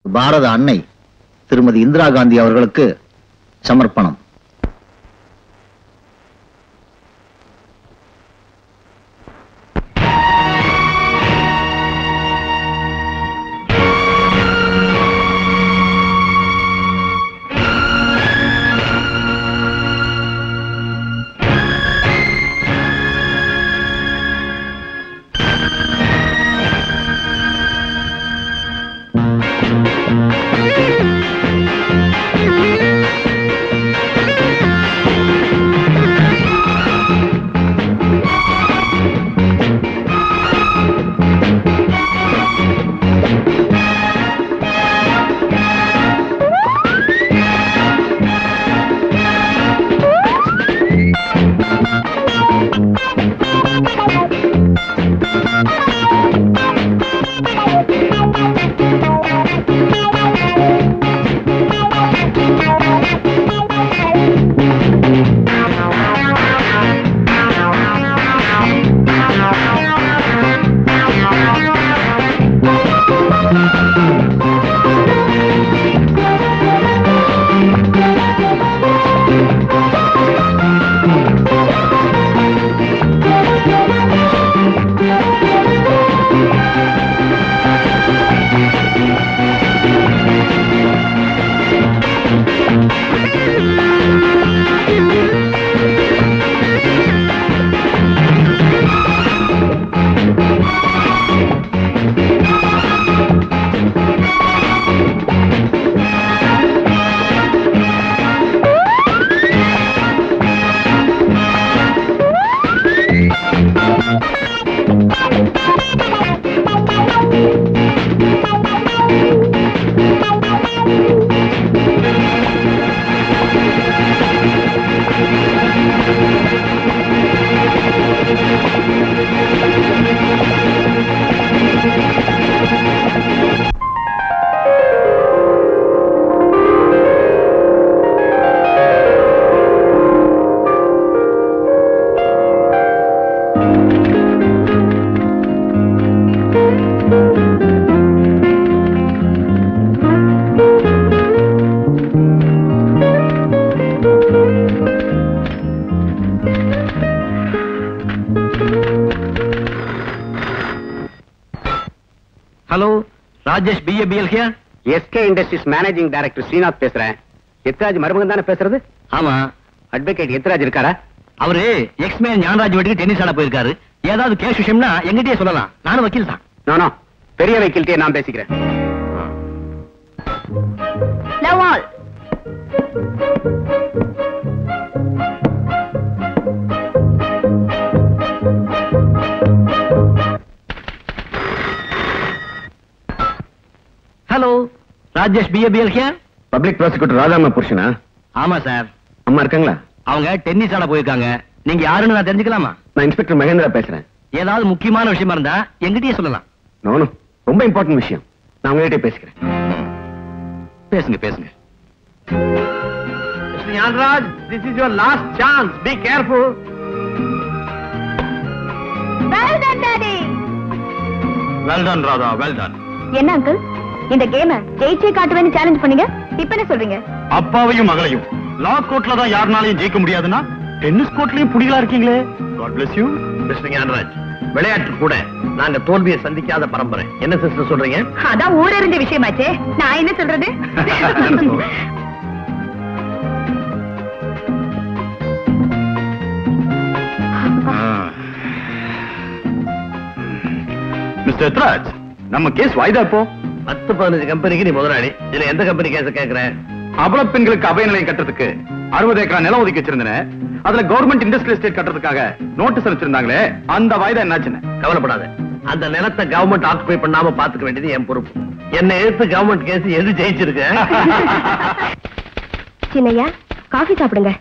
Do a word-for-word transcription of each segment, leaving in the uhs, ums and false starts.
பாரத அன்னை திருமதி இந்திரா காந்தி அவர்களுக்கு சமர்ப்பணம். Rajesh BA BL here. SK industries managing director Srinath பேசுறேன். எத்ராஜ் மருமகன் தானே பேசுறது? ஆமா. அட்வொகேட் எத்ராஜ் இருக்காரா? அவரு எக்ஸ்மேன் ஞானராஜ் வீட்டுக்கு டென்னிஸ் ஆட போயிருக்காரு. ஏதாவது கேஸ் விஷயம்னா எங்கிட்டே சொல்லலாம். நானும் வக்கீல் தான். நானோ பெரிய வக்கீல்கிட்டே நான் பேசிக்கிறேன். Hello, Rajesh BA BL here. Public prosecutor Radhama புருஷனா? ஆமா சார். அம்மா இருக்காங்களா? அவங்க டென்னிஸ் ஆட போயிருக்காங்க. நீங்க யாருன்னு நான் தெரிஞ்சுக்கலாமா? நான் இன்ஸ்பெக்டர் மகேந்திரா பேசுறேன். ஏதாவது முக்கியமான விஷயமா இருந்தா எங்கிட்டயே சொல்லலாம். நோ, ரொம்ப இம்பார்ட்டன்ட் விஷயம். நான் உங்ககிட்ட பேசிக்கிறேன். பேசுங்க பேசுங்க. Mister Gnanaraj, this is your last chance. Be careful. Well done, Daddy. Well done, Radha. Well done. என்ன அங்கிள், இந்த கேம ஜெயிச்சே காட்டுவேன்னு சேலஞ்ச் பண்ணீங்க. இப்ப என்ன சொல்றீங்க? அப்பாவையும் மகளையும் லா கோர்ட்ல தான் யாருனாலையும் ஜெயிக்க முடியாதுன்னா டென்னிஸ் கோர்ட்லயும் புடிகளா இருக்கீங்களே. God bless you. Mister Gnanaraj, விளையாட்டு கூட நாங்க தோல்வியை சந்திக்காத பரம்பரை. என்ன சிஸ்டர் சொல்றீங்க? அதான் ஊரறிந்த விஷயமாச்சே. நான் என்ன சொல்றது? மிஸ்டர் எத்ராஜ், நம்ம கேஸ் வாய்தா இப்போ பத்து பதினஞ்சு கம்பெனிக்கு நீ முதலாளி. இதுல எந்த கம்பெனி கேஸ கேக்குறேன்? அபல பெண்களுக்கு அபய நிலையம் கட்டுறதுக்கு அறுபது ஏக்கரா நிலம் ஒதுக்கி வச்சிருந்தேன். அதுல கவர்மெண்ட் இண்டஸ்ட்ரியல் எஸ்டேட் கட்டுறதுக்காக நோட்டீஸ் அனுப்பிச்சிருந்தாங்களே, அந்த வாய்தா என்னாச்சுன்னு? கவலைப்படாத, அந்த நிலத்தை கவர்மெண்ட் ஆக்குபை பண்ணாம பாத்துக்க வேண்டியது என் பொறுப்பு. என்ன எடுத்து கவர்மெண்ட் கேஸ் எது ஜெயிச்சிருக்கு? சின்னையா, காஃபி சாப்பிடுங்க.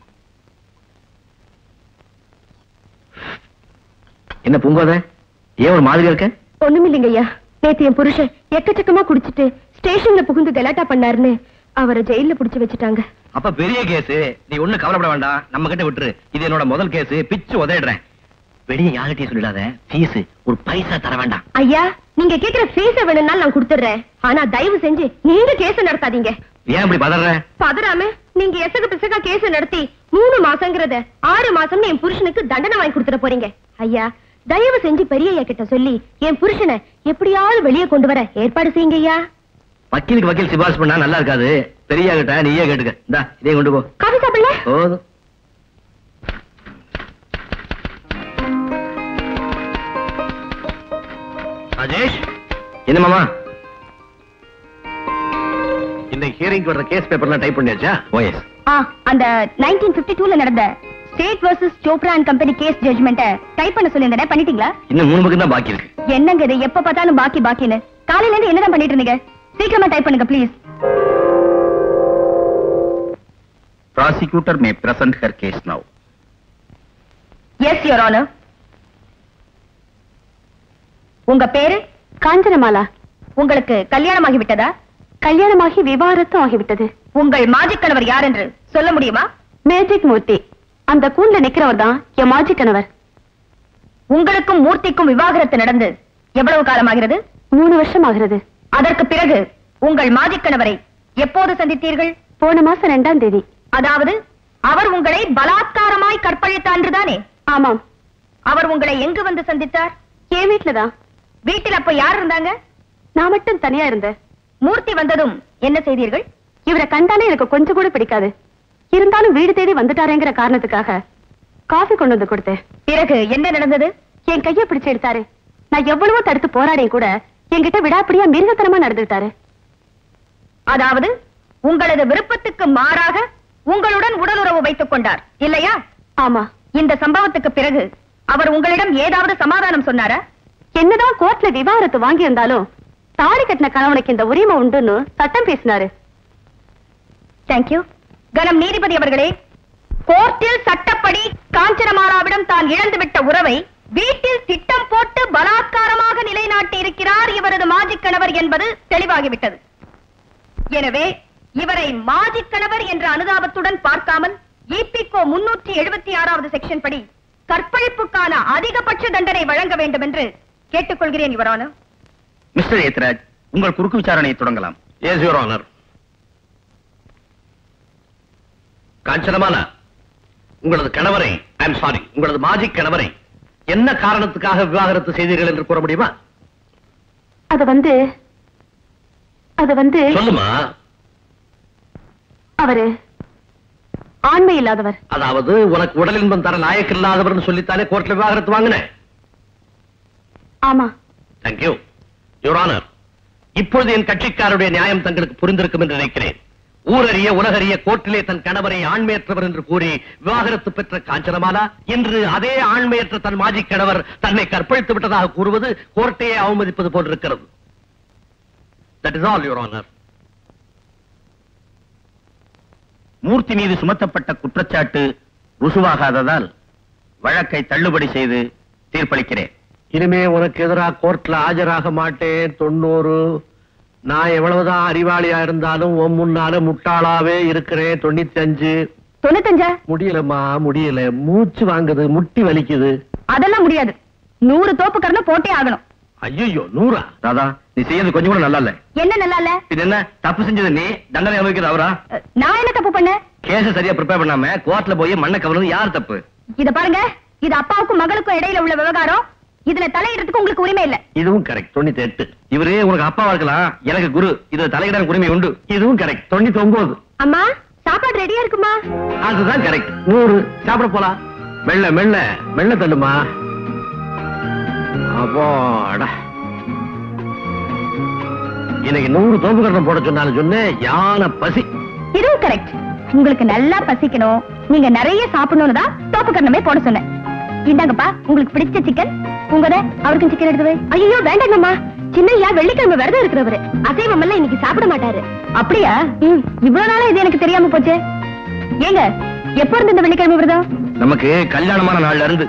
என்ன பூங்காத, ஏன் ஒரு மாதிரியா இருக்க? ஒண்ணுமில்லைங்க ஐயா, நேத்து என் புருஷன் எக்கச்சக்கமா குடிச்சிட்டு ஸ்டேஷன்ல புகுந்து கலாட்டா பண்ணாருன்னு அவரை ஜெயில புடிச்சு வச்சுட்டாங்க. அப்ப பெரிய கேஸ், நீ ஒண்ணு கவலைப்பட வேண்டாம். நம்ம கிட்ட விட்டுரு. இது என்னோட முதல் கேஸ். பிச்சு உதைடுறேன். வெளியே யார்கிட்டயும் சொல்லிடாத. ஃபீஸ் ஒரு பைசா தர வேண்டாம். ஐயா, நீங்க கேக்குற ஃபீஸ வேணும்னாலும் நான் கொடுத்துறேன். ஆனா தயவு செஞ்சு நீங்க கேஸ் நடத்தாதீங்க. ஏன் இப்படி பதற? பதறாம நீங்க எசக பிசக கேஸ் நடத்தி மூணு மாசங்கிறத ஆறு மாசம் என் புருஷனுக்கு தண்டனை வாங்கி கொடுத்துட போறீங்க. ஐயா தயவு செஞ்சு பெரியய்யா கிட்ட சொல்லி என் புருஷனை எப்படியாவது வெளியே கொண்டு வர ஏற்பாடு செய்யுங்க ஐயா. வக்கீலுக்கு வக்கீல் சிபாரிசு பண்ணா நல்லா இருக்காது. பெரிய கிட்ட நீயே கேட்டுக்க. இந்தா இதே கொண்டு போ. காஃபி சாப்பிடல? போதும். ராஜேஷ், என்ன மாமா இன்னைக்கு ஹியரிங் வர்ற கேஸ் பேப்பர்லாம் டைப் பண்ணியாச்சா? ஓஎஸ். ஆ, அந்த நைன்டீன் பிப்டி டூ ல நடந்த state versus Chopra and company case ஜட்ஜ்மெண்ட்ட டைப் பண்ண சொல்லியிருந்தேன். பண்ணிட்டீங்களா? இன்னும் மூணு பக்கம் தான் பாக்கி இருக்கு. என்னங்க இது எப்ப பார்த்தாலும் பாக்கி பாக்கின்னு? காலையில இருந்து என்னதான் பண்ணிட்டு இருந்தீங்க? சீக்கிரமா டைப் பண்ணுங்க please. Prosecutor may present her case now. Yes your honour. உங்க பேரு? காஞ்சனமாலா. உங்களுக்கு கல்யாணமாகி விட்டதா? கல்யாணமாகி விவாகரத்தும் ஆகிவிட்டது. உங்கள் மாஜிக் கணவர் யார் என்று சொல்ல முடியுமா? மேஜிக் மூர்த்தி. அந்த கூண்ல நிக்கிறவர் தான் என் மாஜிக் கணவர். உங்களுக்கும் மூர்த்திக்கும் விவாகரத்து நடந்து எவ்வளவு காலமாகிறது? மூணு வருஷம் ஆகிறது. அதற்கு பிறகு உங்கள் மாஜிக் கணவரை எப்போது சந்தித்தீர்கள்? போன மாசம் இரண்டாம் தேதி. அதாவது அவர் உங்களை பலாத்காரமாய் கற்பழித்தான்றுதானே? ஆமாம். அவர் உங்களை எங்கு வந்து சந்தித்தார்? என் வீட்டுலதான். வீட்டில் அப்ப யார் இருந்தாங்க? நான் மட்டும் தனியா இருந்தேன். மூர்த்தி வந்ததும் என்ன செய்தீர்கள்? இவரை கண்டாலே எனக்கு கொஞ்சம் கூட பிடிக்காது. இருந்தாலும் வீடு தேடி வந்துட்டாரேங்கிற காரணத்துக்காக காஃபி கொண்டு வந்து கொடுத்தேன். பிறகு என்ன நடந்தது? என் கையை பிடிச்சு எடுத்தாரு. நான் எவ்வளவோ தடுத்து போராடியும் கூட என்கிட்ட விடாப்பிடியா மிருகத்தனமா நடந்துட்டாரு. அதாவது உங்களது விருப்பத்துக்கு மாறாக உங்களுடன் உடலுறவு வைத்துக் கொண்டார் இல்லையா? ஆமா. இந்த சம்பவத்துக்கு பிறகு அவர் உங்களிடம் ஏதாவது சமாதானம் சொன்னாரா? என்னதான் கோர்ட்ல விவாகரத்து வாங்கி இருந்தாலும் தாலி கட்டின கணவனுக்கு இந்த உரிமை உண்டுன்னு சட்டம் பேசினாரு. தேங்க்யூ. கனம் நீதிபதி அவர்களே, கோர்ட்டில் சட்டப்படி காஞ்சனமாலாவிடம் தான் இழந்துவிட்ட உறவை வீட்டில் திட்டம் போட்டு பலாத்காரமாக நிலைநாட்டி இருக்கிறார் இவரது மாஜிக் கணவர் என்பது தெளிவாகிவிட்டது. எனவே இவரை மாஜிக் கணவர் என்ற அனுதாபத்துடன் பார்க்காமல் இபிகோ முன்னூற்றி எழுபத்தி ஆறாவது செக்ஷன் படி கற்பழிப்புக்கான அதிகபட்ச தண்டனை வழங்க வேண்டும் என்று கேட்டுக்கொள்கிறேன் யுவர் ஆனர். மிஸ்டர் ஏத்ராஜ், உங்கள் குறுக்கு விசாரணையை தொடங்கலாம். S your honour. காஞ்சனமாலா, உங்களது கணவரை, ஐ அம் சாரி, உங்களது மாஜிக் கணவரை என்ன காரணத்துக்காக விவாகரத்து செய்தீர்கள் என்று கூற முடியுமா? அது வந்து அது வந்து சொல்லுமா. அவரு ஆண்மை இல்லாதவர். அதாவது உனக்கு உடல் இன்பம் தர லாயக்கு இல்லாதவர் சொல்லித்தானே கோர்ட்ல விவாகரத்து வாங்கினேன். ஆமா. Thank you your honour. இப்பொழுது என் கட்சிக்காருடைய நியாயம் தங்களுக்கு புரிந்திருக்கும் என்று நினைக்கிறேன். ஊரறிய உலகறிய கோர்ட்டிலே தன் கணவரை ஆண்மையற்றவர் என்று கூறி விவாகரத்து பெற்ற காஞ்சனமாலா இன்று அதே ஆண்மையற்ற தன் மாஜிக் கணவர் தன்னை கற்பழித்து விட்டதாக கூறுவது கோர்ட்டையே அவமதிப்பது போன்றிருக்கிறது. That is all, Your Honor. மூர்த்தி மீது சுமத்தப்பட்ட குற்றச்சாட்டு ருசுவாகாததால் வழக்கை தள்ளுபடி செய்து தீர்ப்பளிக்கிறேன். இனிமே உனக்கு எதிராக கோர்ட்ல ஆஜராக மாட்டேன். தொண்ணூறு. நான் எவ்வளவுதான் அறிவாளியா இருந்தாலும் உன் முன்னால முட்டாளாவே இருக்கிறேன். தொண்ணூத்தி அஞ்சு. தொண்ணூத்தஞ்சா? முடியலம்மா, முடியல. மூச்சு வாங்குது, முட்டி வலிக்குது. அதெல்லாம் முடியாது. நூறு தோப்புக்கரணம் போட்டே ஆகணும். ஐயோ, நூறா? ராதா, நீ செய்யறது கொஞ்சம் கூட நல்லா இல்ல. என்ன நல்லா இல்ல? இது என்ன தப்பு செஞ்சது? நீ தண்டனை அனுபவிக்கிறது அவரா? நான் என்ன தப்பு பண்ண? கேஸ் சரியா ப்ரிப்பேர் பண்ணாம கோர்ட்ல போய் மண்ணை கவர்றது யார் தப்பு? இத பாருங்க, இது அப்பாவுக்கும் மகளுக்கும் இடையில உள்ள விவகாரம். இதுல தலையிடறதுக்கு உங்களுக்கு உரிமை இல்ல. இதுவும் கரெக்ட். தொண்ணூத்தி எட்டு. இவரே உனக்கு அப்பாவா இருக்கலாம், எனக்கு குரு. இதுல தலையிட உரிமை உண்டு. இதுவும் கரெக்ட். தொண்ணூத்தி ஒன்பது. அம்மா, சாப்பாடு ரெடியா இருக்குமா? அதுதான் கரெக்ட். நூறு. சாப்பிட போலாம். மெல்ல மெல்ல மெல்ல தள்ளுமா. அப்பாடா, இன்னைக்கு நூறு தோப்பு கரணம் போட சொன்னாலும் சொன்னேன். யானை பசி. இதுவும் கரெக்ட். உங்களுக்கு நல்லா பசிக்கணும், நீங்க நிறைய சாப்பிடணும்னு தான் தோப்பு கரணமே போட சொன்னேன். இந்தாங்கப்பா, உங்களுக்கு பிடிச்ச சிக்கன். உங்கத அவருக்கும் சிக்கன் எடுத்து வை. ஐயோ வேண்டாங்கம்மா, சின்னையா வெள்ளிக்கிழமை விரதம் இருக்கிறவரு. அசைவம் எல்லாம் இன்னைக்கு சாப்பிட மாட்டாரு. அப்படியா? ம், இவ்வளவு நாளா இது எனக்கு தெரியாம போச்சு. ஏங்க, எப்ப இருந்து இந்த வெள்ளிக்கிழமை விரதம்? நமக்கு கல்யாணமான நாள்ல இருந்து.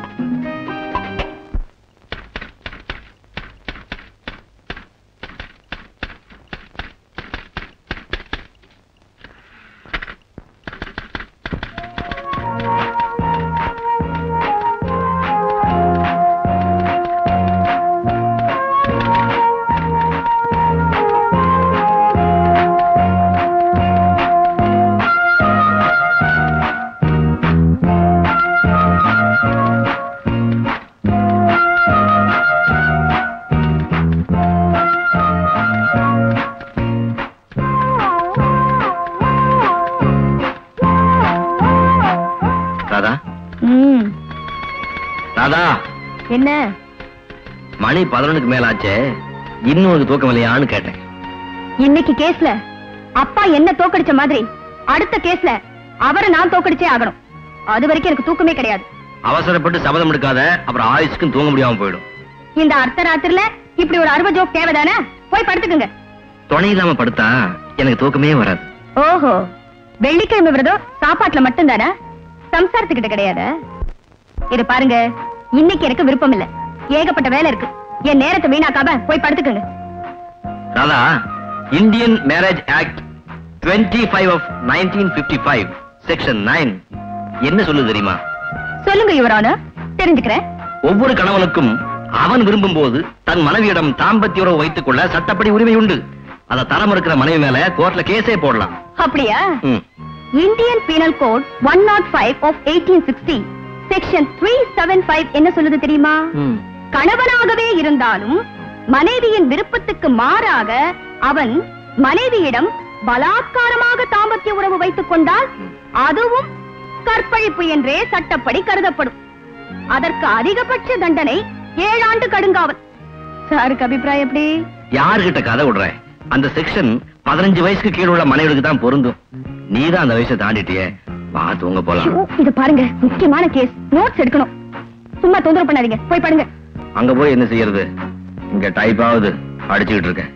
ராதா, என்ன மணி பதினொன்னுக்கு மேல ஆச்சே, இன்னும் ஒரு தூக்கம் இல்லையான்னு கேட்டேன். இன்னைக்கு கேஸ்ல அப்பா என்ன தோக்கடிச்ச மாதிரி அடுத்த கேஸ்ல அவரை நான் தோக்கடிச்சே ஆகணும். அது வரைக்கும் எனக்கு தூக்கமே கிடையாது. அவசரப்பட்டு சபதம் எடுக்காத, அப்புறம் ஆயுஷ்க்கும் தூங்க முடியாம போயிடும். இந்த அர்த்த ராத்திரில இப்படி ஒரு அறுபது ஜோக் தேவைதானே? போய் படுத்துக்குங்க. துணை இல்லாம படுத்தா எனக்கு தூக்கமே வராது. ஓஹோ, வெள்ளிக்கிழமை விரதம் சாப்பாட்டுல மட்டும் தானே, சம்சாரத்துக்கிட்ட கிடையாது. இது பாருங்க, இன்னைக்கு எனக்கு விருப்பம் இல்ல, ஏகப்பட்ட வேலை இருக்கு. என் நேரத்தை வீணாக்காம போய் படுத்துக்குங்க. ராதா, இந்தியன் மேரேஜ் ஆக்ட் இருபத்தி ஐந்து of nineteen fifty-five section nine என்ன சொல்லுது தெரியுமா? சொல்லுங்க யுவரான, தெரிஞ்சுக்கிறேன். ஒவ்வொரு கணவனுக்கும் அவன் விரும்பும் போது தன் மனைவியிடம் தாம்பத்திய உறவு வைத்துக் கொள்ள சட்டப்படி உரிமை உண்டு. அத தரம் இருக்கிற மனைவி மேல கோர்ட்ல கேஸே போடலாம். அப்படியா? ம். Indian penal code one oh five of eighteen sixty section three seventy-five என்ன சொல்லுது தெரியுமா? ம். கணவனாகவே இருந்தாலும் மனைவியின் விருப்பத்துக்கு மாறாக அவன் மனைவியிடம் பலாத்காரமாக தாம்பத்திய உறவு வைத்துக் கொண்டால் அதுவும் கற்பழிப்பு என்றே சட்டப்படி கருதப்படும். அதற்கு அதிகபட்ச தண்டனை ஏழாண்டு கடுங்காவல். சாருக்கு அபிப்பிராயம் எப்படி? யார்கிட்ட கதை விடுற? அந்த செக்ஷன் பதினஞ்சு வயசுக்கு கீழே உள்ள மனைவிக்கு தான் பொருந்தும். நீதான் அந்த வயசை தாண்டிட்டியே, வா தூங்க போலாம். ஐயோ, இது பாருங்க, முக்கியமான கேஸ், நோட்ஸ் எடுக்கணும். சும்மா தொந்தரவு பண்ணாதீங்க, போய் பாருங்க. அங்க போய் என்ன செய்யறது? இங்க டைப் ஆகுது, அடிச்சுக்கிட்டு இருக்கேன்.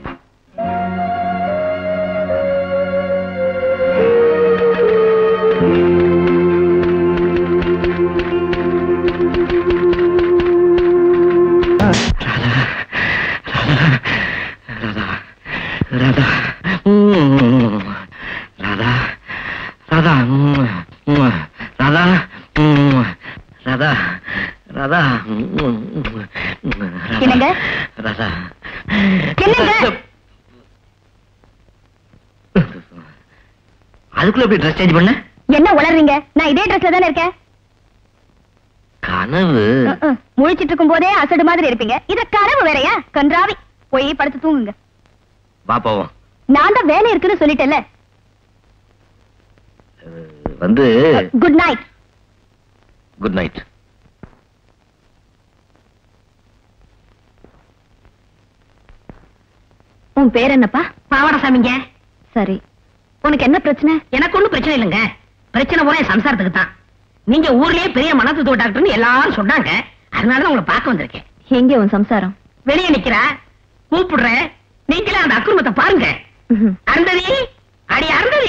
ராதா, ராதா, ராதா, ராதா, ராதா, ராதா, என்னங்க? ராதா, என்னங்க? அதுக்குள்ள எப்படி ட்ரெஸ் சேஞ்ச் பண்ண? என்ன உளறீங்க? நான் இதே ட்ரெஸ்ல தானே இருக்கேன். கனவு முழிச்சிட்டு இருக்கும் போதே அசடு மாதிரி இருப்பீங்க, இத கனவு வேறையா? கன்றாவி, போய் படுத்து தூங்குங்க. வா போவோம். நான் தான் வேலை இருக்குன்னு சொல்லிட்டேன்ல. வந்து குட் நைட். Good night. உன் பேர் என்னப்பா? பாவாடசாமிங்க. சரி, உனக்கு என்ன பிரச்சனை? எனக்கு ஒண்ணும் பிரச்சனை இல்லைங்க. பிரச்சனை பூரா என் சம்சாரத்துக்கு தான். நீங்க ஊர்லயே பெரிய மனத்துவ டாக்டர்னு எல்லாரும் சொன்னாங்க, அதனாலதான் உங்களை பார்க்க வந்திருக்கேன். எங்க உன் சம்சாரம்? வெளியே நிக்கிறா, கூப்பிடுறேன். நீங்களே அந்த அக்குறுமத்தை பாருங்க. அருந்ததி, அடி அருந்ததி.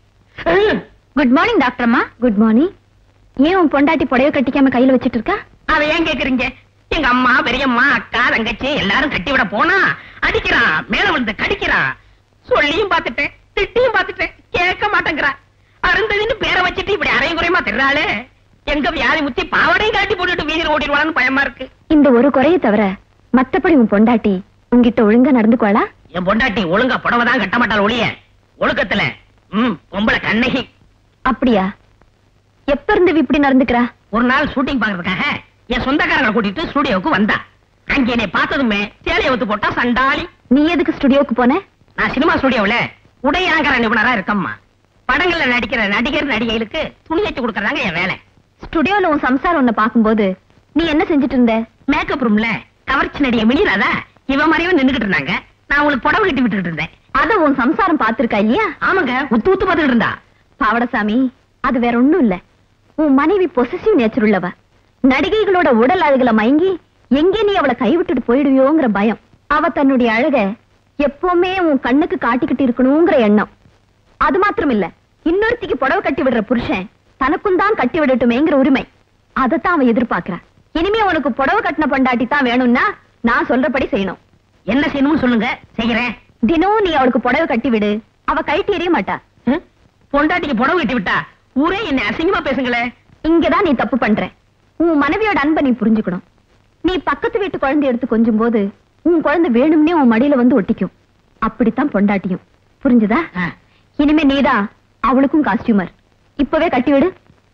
குட் மார்னிங் டாக்டர் அம்மா. Good morning. ஏன் உன் பொண்டாட்டி புடவை கட்டிக்காம கையில வச்சிட்டு இருக்கா? அவ ஏன் கேக்குறீங்க? எங்க அம்மா, பெரியம்மா, அக்கா, தங்கச்சி எல்லாரும் கட்டி விட போனா அடிக்கிறான், மேல விழுந்து கடிக்கிறான். சொல்லியும் பாத்துட்டேன், திட்டியும் பாத்துட்டேன், கேட்க மாட்டேங்கிறா. அருந்ததின்னு பேரை வச்சுட்டு இப்படி அரையும் குறையமா தெரியறாளே. எங்க வியாதி முத்தி பாவடையும் காட்டி போட்டுட்டு வீதியில் ஓடிடுவான்னு பயமா இருக்கு. இந்த ஒரு குறையை தவிர மத்தபடி உன் பொண்டாட்டி உன்கிட்ட ஒழுங்கா நடந்துக்குவாளா? என் பொண்டாட்டி ஒழுங்கா புடவைதான் கட்ட மாட்டாள் ஒளிய ஒழுக்கத்துல. ம், பொம்பளை கண்ணகி. அப்படியா? எப்ப இருந்து இப்படி நடந்துக்கிறா? ஒரு நாள் ஷூட்டிங் பாக்குறதுக்காக என் சொந்தக்காரங்களை கூட்டிட்டு ஸ்டுடியோவுக்கு வந்தா. அங்க என்னை பார்த்ததுமே சேலையை ஒத்து போட்டா சண்டாளி. நீ எதுக்கு ஸ்டுடியோக்கு போன? நான் சினிமா ஸ்டுடியோவுல உடை அலங்கார நிபுணரா இருக்கம்மா. படங்கள்ல நடிக்கிற நடிகர் நடிகைகளுக்கு துணி வச்சு கொடுக்கறதாங்க என் வேலை. ஸ்டுடியோல உன் சம்சாரம் உன்னை பாக்கும்போது நீ என்ன செஞ்சுட்டு இருந்த? மேக்கப் ரூம்ல கவர்ச்சி நடிகை மினிராதா இவ மாதிரியும் நின்னுகிட்டு இருந்தாங்க. நான் உங்களுக்கு புடவை கட்டி விட்டுட்டு இருந்தேன். அத உன் சம்சாரம் பாத்துருக்கா இல்லையா? ஆமாங்க, உத்து உத்து பாத்துக்கிட்டு இருந்தா. பாவடசாமி, அது வேற ஒண்ணும் இல்ல. உன் மனைவி பொசசிவ் நேச்சர் உள்ளவ. நடிகைகளோட உடல் அழகுல மயங்கி எங்கே நீ அவளை கைவிட்டுட்டு போயிடுவியோங்கிற பயம். அவ தன்னுடைய அழக எப்பவுமே உன் கண்ணுக்கு காட்டிக்கிட்டு இருக்கணுங்கிற எண்ணம். அது மாத்திரம் இல்ல, இன்னொருத்திக்கு புடவை கட்டி விடுற புருஷன் தனக்கும் தான் கட்டி விடட்டுமேங்கிற உரிமை. அதத்தான் அவன் எதிர்பார்க்கிறா. இனிமே உனக்கு புடவை கட்டின பொண்டாட்டி தான் வேணும்னா நான் சொல்றபடி செய்யணும். என்ன செய்யணும்னு சொல்லுங்க, செய்யறேன். தினம் நீ அவளுக்கு புடவை கட்டி விடு, அவ கைட்டி எறிய மாட்டா. பொண்டாட்டிக்கு புடவை கட்டி விட்டா ஊரே என்ன அசிங்கமா பேசுங்களே. இங்கதான் நீ தப்பு பண்ற. உன் மனைவியோட அன்பை நீ புரிஞ்சுக்கணும். நீ பக்கத்து வீட்டு குழந்தை எடுத்து கொஞ்சும் போது உன் குழந்தை வேணும்னே உன் மடியில வந்து ஒட்டிக்கும். அப்படித்தான் பொண்டாட்டியும். புரிஞ்சுதா? இனிமே நீதான் அவளுக்கும் காஸ்டியூமர். இப்பவே கட்டிவிடு.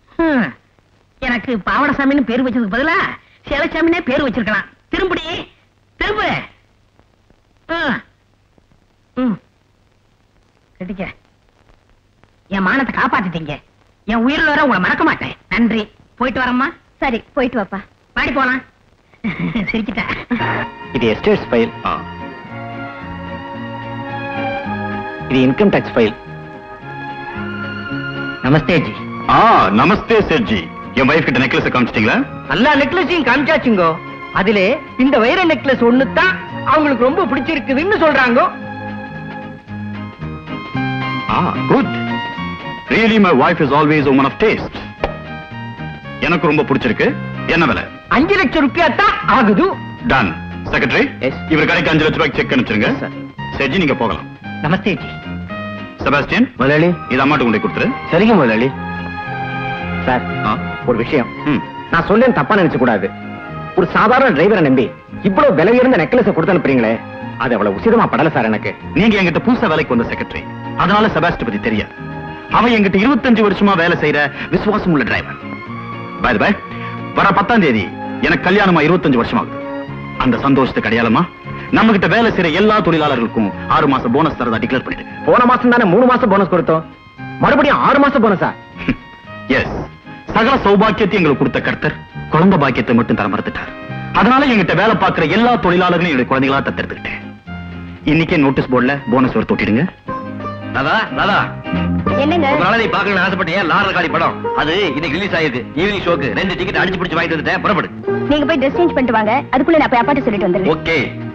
எனக்கு பாவடசாமின்னு பேர் வச்சதுக்கு பதிலா சேலசாமினே பேர் வச்சிருக்கலாம். திரும்படி திரும்ப கட்டிக்க. என் மானத்தை காப்பாத்திட்டீங்க. என் உயிரில் வர உங்களை மறக்க மாட்டேன். நன்றி. போயிட்டு வரம்மா. சரி, போயிட்டு வாப்பா. பாடி போலாம். சிரிச்சுட்டா. இது எஸ்டேட்ஸ் ஃபைல், இது இன்கம் டாக்ஸ் ஃபைல். நமஸ்தே ஜி. ஆ நமஸ்தே சார் ஜி. என் வைஃப் கிட்ட நெக்லஸ் காமிச்சிட்டீங்களா? எல்லா நெக்லஸையும் காமிச்சாச்சுங்கோ. அதிலே இந்த வைர நெக்லஸ் ஒண்ணு தான் அவங்களுக்கு ரொம்ப பிடிச்சிருக்குதுன்னு சொல்றாங்க. ஆ good. Really my wife is always a woman of taste. எனக்கு ரொம்ப பிடிச்சிருக்கு. என்ன விலை? அஞ்சு லட்சம் ரூபாய் தான் ஆகுது. டன். செக்ரட்டரி, இவர் கடைக்கு அஞ்சு லட்சம் ரூபாய்க்கு செக் அனுப்பிச்சிருங்க. சரி, நீங்க போகலாம். நமஸ்தே ஜி. செபாஸ்டியன், முதலாளி இது அம்மாட்ட கொண்டு கொடுத்துரு. சரிங்க முதலாளி. சார், ஒரு விஷயம் நான் சொல்லேன், தப்பா நினைச்ச கூடாது. ஒரு சாதாரண டிரைவரை நம்பி இவ்வளவு விலை உயர்ந்த நெக்லஸ் கொடுத்து அனுப்புறீங்களே, அது அவ்வளவு உசிதமா படல சார் எனக்கு. நீங்க எங்கிட்ட புதுசா வேலைக்கு வந்த செக்ரட்டரி, அதனால செபாஸ்டி பத்தி தெரியாது. அவன் எங்கிட்ட இருபத்தஞ்சு வருஷமா வேலை செய்யற விசுவாசம் உள்ள டிரைவர். பை தி பை, வர பத்தாம் தேதி எனக்கு கல்யாணமா இருபத்தஞ்சு வருஷம் ஆகுது. அந்த சந்தோஷத்துக்கு அடையாளமா நம்ம கிட்ட வேலை செய்யற எல்லா தொழிலாளர்களுக்கும் ஆறு மாசம் போனஸ் தரதா டிக்ளேர் பண்ணிடுங்க. போன மாசம் தானே மூணு மாசம் போனஸ் கொடுத்தோம், மறுபடியும் ஆறு மாசம் போனஸா? எஸ், சகல சௌபாக்கியத்தை எங்களுக்கு கொடுத்த கர்த்தர் குழந்தை பாக்கியத்தை மட்டும் தர மறுத்துட்டார். அதனால எங்கிட்ட வேலை பார்க்கிற எல்லா தொழிலாளர்களையும் என்னுடைய குழந்தைகளா தத்தெடுத்துக்கிட்டேன். இன்னைக்கே நோட்டீஸ் போர்டுல போனஸ் ஒரு தொட்டிடுங்க. ராதா, ராதா, என்னங்க? ஒரு நாளை நீ பார்க்கணும்னு ஆசைப்பட்டேன். லாரல் காடி படம் அது இன்னைக்கு ரிலீஸ் ஆயிருக்கு. ஈவினிங் ஷோக்கு ரெண்டு டிக்கெட் அடிச்சு பிடிச்சு வாங்கிட்டு வந்துட்டேன். புறப்படு. நீங்க போய் ட்ரெஸ் சேஞ்ச் பண்ணிட்டு வாங்க, அதுக்குள்ள நான் போய் அப்பாட்ட சொல்லிட்டு வந்துடுறேன். ஓகே.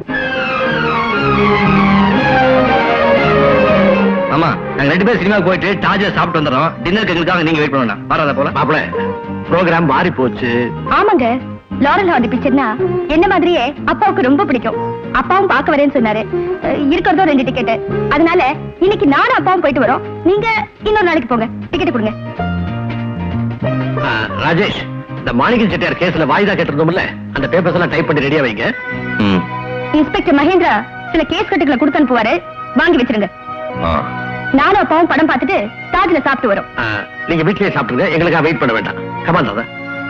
ஆமா, நாங்க ரெண்டு பேரும் சினிமாவுக்கு போயிட்டு டாஜா சாப்பிட்டு வந்துடுறோம். டின்னருக்கு எங்களுக்காக நீங்க வெயிட் பண்ணணும். வராதா போல மாப்பிள, ப்ரோகிராம் மாறி போச்சு. ஆமாங்க, லாரல் ஹார்டி பிக்சர்னா என்ன மாதிரியே அப்பாவுக்கு ரொம்ப பிடிக்கும். அப்பாவும் பார்க்க வரேன்னு சொன்னாரு. அஹ், இருக்கிறதோ ரெண்டு டிக்கெட். அதனால இன்னைக்கு நானும் அப்பாவும் போயிட்டு வரோம். நீங்க இன்னொரு நாளைக்கு போங்க, டிக்கெட் கொடுங்க. ஆ, ராஜேஷ், இந்த மாணிக்கம் செட்டியார் கேஸ்ல வாய்தா கேட்டிருந்தோம்ல, அந்த பேப்பர்ஸ் எல்லாம் டைப் பண்ணி ரெடியா வைங்க. இன்ஸ்பெக்டர் மகேந்திரா சில கேஸ் கட்டுகளை கொடுத்து அனுப்புவாரு, வாங்கி வச்சிருங்க. நானும் அப்பாவும் படம் பார்த்துட்டு தாஜ்ல சாப்பிட்டு வரோம். ஆ, நீங்க வீட்லயே சாப்பிட்டுருங்க, எங்களுக்காக வெயிட் பண்ண வேண்டாம். Come on Radha.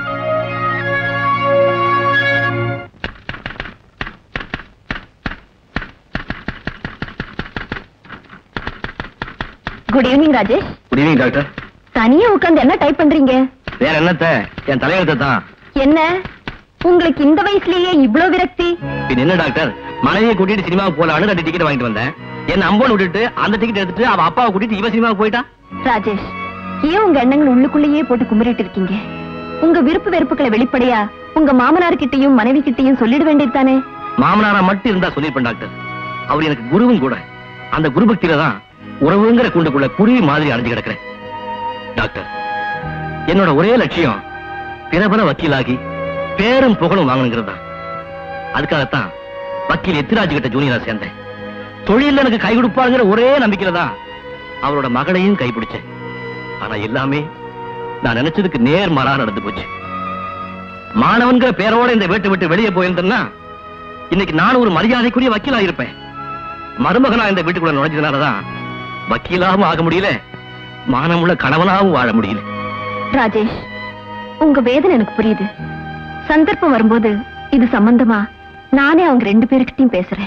Good evening Rajesh. Good evening doctor. தனியா உட்கார்ந்து என்ன டைப் பண்றீங்க? வேற என்னத்த, என் தலையெழுத்தை தான். என்ன உங்களுக்கு இந்த வயசுலயே இவ்ளோ விரக்தி? பின் என்ன டாக்டர், மனைவியை கூட்டிட்டு சினிமாவுக்கு போலான்னு ரெண்டு டிக்கெட் வாங்கிட்டு வந்தேன். என்ன அம்போன் விட்டுட்டு அந்த டிக்கெட் எடுத்துட்டு அவ அப்பாவை கூட்டிட்டு இவ சினிமாவுக்கு போயிட்டா. ராஜேஷ், ஏன் உங்க எண்ணங்கள் உள்ளுக்குள்ளேயே போட்டு கும்பிட்டு இருக்கீங்க? உங்க விருப்பு வெறுப்புகளை வெளிப்படையா உங்க மாமனார் கிட்டையும் மனைவி கிட்டையும் சொல்லிட வேண்டியதுதானே? மாமனாரா மட்டும் இருந்தா சொல்லிருப்பேன் டாக்டர். அவர் எனக்கு குருவும் கூட. அந்த குரு பக்தியில தான் உறவுங்கிற குண்டுக்குள்ள குருவி மாதிரி அடைஞ்சு கிடக்கிறேன். டாக்டர், என்னோட ஒரே லட்சியம் பிரபல வக்கீலாகி பேரும் புகழும் வாங்கணுங்கிறது தான். அதுக்காகத்தான் வக்கீல் எத்திராஜ் கிட்ட ஜூனியரா சேர்ந்தேன். தொழில எனக்கு கை கொடுப்பாங்கிற ஒரே நம்பிக்கையில தான் அவரோட மகளையும் கைப்பிடிச்சேன். ஆனா எல்லாமே நான் நினைச்சதுக்கு நேர்மாறா நடந்து போச்சு. மாணவன்கிற பேரோட இந்த வீட்டை விட்டு வெளியே போயிருந்தேன்னா இன்னைக்கு நான் ஒரு மரியாதைக்குரிய வக்கீலா இருப்பேன். மருமகனா இந்த வீட்டுக்குள்ள நுழைஞ்சதுனாலதான் வக்கீலாவும் ஆக முடியல, மானமுள்ள கணவனாவும் வாழ முடியல. ராஜேஷ், உங்க வேதனை எனக்கு புரியுது. சந்தர்ப்பம் வரும்போது இது சம்பந்தமா நானே அவங்க ரெண்டு பேருக்கிட்டையும் பேசுறேன்.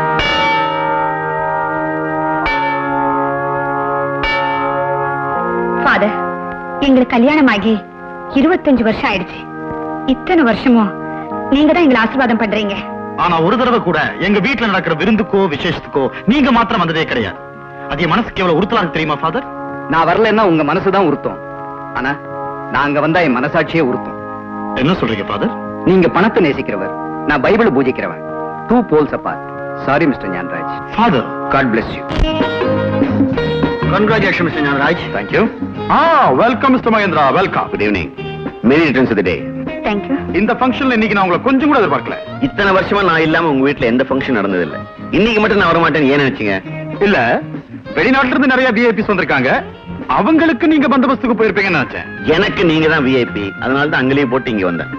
ஃபாதர், எங்களுக்கு கல்யாணம் ஆகி இருபத்தஞ்சு வருஷம் ஆயிடுச்சு. இத்தனை வருஷமும் நீங்க தான் எங்களை ஆசீர்வாதம் பண்றீங்க. ஆனா ஒரு தடவை கூட எங்க வீட்டுல நடக்கிற விருந்துக்கோ விசேஷத்துக்கோ நீங்க மாத்திரம் வந்ததே கிடையாது. அது என் மனசுக்கு எவ்வளவு உறுத்தலாக தெரியுமா ஃபாதர்? நான் வரலன்னா உங்க மனசுதான் உறுத்தும், ஆனா நாங்க வந்தா என் மனசாட்சியே உறுத்தும். என்ன சொல்றீங்க ஃபாதர்? நீங்க பணத்தை நேசிக்கிறவர், நான் பைபிள் பூஜிக்கிறவன். Two poles apart. Sorry mister Gnanaraj. Father, God bless you. Congratulation mister Gnanaraj. Thank you. ஆ, welcome mister Mahendra, welcome. Good evening. Many returns of the day. Thank you. இந்த ஃபங்க்ஷன்ல இன்னைக்கு நான் உங்களை கொஞ்சம் கூட எதிர்பார்க்கல. இத்தனை வருஷமா நான் இல்லாம உங்க வீட்டுல எந்த ஃபங்க்ஷன் நடந்தது இல்ல. இன்னைக்கு மட்டும் நான் வர மாட்டேன்னு ஏன் நினைச்சீங்க? இல்ல, வெளிநாட்டுல இருந்து நிறைய விஐபிஸ் வந்திருக்காங்க, அவங்களுக்கு நீங்க பந்தோபஸ்துக்கு போயிருப்பீங்கன்னு நினைச்சேன். எனக்கு நீங்க தான் விஐபி, அதனால தான் அங்கேயே போட்டு இங்க வந்தேன்.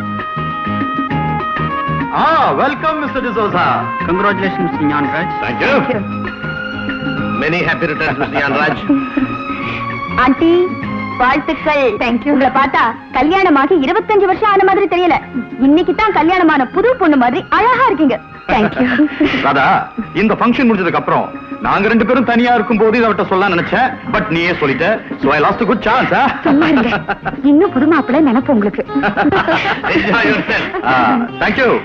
ஆ, welcome mister D'Souza. Congratulation mister Gnanaraj. Thank you. Many happy returns mister Gnanaraj. Aunty, வாழ்த்துக்கள். தேங்க்யூ. உங்களை பார்த்தா கல்யாணமாகி இருபத்தஞ்சு வருஷம் ஆன மாதிரி தெரியல. இன்னைக்கு தான் கல்யாணமான புது பொண்ணு மாதிரி அழகா இருக்கீங்க. தேங்க்யூ. ராதா, இந்த ஃபங்க்ஷன் முடிஞ்சதுக்கு அப்புறம் நாங்க ரெண்டு பேரும் தனியா இருக்கும் போது இதை அவட்ட சொல்ல நினைச்சேன். பட் நீயே சொல்லிட்ட. So I lost a good chance. சும்மா இருங்க. இன்னும் புது மாப்பிள்ளை நினைப்பு உங்களுக்கு. Enjoy yourself. Ah, thank you.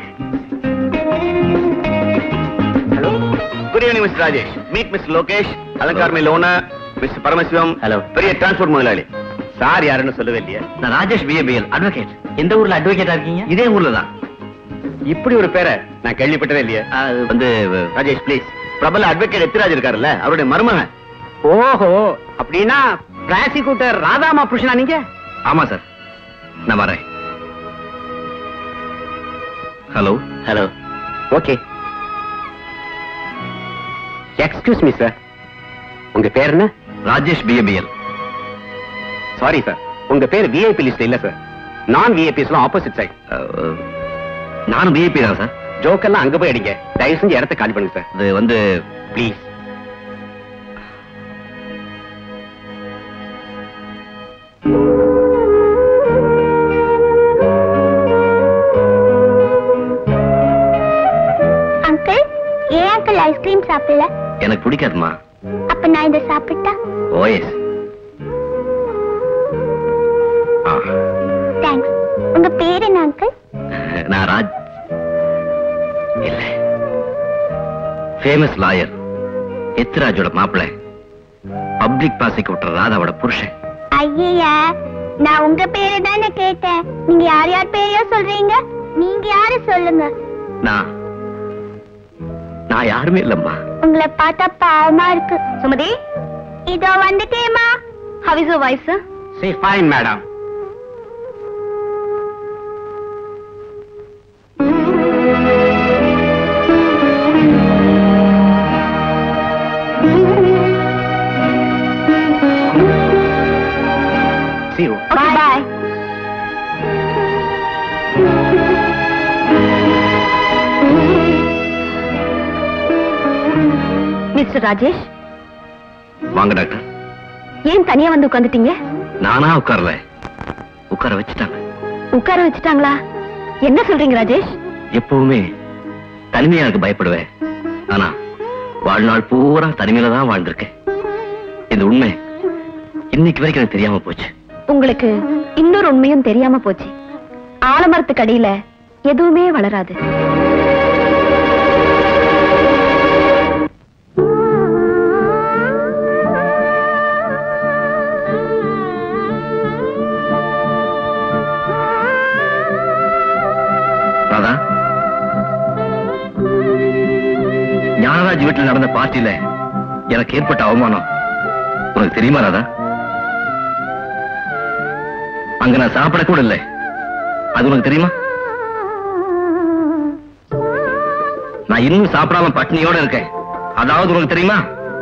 Hello. Good evening, Mister Rajesh. Meet Mister Lokesh, Alankar Mill owner, Mister Paramasivam. Hello. பெரிய டிரான்ஸ்போர்ட் முதலாளி. சார் யாருன்னு சொல்லவே இல்லையா? நான் ராஜேஷ் பிஏபிஎல் அட்வொகேட். எந்த ஊர்ல அட்வொகேட்டா இருக்கீங்க? இதே ஊர்ல தான். இப்படி ஒரு பேரை நான் கேள்விப்பட்டதே இல்லையா? அது வந்து ராஜேஷ் ப்ளீஸ். பிரபல அட்வொகேட் எத்திராஜ் இருக்காருல்ல, அவருடைய மருமகன். ஓஹோ, அப்படின்னா பிராசிக்யூட்டர் ராதாமா புருஷனா நீங்க? ஆமா சார், நான் வரேன். Hello. Hello. Okay. Excuse me sir, உங்க பேர் என்ன? ராஜேஷ் பிஏபிஎல். சாரி சார், உங்க பேர் விஐபி லிஸ்ட் இல்ல சார். நான் விஐபிஸ்லாம் ஆப்போசிட் சைட். நானும் பிஏபி தான் சார். ஜோக்கெல்லாம் அங்க போய் அடிங்க. தயவு செஞ்சு இடத்த காலி பண்ணுங்க சார். அது வந்து ப்ளீஸ். அங்கிள், ஏன் அங்கிள் ஐஸ்கிரீம் சாப்பிடல? எனக்கு பிடிக்காதுமா. அப்ப நான் இதை சாப்பிட்டா? ஓஎஸ். தேங்க்ஸ். உங்க பேர் என்ன அங்கிள்? நான் ராஜ் இல்ல, ஃபேமஸ் லாயர் எத்திராஜோட மாப்பிள்ளை, பப்ளிக் ப்ராசிக்யூட்டர் ராதாவோட புருஷன். ஐயா, நான் உங்க பேரு தானே கேட்டேன். நீங்க யார் யார் பேரையோ சொல்றீங்க. நீங்க யாரு சொல்லுங்க. நான் நான் யாருமே இல்லம்மா. உங்களை பார்த்தா பாவமா இருக்கு. சுமதி, இதோ வந்துட்டேமா. How is your wife sir? She's fine madam. See you. Okay, bye. Mister Rajesh, வாங்க டாக்டர். ஏன் தனியா வந்து உட்கார்ந்துட்டீங்க? நானா உட்கார்ல, உட்கார வச்சுட்டாங்க. உட்கார வச்சுட்டாங்களா? என்ன சொல்றீங்க ராஜேஷ்? எப்பவுமே தனிமையா எனக்கு பயப்படுவேன். ஆனா வாழ்நாள் பூரா தனிமையில தான் வாழ்ந்திருக்கேன். இந்த உண்மை இன்னைக்கு வரைக்கும் எனக்கு தெரியாம போச்சு. உங்களுக்கு இன்னொரு உண்மையும் தெரியாம போச்சு. ஆலமரத்துக்கு அடியில எதுவுமே வளராது. ராதா, ஞானராஜ் வீட்டில் நடந்த பார்ட்டியில எனக்கு ஏற்பட்ட அவமானம் உனக்கு தெரியுமா ராதா? அங்க நான் சாப்பிட கூட இல்லை. அது உனக்கு தெரியுமா? நான் இன்னும் சாப்பிடாம பட்னியோட இருக்கேன். அதாவது உனக்கு தெரியுமா?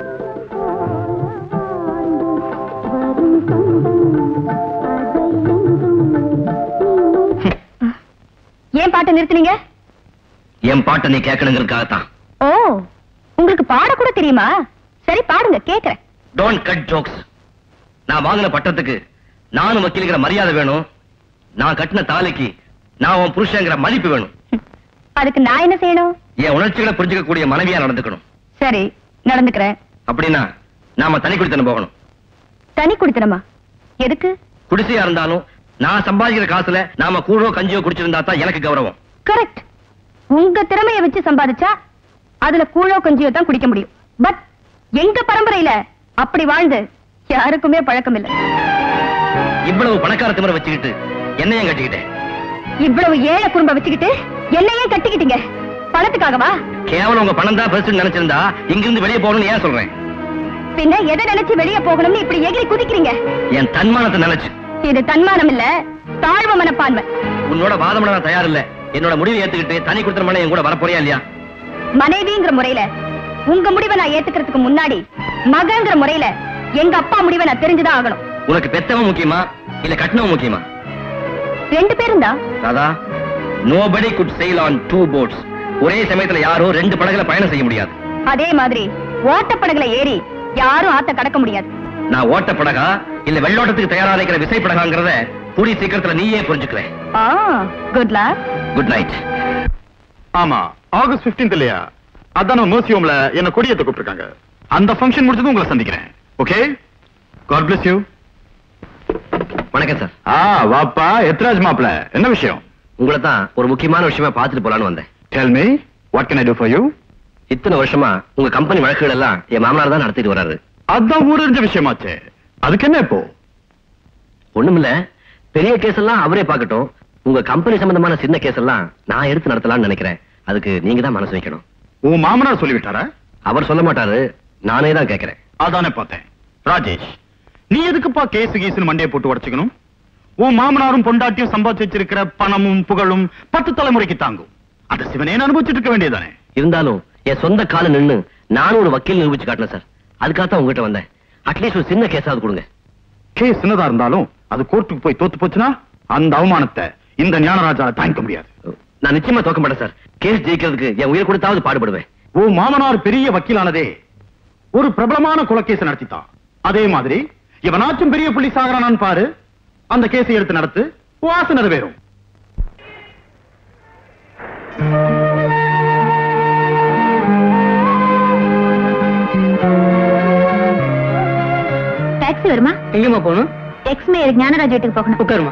ஏன் பாட்டை நிறுத்துனீங்க? என் பாட்டை நீ கேட்கணுங்கிறதுக்காகத்தான். ஓ, உங்களுக்கு பாட கூட தெரியுமா? சரி பாடுங்க, கேக்குறேன். Don't cut jokes. நான் வாங்கின பட்டத்துக்கு நானும் வக்கீலுங்கிற மரியாதை வேணும். நான் கட்டின தாலிக்கு நான் உன் புருஷங்கிற மதிப்பு வேணும். அதுக்கு நான் என்ன செய்யணும்? என் உணர்ச்சிகளை புரிஞ்சுக்க கூடிய மனைவியா நடந்துக்கணும். சரி, நடந்துக்கிறேன். அப்படின்னா நாம தனி குடித்தனம் போகணும். தனி குடித்தனமா? எதுக்கு? குடிசையா இருந்தாலும் நான் சம்பாதிக்கிற காசுல நாம கூழோ கஞ்சியோ குடிச்சிருந்தா தான் எனக்கு கௌரவம். கரெக்ட். உங்க திறமையை வச்சு சம்பாதிச்சா அதுல கூழோ கஞ்சியோ தான் குடிக்க முடியும். பட் எங்க பரம்பரையில அப்படி வாழ்ந்து யாருக்குமே பழக்கம் இல்லை. இவ்வளவு பணக்கார திமிர வச்சுக்கிட்டு என்னையும் கட்டிக்கிட்டேன். இவ்வளவு ஏழை குடும்ப வச்சுக்கிட்டு என்னையே கட்டிக்கிட்டீங்க. பணத்துக்காகவா? கேவலம் உங்க பணம் தான் பெருசுன்னு நினைச்சிருந்தா இங்கிருந்து வெளியே போகணும்னு ஏன் சொல்றேன்? பின்ன எதை நினைச்சு வெளியே போகணும்னு இப்படி எகிரி குதிக்கிறீங்க? என் தன்மானத்தை நினைச்சு. இது தன்மானம் இல்ல, தாழ்வு மனப்பான்மை. உன்னோட வாதம் நான் தயார் இல்ல. என்னோட முடிவை ஏத்துக்கிட்டு தனி குடுத்தனம் என் கூட வரப்போறியா இல்லையா? மனைவிங்கிற முறையில உங்க முடிவை நான் ஏத்துக்கிறதுக்கு முன்னாடி மகங்கிற முறையில எங்க அப்பா முடிவை நான் தெரிஞ்சுதான் ஆகணும். உனக்கு பெத்தவன் முக்கியமா இல்ல கட்டினவன் முக்கியமா? ரெண்டு பேரும் தான். Radha, nobody could sail on two boats. ஒரே சமயத்துல யாரோ ரெண்டு படகுல பயணம் செய்ய முடியாது. அதே மாதிரி ஓட்டப்படகுல ஏறி யாரும் ஆத்த கடக்க முடியாது. நான் ஓட்ட படகா இல்ல வெள்ளோட்டத்துக்கு தயாரா இருக்கிற விசை படகாங்கிறத கூடிய சீக்கிரத்துல நீயே புரிஞ்சுக்கிறேன். Good luck. Good night. ஆமா, ஆகஸ்ட் பதினைந்து இல்லையா? அதான் மியூசியம்ல என்ன கொடியேத்த கூப்பிட்டிருக்காங்க. அந்த ஃபங்க்ஷன் முடிச்சதும் உங்களை சந்திக்கிறேன். Okay, God bless you. வணக்கம் சார். ஆ வாப்பா எத்ராஜ் மாப்ள, என்ன விஷயம்? உங்களை தான் ஒரு முக்கியமான விஷயமா பார்த்துட்டு போலான்னு வந்தேன். Tell me, what can I do for you? இத்தனை வருஷமா உங்க கம்பெனி வழக்குகள் எல்லாம் என் மாமனார் தான் நடத்திட்டு வர்றாரு. அதான் ஊரறிஞ்ச விஷயமாச்சே, அதுக்கு என்ன இப்போ? ஒண்ணுமில்ல, பெரிய கேஸ் எல்லாம் அவரே பார்க்கட்டும். உங்க கம்பெனி சம்பந்தமான சின்ன கேஸ் எல்லாம் நான் எடுத்து நடத்தலாம்னு நினைக்கிறேன். அதுக்கு நீங்க தான் மனசு வைக்கணும். உன் மாமனார் சொல்லிவிட்டாரா? அவர் சொல்ல மாட்டாரு, நானே தான் கேட்கிறேன். அதானே பார்த்தேன். ராஜேஷ், நீ எதுக்குப்பா கேஸ் கீசுன்னு மண்டையை போட்டு உடைச்சுக்கணும்? உன் மாமனாரும் பொண்டாட்டியும் சம்பாதிச்சு வச்சிருக்கிற பணமும் புகழும் பத்து தலைமுறைக்கு தாங்கும். அதை சிவனே அனுபவிச்சுட்டு இருக்க வேண்டியதானே. இருந்தாலும் என் சொந்த கால நின்னு நானும் ஒரு வக்கீல் நிரூபிச்சு காட்டினேன் சார். அதுக்காகத்தான் உங்ககிட்ட வந்தேன். அட்லீஸ்ட் ஒரு சின்ன கேஸாவது கொடுங்க. கேஸ் சின்னதா இருந்தாலும் அது கோர்ட்டுக்கு போய் தோத்து போச்சுன்னா அந்த அவமானத்தை இந்த ஞானராஜால தாங்கிக்க முடியாது. நான் நிச்சயமா தோக்க மாட்டேன் சார். கேஸ் ஜெயிக்கிறதுக்கு என் உயிர் கொடுத்தாவது பாடுபடுவேன். உன் மாமனார் பெரிய வக்கீலானதே ஒரு பிரபலமான கொலைக்கேஸ் நடத்தித்தான். அதே மாதிரி இவனாச்சும் பெரிய புள்ளி சாகரானான்னு பாரு, அந்த கேஸை எடுத்து நடத்து, வாச நிறைவேறும். டாக்ஸி வருமா? எங்கம்மா போகணும்? எக்ஸ் மேயர் ஞானராஜ் வீட்டுக்கு போகணும். உட்காருமா.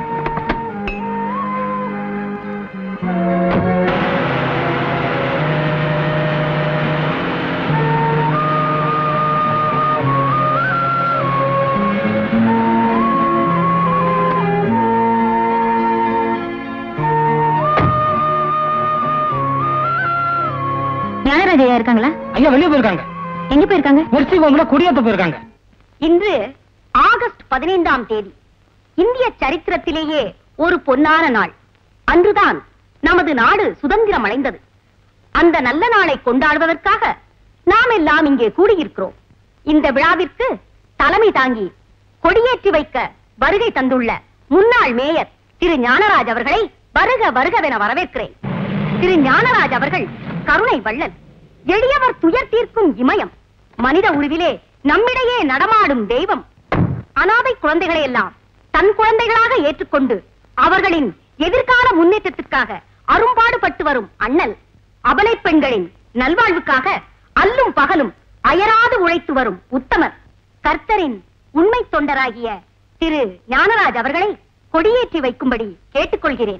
ஞானராஜ் ஐயா இருக்காங்களா? ஐயா வெளியே போயிருக்காங்க. எங்க போயிருக்காங்க? நெர்சி ஹோம்ல குடியேற்ற போயிருக்காங்க. இன்று ஆகஸ்ட் பதினைந்தாம் தேதி இந்திய சரித்திரத்திலேயே ஒரு பொன்னான நாள். அன்றுதான் நமது நாடு சுதந்திரம் அடைந்தது. அந்த நல்ல நாளை கொண்டாடுவதற்காக நாம் எல்லாம் இங்கே கூடியிருக்கிறோம். இந்த விழாவிற்கு தலைமை தாங்கி கொடியேற்றி வைக்க வருகை தந்துள்ள முன்னாள் மேயர் திரு ஞானராஜ் அவர்களை வருக வருகவென வரவேற்கிறேன். திரு ஞானராஜ் அவர்கள் கருணை வள்ளல், எளியவர் துயர் தீர்க்கும் இமயம், மனித உருவிலே நம்மிடையே நடமாடும் தெய்வம். அனாதை குழந்தைகளை எல்லாம் தன் குழந்தைகளாக ஏற்றுக்கொண்டு அவர்களின் எதிர்கால முன்னேற்றத்திற்காக அரும்பாடுபட்டு வரும் அண்ணல். அபலை பெண்களின் நல்வாழ்வுக்காக அல்லும் பகலும் அயராது உழைத்து வரும் உத்தமர். கர்த்தரின் உண்மை தொண்டராகிய திரு ஞானராஜ் அவர்களை கொடியேற்றி வைக்கும்படி கேட்டுக்கொள்கிறேன்.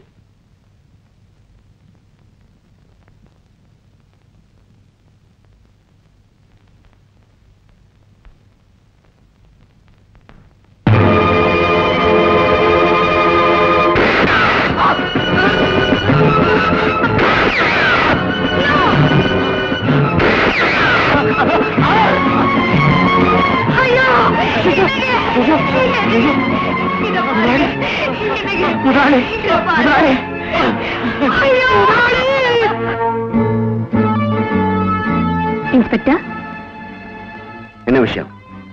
இன்ஸ்பெக்டர், என்ன விஷயம்?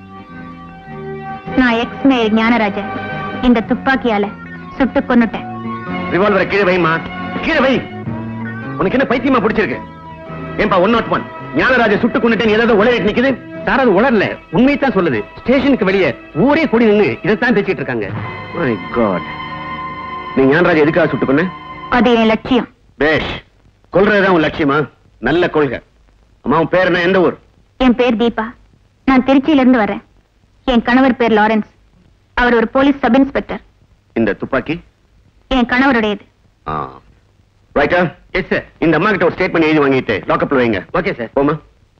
நான் எக்ஸ் மேயர் ஞானராஜன் இந்த துப்பாக்கியால சுட்டு கொன்னுட்டேன். ரிவால்வரை கீழே வைமா, கீழே வை. உனக்கு என்ன பைத்தியமா பிடிச்சிருக்கு? ஏன்பா ஒன் நாட் ஒன் ஞானராஜ சுட்டு கொண்டுட்டேன் ஏதாவது உளறிட்டு நிக்குது? சார் அது உளரல, உண்மையைத்தான் சொல்லுது. ஸ்டேஷனுக்கு வெளியே ஊரே கூடி நின்னு இதைத்தான் பேசிட்டு இருக்காங்க. மை காட், நீ ஞானராஜ எதுக்காக சுட்டு கொன்ன? அது என் லட்சியம். பேஷ், கொல்றதுதான் உன் லட்சியமா? நல்ல கொள்கை. அம்மா உன் பேர் என்ன, எந்த ஊர்? என் பேர் தீபா, நான் திருச்சியில இருந்து வரேன். என் கணவர் பேர் லாரன்ஸ், அவர் ஒரு போலீஸ் சப் இன்ஸ்பெக்டர். இந்த துப்பாக்கி என் கணவருடையது. ரைட்டா? Yes sir. இந்த அம்மா கிட்ட ஒரு ஸ்டேட்மெண்ட் எழுதி வாங்கிட்டு லாக்அப்ல வைங்க. Okay sir. போமா.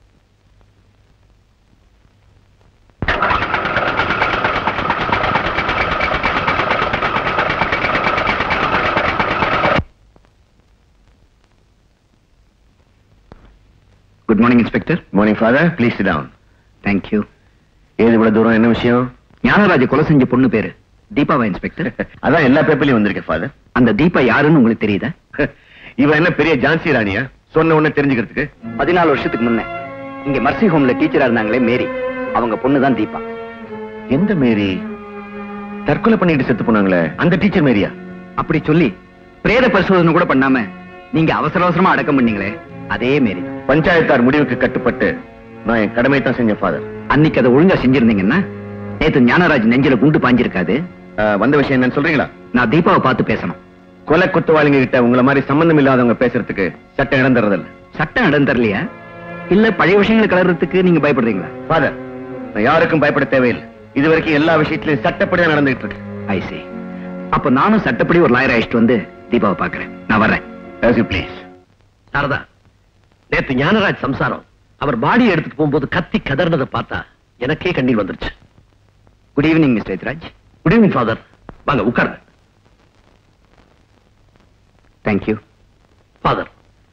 Good morning inspector. Morning father, please sit down. Thank you. ஏது இவ்வளவு தூரம், என்ன விஷயம்? ஞானராஜ கொலை செஞ்ச பொண்ணு பேரு தீபாவா இன்ஸ்பெக்டர்? அதான் எல்லா பேப்பர்லயும் வந்திருக்கேன் ஃபாதர். அந்த தீபா யாருன்னு உங்களுக்கு தெரியுதா? இவன் என்ன பெரிய ஜான்சி ராணியா சொன்ன உடனே தெரிஞ்சுக்கிறதுக்கு? பதினாலு வருஷத்துக்கு முன்ன இங்க மர்சி ஹோம்ல டீச்சரா இருந்தாங்களே மேரி, அவங்க பொண்ணுதான் தீபா. எந்த மேரி? தற்கொலை பண்ணிட்டு செத்து போனாங்களே அந்த டீச்சர் மேரியா? அப்படி சொல்லி பிரேத பரிசோதனை கூட பண்ணாம நீங்க அவசர அவசரமா அடக்கம் பண்ணீங்களே, அதே மேரி. பஞ்சாயத்தார் முடிவுக்கு கட்டுப்பட்டு நான் என் கடமை தான் செஞ்சேன் ஃபாதர். அன்னைக்கு அதை ஒழுங்கா செஞ்சிருந்தீங்கன்னா நேத்து ஞானராஜ் நெஞ்சில குண்டு பாஞ்சிருக்காது. வந்த விஷயம் என்னன்னு சொல்றீங்களா? நான் தீபாவை பார்த்து பேசணும். கொலை குத்தவாளிங்க கிட்ட உங்களை மாதிரி சம்பந்தம் இல்லாதவங்க பேசுறதுக்கு சட்டம் இடம் தரதில்ல. சட்டம் இடம் தரலையா? இல்ல பழைய விஷயங்களை கலர்றதுக்கு நீங்க பயப்படுறீங்களா? ஃபாதர், நான் யாருக்கும் பயப்பட தேவையில்லை. இது வரைக்கும் எல்லா விஷயத்திலும் சட்டப்படி தான் நடந்துட்டு இருக்கு. ஐ see. அப்ப நானும் சட்டப்படி ஒரு லாயர் அழைச்சிட்டு வந்து தீபாவை பாக்குறேன். நான் வர்றேன். ப்ளீஸ். சாரதா, நேத்து ஞானராஜ் சம்சாரம் அவர் பாடியை எடுத்துட்டு போகும்போது கத்தி கதர்னதை பார்த்தா எனக்கே கண்ணீர் வந்துருச்சு. Good evening mister Ethraj. Good evening father. வாங்க உட்காருங்க. தேங்க்யூ. ஃபாதர்,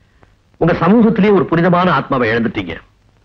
உங்க சமூகத்திலேயே ஒரு புனிதமான ஆத்மாவை இழந்துட்டீங்க.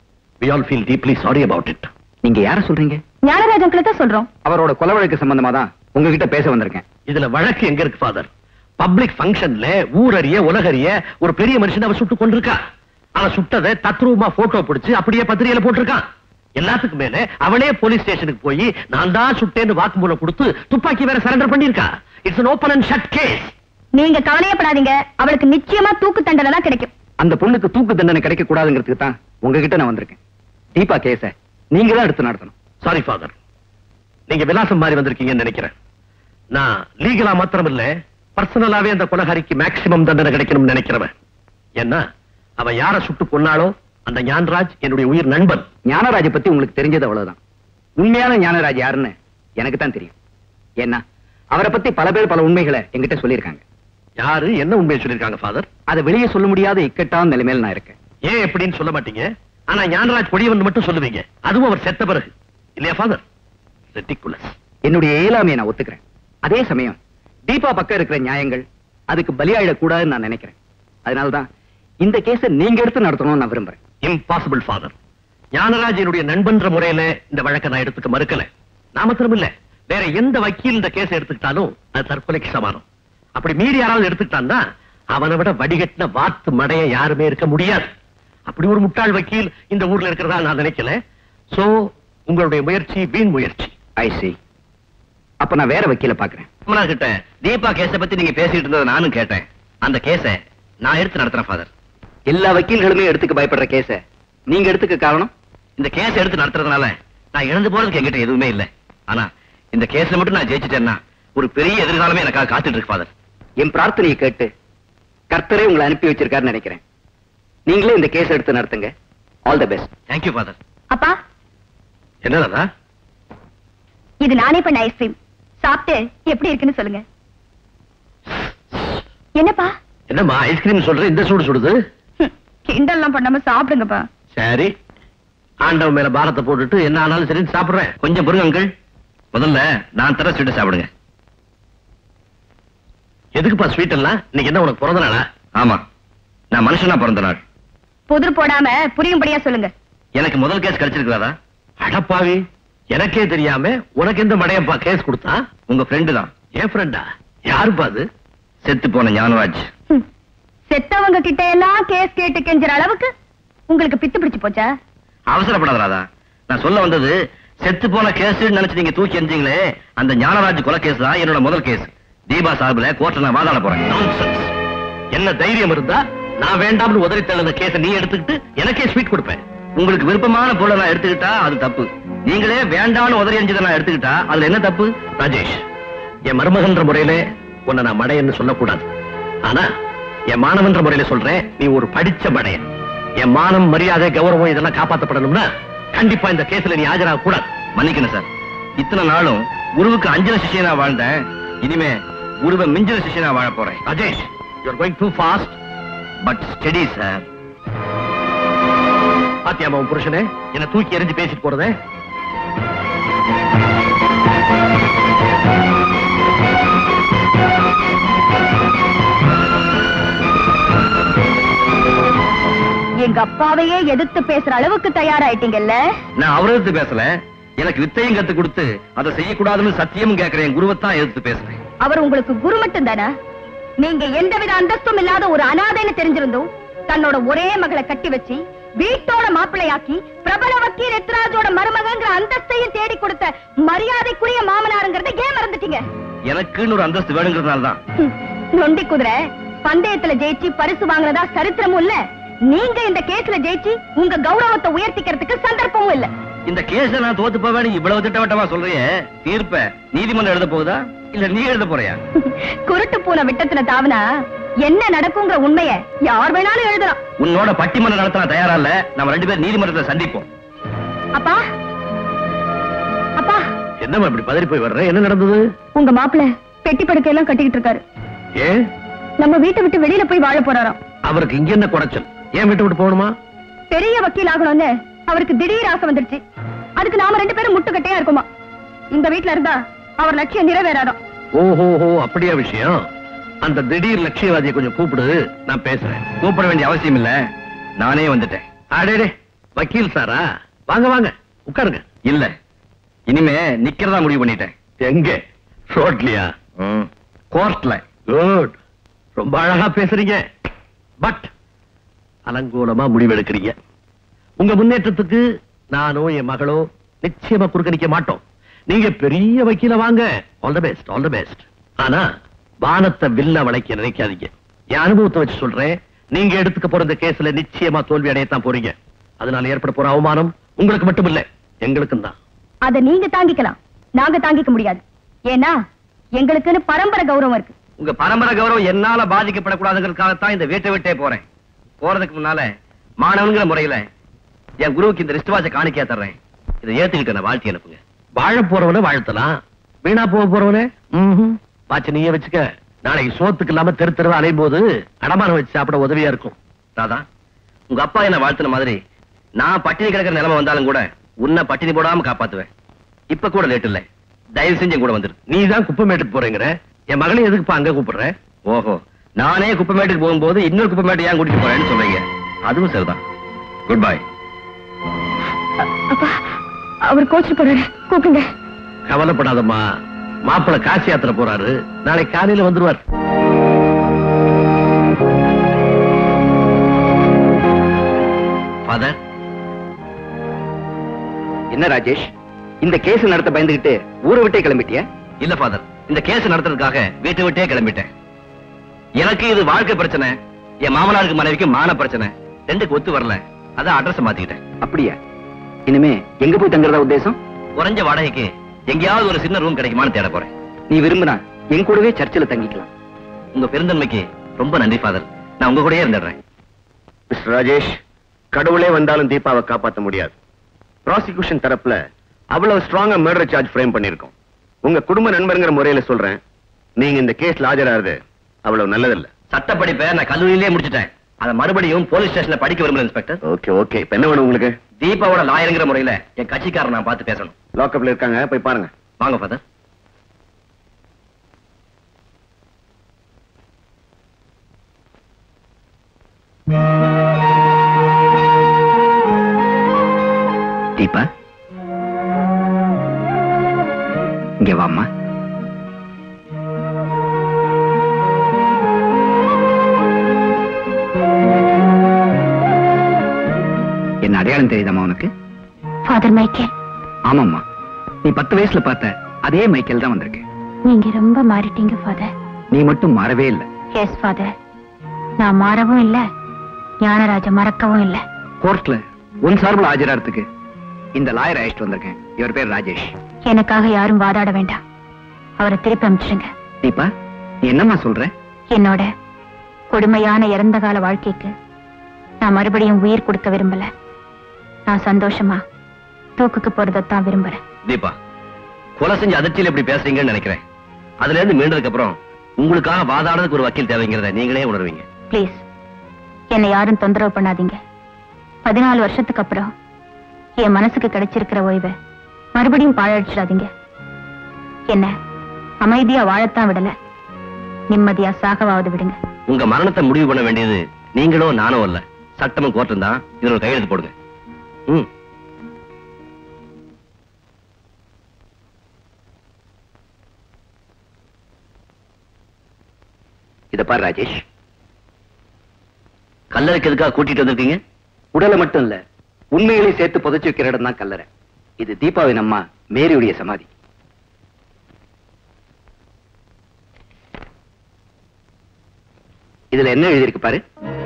we all feel deeply sorry about it. நீங்க யார சொல்றீங்க? ஞானராஜ் அங்கிளை தான் சொல்றோம். அவரோட கொலை வழக்கு சம்பந்தமா தான் உங்ககிட்ட பேச வந்திருக்கேன். இதுல வழக்கு எங்க இருக்கு ஃபாதர்? பப்ளிக் ஃபங்க்ஷன்ல ஊரறிய உலகறிய ஒரு பெரிய மனுஷன் அவ சுட்டு கொண்டிருக்கா. அவன் சுட்டதை தத்ரூபமா போட்டோ பிடிச்சு அப்படியே பத்திரிகையில போட்டிருக்கான். எல்லாத்துக்கும் மேல அவனே போலீஸ் ஸ்டேஷனுக்கு போய் நான் தான் சுட்டேன்னு வாக்குமூலம் கொடுத்து துப்பாக்கி வேற சரண்டர் பண்ணிருக்கா. It's an open and shut case. நீங்க கவலையப்படாதீங்க, அவளுக்கு நிச்சயமா தூக்கு தண்டனை தான் கிடைக்கும். அந்த பொண்ணுக்கு தூக்கு தண்டனை கிடைக்க கூடாதுங்கிறதுக்கு தான் உங்ககிட்ட நான் வந்திருக்கேன். தீபா கேஸ நீங்க தான் எடுத்து நடத்தணும். சாரி ஃபாதர், நீங்க விலாசம் மாறி வந்திருக்கீங்கன்னு நினைக்கிறேன். நான் லீகலா மாத்திரம் இல்ல, பர்சனலாவே அந்த கொலகாரிக்கு மேக்சிமம் தண்டனை கிடைக்கணும்னு நினைக்கிறவன். ஏன்னா அவ யார சுட்டு கொன்னாலோ அந்த ஞானராஜ் என்னுடைய உயிர் நண்பன். ஞானராஜை பத்தி உங்களுக்கு தெரிஞ்சது அவ்வளவுதான். உண்மையான ஞானராஜ் யாருன்னு எனக்கு தான் தெரியும். ஏன்னா அவரை பத்தி பல பேர் பல உண்மைகளை என்கிட்ட சொல்லியிருக்காங்க. யாரு என்ன உண்மையை சொல்லிருக்காங்க ஃபாதர்? அதை வெளியே சொல்ல முடியாத இக்கட்டான நிலைமையில் நான் இருக்கேன். ஏன் எப்படின்னு சொல்ல மாட்டீங்க, ஆனா ஞானராஜ் கொடியவன் மட்டும் சொல்லுவீங்க. அதுவும் அவர் செத்த பிறகு இல்லையா ஃபாதர்? ரெட்டிகுலஸ். என்னுடைய இயலாமையை நான் ஒத்துக்கிறேன். அதே சமயம் தீபா பக்கம் இருக்கிற நியாயங்கள் அதுக்கு பலியாயிடக்கூடாதுன்னு நான் நினைக்கிறேன். அதனால்தான் இந்த கேஸை நீங்க எடுத்து நடத்தணும்னு நான் விரும்புறேன். Impossible father. ஞானராஜ் என்னுடைய நண்பன்ற முறையில இந்த வழக்கை நான் எடுத்துக்க மறுக்கல. நான் மாத்திரம் இல்ல, வேற எந்த வக்கீல் இந்த கேஸ் எடுத்துக்கிட்டாலும் அது தற்கொலைக்கு சமானம். அப்படி மீறி யாராவது எடுத்துக்கிட்டான்னா அவனை விட வடிகட்டின வாத்து மடைய யாருமே இருக்க முடியாது. அப்படி ஒரு முட்டாள் வக்கீல் இந்த ஊர்ல இருக்கிறதா நான் நினைக்கல. சோ உங்களுடைய முயற்சி வீண் முயற்சி. ஐ see. அப்ப நான் வேற வக்கீல பாக்குறேன். கிட்ட தீபா கேஸ பத்தி நீங்க பேசிட்டு இருந்ததை நானும் கேட்டேன். அந்த கேஸ நான் எடுத்து நடத்துறேன் ஃபாதர். எல்லா வக்கீல்களுமே எடுத்துக்க பயப்படுற கேஸ நீங்க எடுத்துக்க காரணம்? இந்த கேஸ் எடுத்து நடத்துறதுனால நான் இழந்து போறதுக்கு என்கிட்ட எதுவுமே இல்ல. ஆனா இந்த கேஸ்ல மட்டும் நான் ஜெயிச்சிட்டேன்னா ஒரு பெரிய எதிர்காலமே எனக்காக காத்துட்டு இருக்கு ஃபாதர். என் பிரார்த்தனையை கேட்டு கர்த்தரே உங்களை அனுப்பி வச்சிருக்காருன்னு நினைக்கிறேன். நீங்களே இந்த கேஸ் எடுத்து நடத்துங்க. All the best. Thank you father. அப்பா, என்னடா இது நானே பண்ண ஐஸ்கிரீம். சாப்பிட்டு எப்படி இருக்குன்னு சொல்லுங்க. என்னப்பா? என்னம்மா ஐஸ்கிரீம் சொல்ற இந்த சூடு சுடுது? கிண்டல்லாம் பண்ணாம சாப்பிடுங்கப்பா. சரி, ஆண்டவன் மேல பாரத்தை போட்டுட்டு என்ன ஆனாலும் சரி சாப்பிடுறேன். கொஞ்சம் பொறுங்க அங்கிள். முதல்ல நான் தர ஸ்வீட் சாப்பிடுங்க. எதுக்குப்பா ஸ்வீட் எல்லாம்? இன்னைக்கு என்ன உனக்கு பிறந்த நாளா? ஆமா, நான் மனுஷனா பிறந்த நாள். புதிர் போடாம புரியும்படியா சொல்லுங்க. எனக்கு முதல் கேஸ் கிடைச்சிருக்காதா? அடப்பாவி, எனக்கே தெரியாம உனக்கு எந்த மடையப்பா கேஸ் கொடுத்தா? உங்க ஃப்ரெண்டு தான். என் ஃப்ரெண்டா? யாருப்பா அது? செத்து போன ஞானராஜ். ஹம். செத்தவங்க கிட்ட எல்லாம் கேஸ் கேட்டு கெஞ்சுற அளவுக்கு உங்களுக்கு பித்து பிடிச்சு போச்சா? அவசரப்படாத ராதா. நான் சொல்ல வந்தது செத்து போன கேஸ் நினைச்சு நீங்க தூக்கி எறிஞ்சீங்களே, அந்த ஞானராஜ் கொலை கேஸ் தான் என்னோட முதல் கேஸ். தீபா சார்பில் கோர்ட்ல நான் வாதாட போறேன். Nonsense. என்ன தைரியம் இருந்தா நான் வேண்டாம்னு உதறி தள்ளின கேஸ நீ எடுத்துக்கிட்டு எனக்கே ஸ்வீட் கொடுப்பேன். உங்களுக்கு விருப்பமான பொருளை நான் எடுத்துக்கிட்டா அது தப்பு. நீங்களே வேண்டாம்னு உதறி எறிஞ்சதை நான் எடுத்துக்கிட்டா அதுல என்ன தப்பு? ராஜேஷ், என் மருமகன்ற முறையில உன்னை நான் மடையன்னு சொல்லக்கூடாது. ஆனா என் மாணவன்ற முறையில சொல்றேன், நீ ஒரு படிச்ச மடையன். என் மானம், மரியாதை, கௌரவம் இதெல்லாம் காப்பாற்றப்படணும்னா கண்டிப்பா இந்த கேஸ்ல நீ ஆஜராக கூடாது. மன்னிக்கணும் சார். இத்தனை நாளும் குருவுக்கு அஞ்சன சிஷியனா வாழ்ந்தேன். இனிமே குருவை மிஞ்சன சிஷியனா வாழ போறேன். Rajesh, you are going too fast. But study sir. பாத்தியாமா உன் புருஷனே என்ன தூக்கி எறிஞ்சு பேசிட்டு போறதே? எங்க அப்பாவையே எதிர்த்து பேசுற அளவுக்கு தயாராயிட்டீங்கல்ல? நான் அவரை எதிர்த்து பேசல. எனக்கு வித்தையும் கத்து கொடுத்து அதை செய்யக்கூடாதுன்னு சத்தியமும் கேட்கிறேன். குருவைத்தான் எதிர்த்து பேசுறேன். அவர் உங்களுக்கு குரு மட்டும் தானா? நீங்க எந்தவித அந்தஸ்தும் இல்லாத ஒரு அனாதைன்னு தெரிஞ்சிருந்தும் தன்னோட ஒரே மகளை கட்டி வச்சு வீட்டோட மாப்பிள்ளையாக்கி பிரபல வக்கீல் எத்ராஜோட மருமகங்கிற அந்தஸ்தையும் தேடி கொடுத்த மரியாதைக்குரிய மாமனாருங்கிறத ஏன் மறந்துட்டீங்க? எனக்குன்னு ஒரு அந்தஸ்து வேணுங்கிறதுனால தான். ஹம், நொண்டி குதிரை பந்தயத்துல ஜெயிச்சு பரிசு வாங்குறதா சரித்திரமும் இல்ல. நீங்க இந்த கேஸ்ல ஜெயிச்சு உங்க கௌரவத்தை உயர்த்திக்கிறதுக்கு சந்தர்ப்பமும் இல்ல. இந்த கேஸ நான் தோத்து போவேன் இவ்வளவு திட்டவட்டமா சொல்றியே, தீர்ப்ப நீதிமன்றம் எழுத போகுதா இல்ல நீ எழுத போறியா? குருட்டு பூனை விட்டத்துல தாவனா என்ன நடக்குங்கிற உண்மைய யார் வேணாலும் எழுதலாம். உன்னோட பட்டிமன்றம் நடத்த தயாரா இல்ல. நம்ம ரெண்டு பேரும் நீதிமன்றத்தில் சந்திப்போம். அப்பா அப்பா என்னம்மா இப்படி பதறி போய் வர்ற? என்ன நடந்தது? உங்க மாப்பிள்ள பெட்டி படுக்கை எல்லாம் கட்டிக்கிட்டு இருக்காரு. ஏன்? நம்ம வீட்டை விட்டு வெளியில போய் வாழ போறாராம். அவருக்கு இங்க என்ன குறைச்சல்? ஏன் விட்டு விட்டு போகணுமா? பெரிய வக்கீல் ஆகணும்னு அவருக்கு திடீர் ஆசை வந்துருச்சு. அதுக்கு நாம ரெண்டு பேரும் முட்டுக்கட்டையா இருக்குமா? இந்த வீட்டுல இருந்தா அவர் லட்சியம் நிறைவேறாதான். ஓஹோ, அப்படியா விஷயம்? அந்த திடீர் லட்சியவாதியை கொஞ்சம் கூப்பிடு, நான் பேசுறேன். கூப்பிட வேண்டிய அவசியம் இல்ல, நானே வந்துட்டேன். அடே, வக்கீல் சாரா? வாங்க வாங்க உட்காருங்க. இல்ல, இனிமே நிக்கிறதா முடிவு பண்ணிட்டேன். எங்க? ரோட்லயா? கோர்ட்ல. குட், ரொம்ப அழகா பேசுறீங்க. பட் அலங்கோலமா முடிவெடுக்கிறீங்க. உங்க முன்னேற்றத்துக்கு நானோ என் மகளோ நிச்சயமா குறுக்கணிக்க மாட்டோம். நீங்க பெரிய வக்கீல வாங்க. All the best, all the best. ஆனா வானத்தை வில்ல வளைக்க நினைக்காதீங்க. என் அனுபவத்தை வச்சு சொல்றேன். நீங்க எடுத்துக்க போற இந்த கேஸ்ல நிச்சயமா தோல்வி அடையத்தான் போறீங்க. அதனால ஏற்பட போற அவமானம் உங்களுக்கு மட்டும் இல்ல, எங்களுக்கும் தான். அதை நீங்க தாங்கிக்கலாம், நாங்க தாங்கிக்க முடியாது. ஏன்னா எங்களுக்குன்னு பரம்பரை கௌரவம் இருக்கு. உங்க பரம்பரை கௌரவம் என்னால பாதிக்கப்படக்கூடாதுங்கிறதுக்காகத்தான் இந்த வீட்டை விட்டே போறேன். போறதுக்கு முன்னால மாணவன்கிற முறையில என் குருவுக்கு இந்த ரிஸ்ட் வாட்சை காணிக்கையா தர்றேன். இதை ஏத்துக்கிட்டு நான் வாழ்த்தி அனுப்புங்க. வாழ போறவனை வாழ்த்தலாம், வீணா போக போறவனே வாட்ச நீயே வச்சுக்க. நாளைக்கு சோத்துக்கு இல்லாம தெரு தெருவா அலையும் போது அடமானம் வச்சு சாப்பிட உதவியா இருக்கும். ராதா, உங்க அப்பா என்ன வாழ்த்தின மாதிரி நான் பட்டினி கிடக்கிற நிலைமை வந்தாலும் கூட உன்னை பட்டினி போடாம காப்பாத்துவேன். இப்ப கூட லேட் இல்ல, தயவு செஞ்சு கூட வந்துரு. நீ தான் குப்பமேட்டுக்கு போறேங்கிற, என் மகளை எதுக்குப்பா அங்க கூப்பிடுற? ஓஹோ, நானே குப்பமேட்டுக்கு போகும்போது இன்னொரு குப்பமேட்டு ஏன் கூட்டிட்டு போறேன்னு சொல்றீங்க. அதுவும் சரிதான். Goodbye. அப்பா, அவர் கோச்சிட்டு போறாரு, கூப்பிடுங்க. கவலைப்படாதம்மா, மாப்பிள்ள காசி யாத்திரை போறாரு, நாளைக்கு காலையில வந்துருவார். ஃபாதர். என்ன ராஜேஷ், இந்த கேஸ் நடத்த பயந்துகிட்டு ஊரை விட்டே கிளம்பிட்டிய? இல்ல ஃபாதர், இந்த கேஸ் நடத்துறதுக்காக வீட்டை விட்டே கிளம்பிட்டேன். எனக்கு இது வாழ்க்கை பிரச்சனை, என் மாமனாருக்கு மனைவிக்கு மான பிரச்சனை, ரெண்டுக்கு ஒத்து வரல. அதான் அட்ரஸ் மாத்திக்கிட்டேன். அப்படியா? இனிமே எங்க போய் தங்குறதா உத்தேசம்? குறைஞ்ச வாடகைக்கு எங்கேயாவது ஒரு சின்ன ரூம் கிடைக்குமான்னு தேட போறேன். நீ விரும்பினா என் கூடவே சர்ச்சில் தங்கிக்கலாம். உங்க பெருந்தன்மைக்கு ரொம்ப நன்றி ஃபாதர். நான் உங்க கூடயே இருந்துடுறேன். மிஸ்டர் ராஜேஷ், கடவுளே வந்தாலும் தீபாவை காப்பாற்ற முடியாது. ப்ராசிக்யூஷன் தரப்புல அவ்வளவு ஸ்ட்ராங்கா மர்டர் சார்ஜ் ஃப்ரேம் பண்ணிருக்கோம். உங்க குடும்ப நண்பருங்கிற முறையில சொல்றேன், நீங்க இந்த கேஸ்ல ஆஜராது அவ்வளவு நல்லதில்ல. சட்ட படிப்பை நான் கல்லூரியிலே முடிச்சிட்டேன். அதை மறுபடியும் போலீஸ் ஸ்டேஷன்ல படிக்க விரும்புறேன் இன்ஸ்பெக்டர். ஓகே ஓகே, இப்ப என்ன வேணும் உங்களுக்கு? தீபாவோட லாயருங்கிற முறையில என் கட்சிக்காரன் நான் பார்த்து பேசணும். லாக்அப்ல இருக்காங்க, போய் பாருங்க. வாங்க ஃபாதர். தீபா, இங்க வாம்மா. என்ன அடையாளம் தெரியுதாமா உனக்கு? Father Michael. ஆமாம்மா, நீ பத்து வயசுல பார்த்த அதே மைக்கேல் தான் வந்திருக்கு. நீங்க ரொம்ப மாறிட்டீங்க ஃபாதர். நீ மட்டும் மாறவே இல்ல. எஸ் ஃபாதர், நான் மாறவும் இல்ல, ஞானராஜ மறக்கவும் இல்ல. கோர்ட்ல உன் சார்பில் ஆஜராகிறதுக்கு இந்த லாயர் அழைச்சிட்டு வந்திருக்கேன். இவர் பேர் ராஜேஷ். எனக்காக யாரும் வாதாட வேண்டாம், அவரை திருப்பி அனுப்பிச்சிடுங்க. தீபா, நீ என்னம்மா சொல்ற? என்னோட கொடுமையான இறந்த கால வாழ்க்கைக்கு நான் மறுபடியும் உயிர் கொடுக்க விரும்பல. நான் சந்தோஷமா தூக்குக்கு போறதான் விரும்புறேன். தீபா, கொலை செஞ்சு அதிர்ச்சியில் எப்படி பேசுறீங்கன்னு நினைக்கிறேன். அதுல இருந்து மீண்டதுக்கு அப்புறம் உங்களுக்காக வாதாடுறதுக்கு ஒரு வக்கீல் தேவைங்கிறத நீங்களே உணர்வீங்க. பிளீஸ், என்னை யாரும் தொந்தரவு பண்ணாதீங்க. பதினாலு வருஷத்துக்கு அப்புறம் என் மனசுக்கு கிடைச்சிருக்கிற ஓய்வை மறுபடியும் பாழடிச்சிடாதீங்க. என்ன அமைதியா வாழத்தான் விடல, நிம்மதியா சாகவாவது விடுங்க. உங்க மரணத்தை முடிவு பண்ண வேண்டியது நீங்களோ நானோ அல்ல, சட்டமும் கோர்ட்டும் தான். இதுல ஒரு கையெழுத்து போடுங்க. ம். இத பாரு ராஜேஷ், கல்லறைக்கு எதுக்காக கூட்டிட்டு வந்திருக்கீங்க? உடலை மட்டும் இல்ல, உண்மையிலே சேர்த்து புதைச்சு வைக்கிற இடம் தான் கல்லறை. இது தீபாவின் அம்மா மேரியுடைய சமாதி. இதுல என்ன எழுதியிருக்கு பாரு.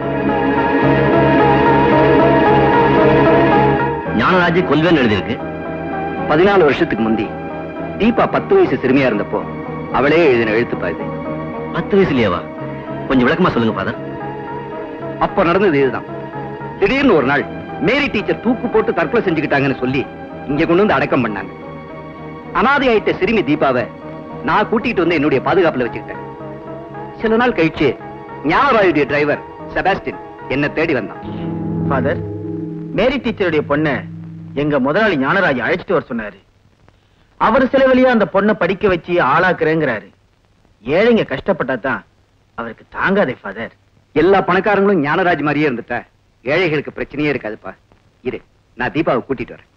ஞானராஜ் கொல்வேன் எழுதியிருக்கு. பதினாலு வருஷத்துக்கு முந்தி தீபா பத்து வயசு சிறுமியா இருந்தப்போ அவளே எழுதின எழுத்துப்பா இது. பத்து வயசுலயேவா? கொஞ்சம் விளக்கமா சொல்லுங்க ஃபாதர். அப்ப நடந்தது இதுதான். திடீர்னு ஒரு நாள் மேரி டீச்சர் தூக்கு போட்டு தற்கொலை செஞ்சுக்கிட்டாங்கன்னு சொல்லி இங்க கொண்டு வந்து அடக்கம் பண்ணாங்க. அனாதை ஆயிட்ட சிறுமி தீபாவை நான் கூட்டிட்டு வந்து என்னுடைய பாதுகாப்புல வச்சுக்கிட்டேன். சில நாள் கழிச்சு ஞானராயுடைய டிரைவர் செபாஸ்டின் என்ன தேடி வந்தான். ஃபாதர், மேரி டீச்சருடைய பொண்ணை எங்க முதலாளி ஞானராஜ் அழைச்சிட்டு வர சொன்னாரு. அவர் செலவுலயே அந்த பொண்ணை படிக்க வச்சு ஆளாக்குறேங்கிறாரு. ஏழைங்க கஷ்டப்பட்டா தான் அவருக்கு தாங்காதே ஃபாதர். எல்லா பணக்காரங்களும் ஞானராஜ் மாதிரியே இருந்துட்டா ஏழைகளுக்கு பிரச்சனையே இருக்காதுப்பா. இரு, நான் தீபாவை கூட்டிட்டு வரேன்.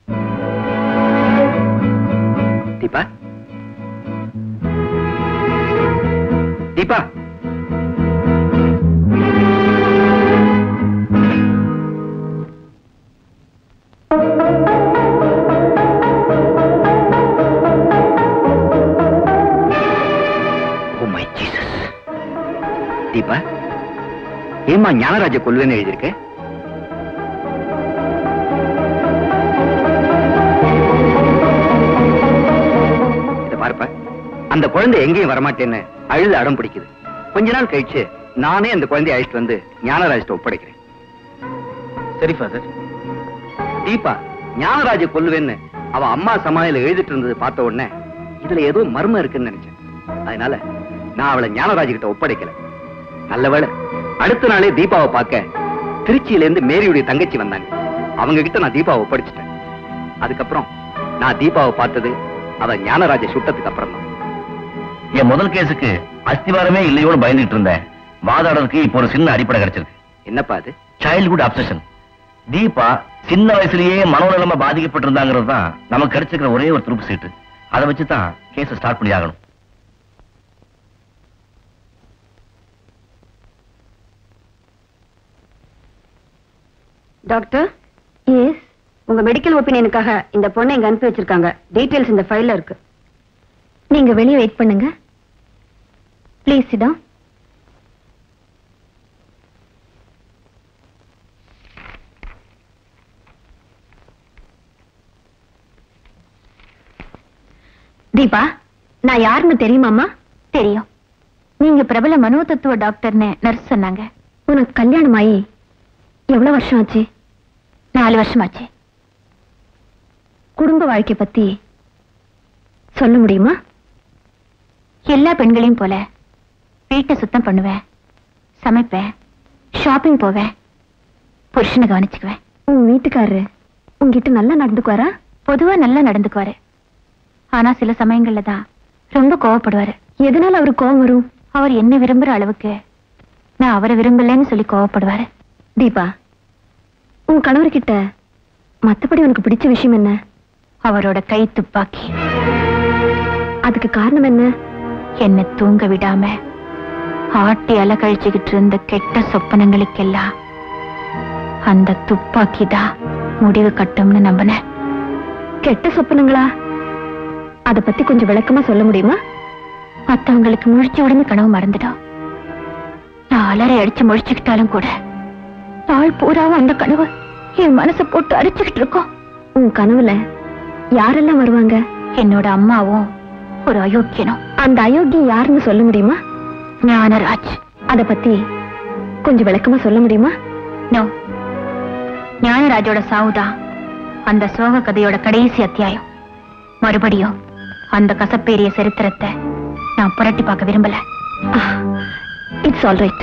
தீபா, தீபா, தீபா, ஏமா ஞானராஜ கொல்லுவேன்னு எழுதியிருக்க? இத பாருப்பா, அந்த குழந்தை எங்கேயும் வரமாட்டேன்னு அழுது அடம் பிடிக்குது. கொஞ்ச நாள் கழிச்சு நானே அந்த குழந்தையை அழைச்சிட்டு வந்து ஞானராஜ்ட்ட ஒப்படைக்கிறேன். சரி ஃபாதர். தீபா ஞானராஜ கொல்லுவேன்னு அவ அம்மா சமாதியில எழுதிட்டு இருந்தது பார்த்த உடனே இதுல ஏதோ மர்மம் இருக்குன்னு நினைச்சேன். அதனால நான் அவளை ஞானராஜ் கிட்ட ஒப்படைக்கல. நல்லவேளை அடுத்த நாளே தீபாவை பார்க்க திருச்சியில இருந்து மேரியுடைய தங்கச்சி வந்தாங்க. அவங்க கிட்ட நான் தீபாவை ஒப்படைச்சிட்டேன். அதுக்கப்புறம் நான் தீபாவை பார்த்தது அவ ஞானராஜ சுட்டத்துக்கு அப்புறம் தான். என் முதல் கேஸுக்கு அஸ்திவாரமே இல்லையோடு பயந்துட்டு இருந்தேன். வாதாடலுக்கு இப்போ ஒரு சின்ன அடிப்படை கிடைச்சிருக்கு. என்னப்பா அது? Childhood obsession. தீபா சின்ன வயசுலயே மனோநலமா பாதிக்கப்பட்டிருந்தாங்கிறது தான் நமக்கு கிடைச்சிருக்கிற ஒரே ஒரு துருப்பு சீட்டு. அதை வச்சுதான் கேஸை ஸ்டார்ட் பண்ணி ஆகணும். டாக்டர், எஸ், உங்க மெடிக்கல் ஒப்பீனியனுக்காக இந்த பொண்ணை இங்க அனுப்பி வச்சிருக்காங்க. டீடைல்ஸ் இந்த ஃபைல்ல இருக்கு. நீங்க வெளியே வெயிட் பண்ணுங்க. Please sit down. தீபா, நான் யாருன்னு தெரியுமாமா? தெரியும். நீங்க பிரபல மனோதத்துவ டாக்டர்னு நர்ஸ் சொன்னாங்க. உனக்கு கல்யாணம் ஆகி எவ்வளவு வருஷம் ஆச்சு? நாலு வருஷம் ஆச்சு. குடும்ப வாழ்க்கை பத்தி சொல்ல முடியுமா? எல்லா பெண்களையும் போல வீட்டை சுத்தம் பண்ணுவேன், சமைப்பேன், ஷாப்பிங் போவேன், புருஷனை கவனிச்சுக்குவேன். உன் வீட்டுக்காரரு உங்ககிட்ட நல்லா நடந்துக்குவாரா? பொதுவா நல்லா நடந்துக்குவாரு. ஆனா சில சமயங்கள்ல தான் ரொம்ப கோவப்படுவாரு. எதனால அவருக்கு கோவம் வரும்? அவர் என்ன விரும்புற அளவுக்கு நான் அவரை விரும்பலன்னு சொல்லி கோவப்படுவாரு. தீபா, உன் கணவர்கிட்ட மத்தபடி உனக்கு பிடிச்ச விஷயம் என்ன? அவரோட கை துப்பாக்கி. அதுக்கு காரணம் என்ன? என்ன தூங்க விடாம ஆட்டி அல கழிச்சுக்கிட்டு இருந்த கெட்ட சொப்பனங்களுக்கெல்லாம் அந்த துப்பாக்கி தான் முடிவு கட்டும்னு நம்பினேன். கெட்ட சொப்பனங்களா? அத பத்தி கொஞ்சம் விளக்கமா சொல்ல முடியுமா? மத்தவங்களுக்கு முழிச்ச உடனே கனவு மறந்துடும். நான் அலறை அடிச்சு முழிச்சுக்கிட்டாலும் கூட நாள் பூராவும் அந்த கனவு என் மனசை போட்டு அடிச்சுக்கிட்டு இருக்கோம். உன் கனவுல யாரெல்லாம் வருவாங்க? என்னோட அம்மாவும் ஒரு அயோக்கியனும். அந்த அயோக்கியம் யாருன்னு சொல்ல முடியுமா? ஞானராஜ். அத பத்தி கொஞ்சம் விளக்கமா சொல்ல முடியுமா? நோ, ஞானராஜோட சாவுதான் அந்த சோக கதையோட கடைசி அத்தியாயம். மறுபடியும் அந்த கசப்பேறிய சரித்திரத்தை நான் புரட்டி பார்க்க விரும்பல. It's all right.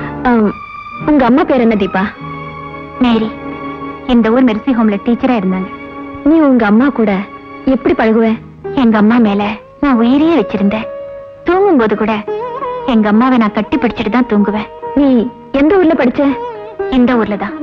உங்க அம்மா பேர் என்ன தீபா? மேரி. இந்த ஊர் மெர்சி ஹோம்ல டீச்சரா இருந்தாங்க. நீ உங்க அம்மா கூட எப்படி பழகுவ? எங்க அம்மா மேல நான் உயிரையே வச்சிருந்தேன். தூங்கும் போது கூட எங்க அம்மாவை நான் கட்டி பிடிச்சிட்டு தான் தூங்குவேன். நீ எந்த ஊர்ல படிச்ச? இந்த ஊர்ல தான்.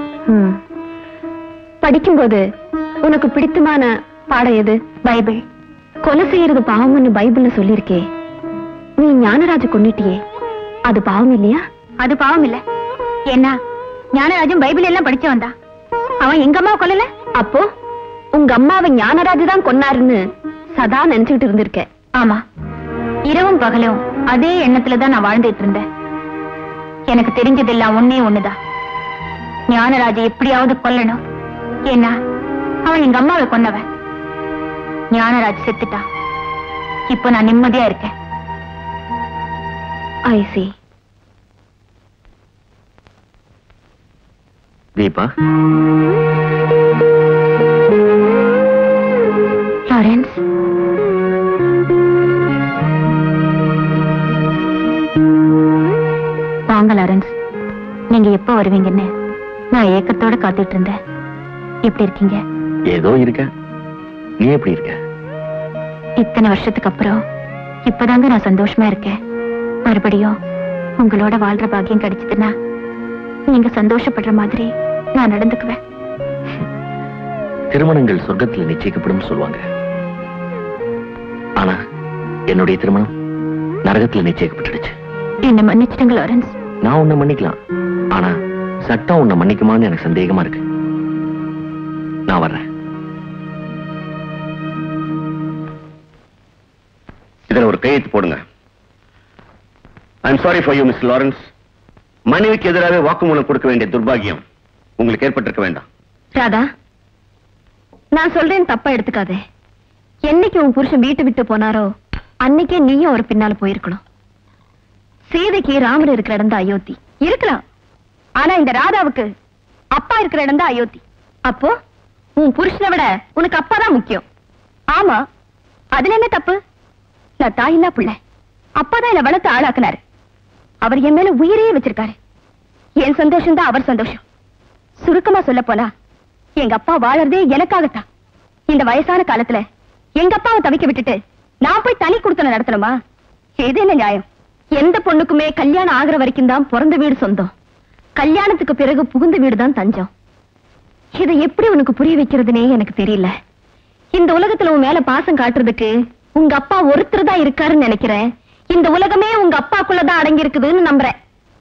படிக்கும்போது உனக்கு பிடித்தமான பாடம் எது? பைபிள். கொலை செய்யறது பாவம்னு பைபிள்ல சொல்லிருக்கே. நீ ஞானராஜ கொன்னிட்டியே, அது பாவம் இல்லையா? அது பாவம் இல்ல. ஏன்னா ஞானராஜன் பைபிள் எல்லாம் படிச்சவன் தான். அவன் எங்க அம்மாவை கொல்லல. அப்போ உங்க அம்மாவை ஞானராஜ் தான் கொன்னாருன்னு சதா நினைச்சுக்கிட்டு இருந்திருக்க. ஆமா, இரவும் பகலும் அதே எண்ணத்துலதான் நான் வாழ்ந்துட்டு இருந்தேன். எனக்கு தெரிஞ்சதெல்லாம் ஒன்னே ஒண்ணுதான், ஞானராஜ எப்படியாவது கொல்லணும். ஏன்னா அவன் எங்க அம்மாவை கொன்னவன். ஞானராஜ் செத்துட்டான். இப்ப நான் நிம்மதியா இருக்கேன். I see. தீபா, லாரன்ஸ், வாங்க லாரன்ஸ். நீங்க எப்ப வருவீங்கன்னு நான் ஏக்கத்தோட காத்துட்டு இருந்தேன். எப்படி இருக்கீங்க? ஏதோ இருக்க. நீ எப்படி இருக்க? இத்தனை வருஷத்துக்கு அப்புறம் இப்பதாங்க நான் சந்தோஷமா இருக்கேன். மறுபடியும் உங்களோட வாழ்ற பாக்கியம் கிடைச்சதுன்னா நீங்க சந்தோஷப்படுற மாதிரி நான் நடந்துக்குவேன். திருமணங்கள் சொர்க்கத்தில் நிச்சயிக்கப்படும் சொல்லுவாங்க. ஆனா என்னுடைய திருமணம் நரகத்தில் நிச்சயிக்கப்பட்டுடுச்சு. என்ன மன்னிச்சிடுங்க லாரன்ஸ். நான் உன்னை மன்னிக்கலாம், ஆனா சட்டம் உன்னை மன்னிக்குமான்னு எனக்கு சந்தேகமா இருக்கு. நான் வர்றேன். இதுல ஒரு கையெழுத்து போடுங்க. I'm sorry for you miss Lawrence. மனைவிக்கு எதிராக வாக்குமூலம் கொடுக்க வேண்டிய துர்பாகியம் உங்களுக்கு ஏற்பட்டிருக்க வேண்டாம். ராதா, நான் சொல்றேன் தப்பா எடுத்துக்காதே. என்னைக்கு உன் புருஷன் வீட்டு விட்டு போனாரோ அன்னைக்கே நீயும் அவர் பின்னால போயிருக்கணும். சீதைக்கு ராமர் இருக்கிற இடம் தான் அயோத்தி. இருக்கலாம், ஆனா இந்த ராதாவுக்கு அப்பா இருக்கிற இடம் தான் அயோத்தி. அப்போ உன் புருஷனை விட உனக்கு அப்பா தான் முக்கியம். ஆமா, அதுல என்ன தப்பு? நான் தாயில்லா பிள்ளை. அப்பாதான் என்ன வளர்த்து ஆளாக்குனாரு. அவர் என் மேல உயிரையே வச்சிருக்காரு. என் சந்தோஷம் தான் அவர் சந்தோஷம். சுருக்கமா சொல்ல போனா எங்க அப்பா வாழறதே எனக்காகத்தான். இந்த வயசான காலத்துல எங்க அப்பாவை தவிக்க விட்டுட்டு நான் போய் தனி குடுத்தன நடத்தணுமா? இது என்ன நியாயம்? எந்த பொண்ணுக்குமே கல்யாணம் ஆகிற வரைக்கும் தான் பிறந்த வீடு சொந்தம், கல்யாணத்துக்கு பிறகு புகுந்த வீடு தான் தஞ்சம். இதை எப்படி உனக்கு புரிய வைக்கிறதுனே எனக்கு தெரியல. இந்த உலகத்துல உன் மேல பாசம் காட்டுறதுக்கு உங்க அப்பா ஒருத்தர் தான் இருக்காருன்னு நினைக்கிறேன். இந்த உலகமே உங்க அப்பாக்குள்ளதான் அடங்கி இருக்குதுன்னு நம்புறேன்.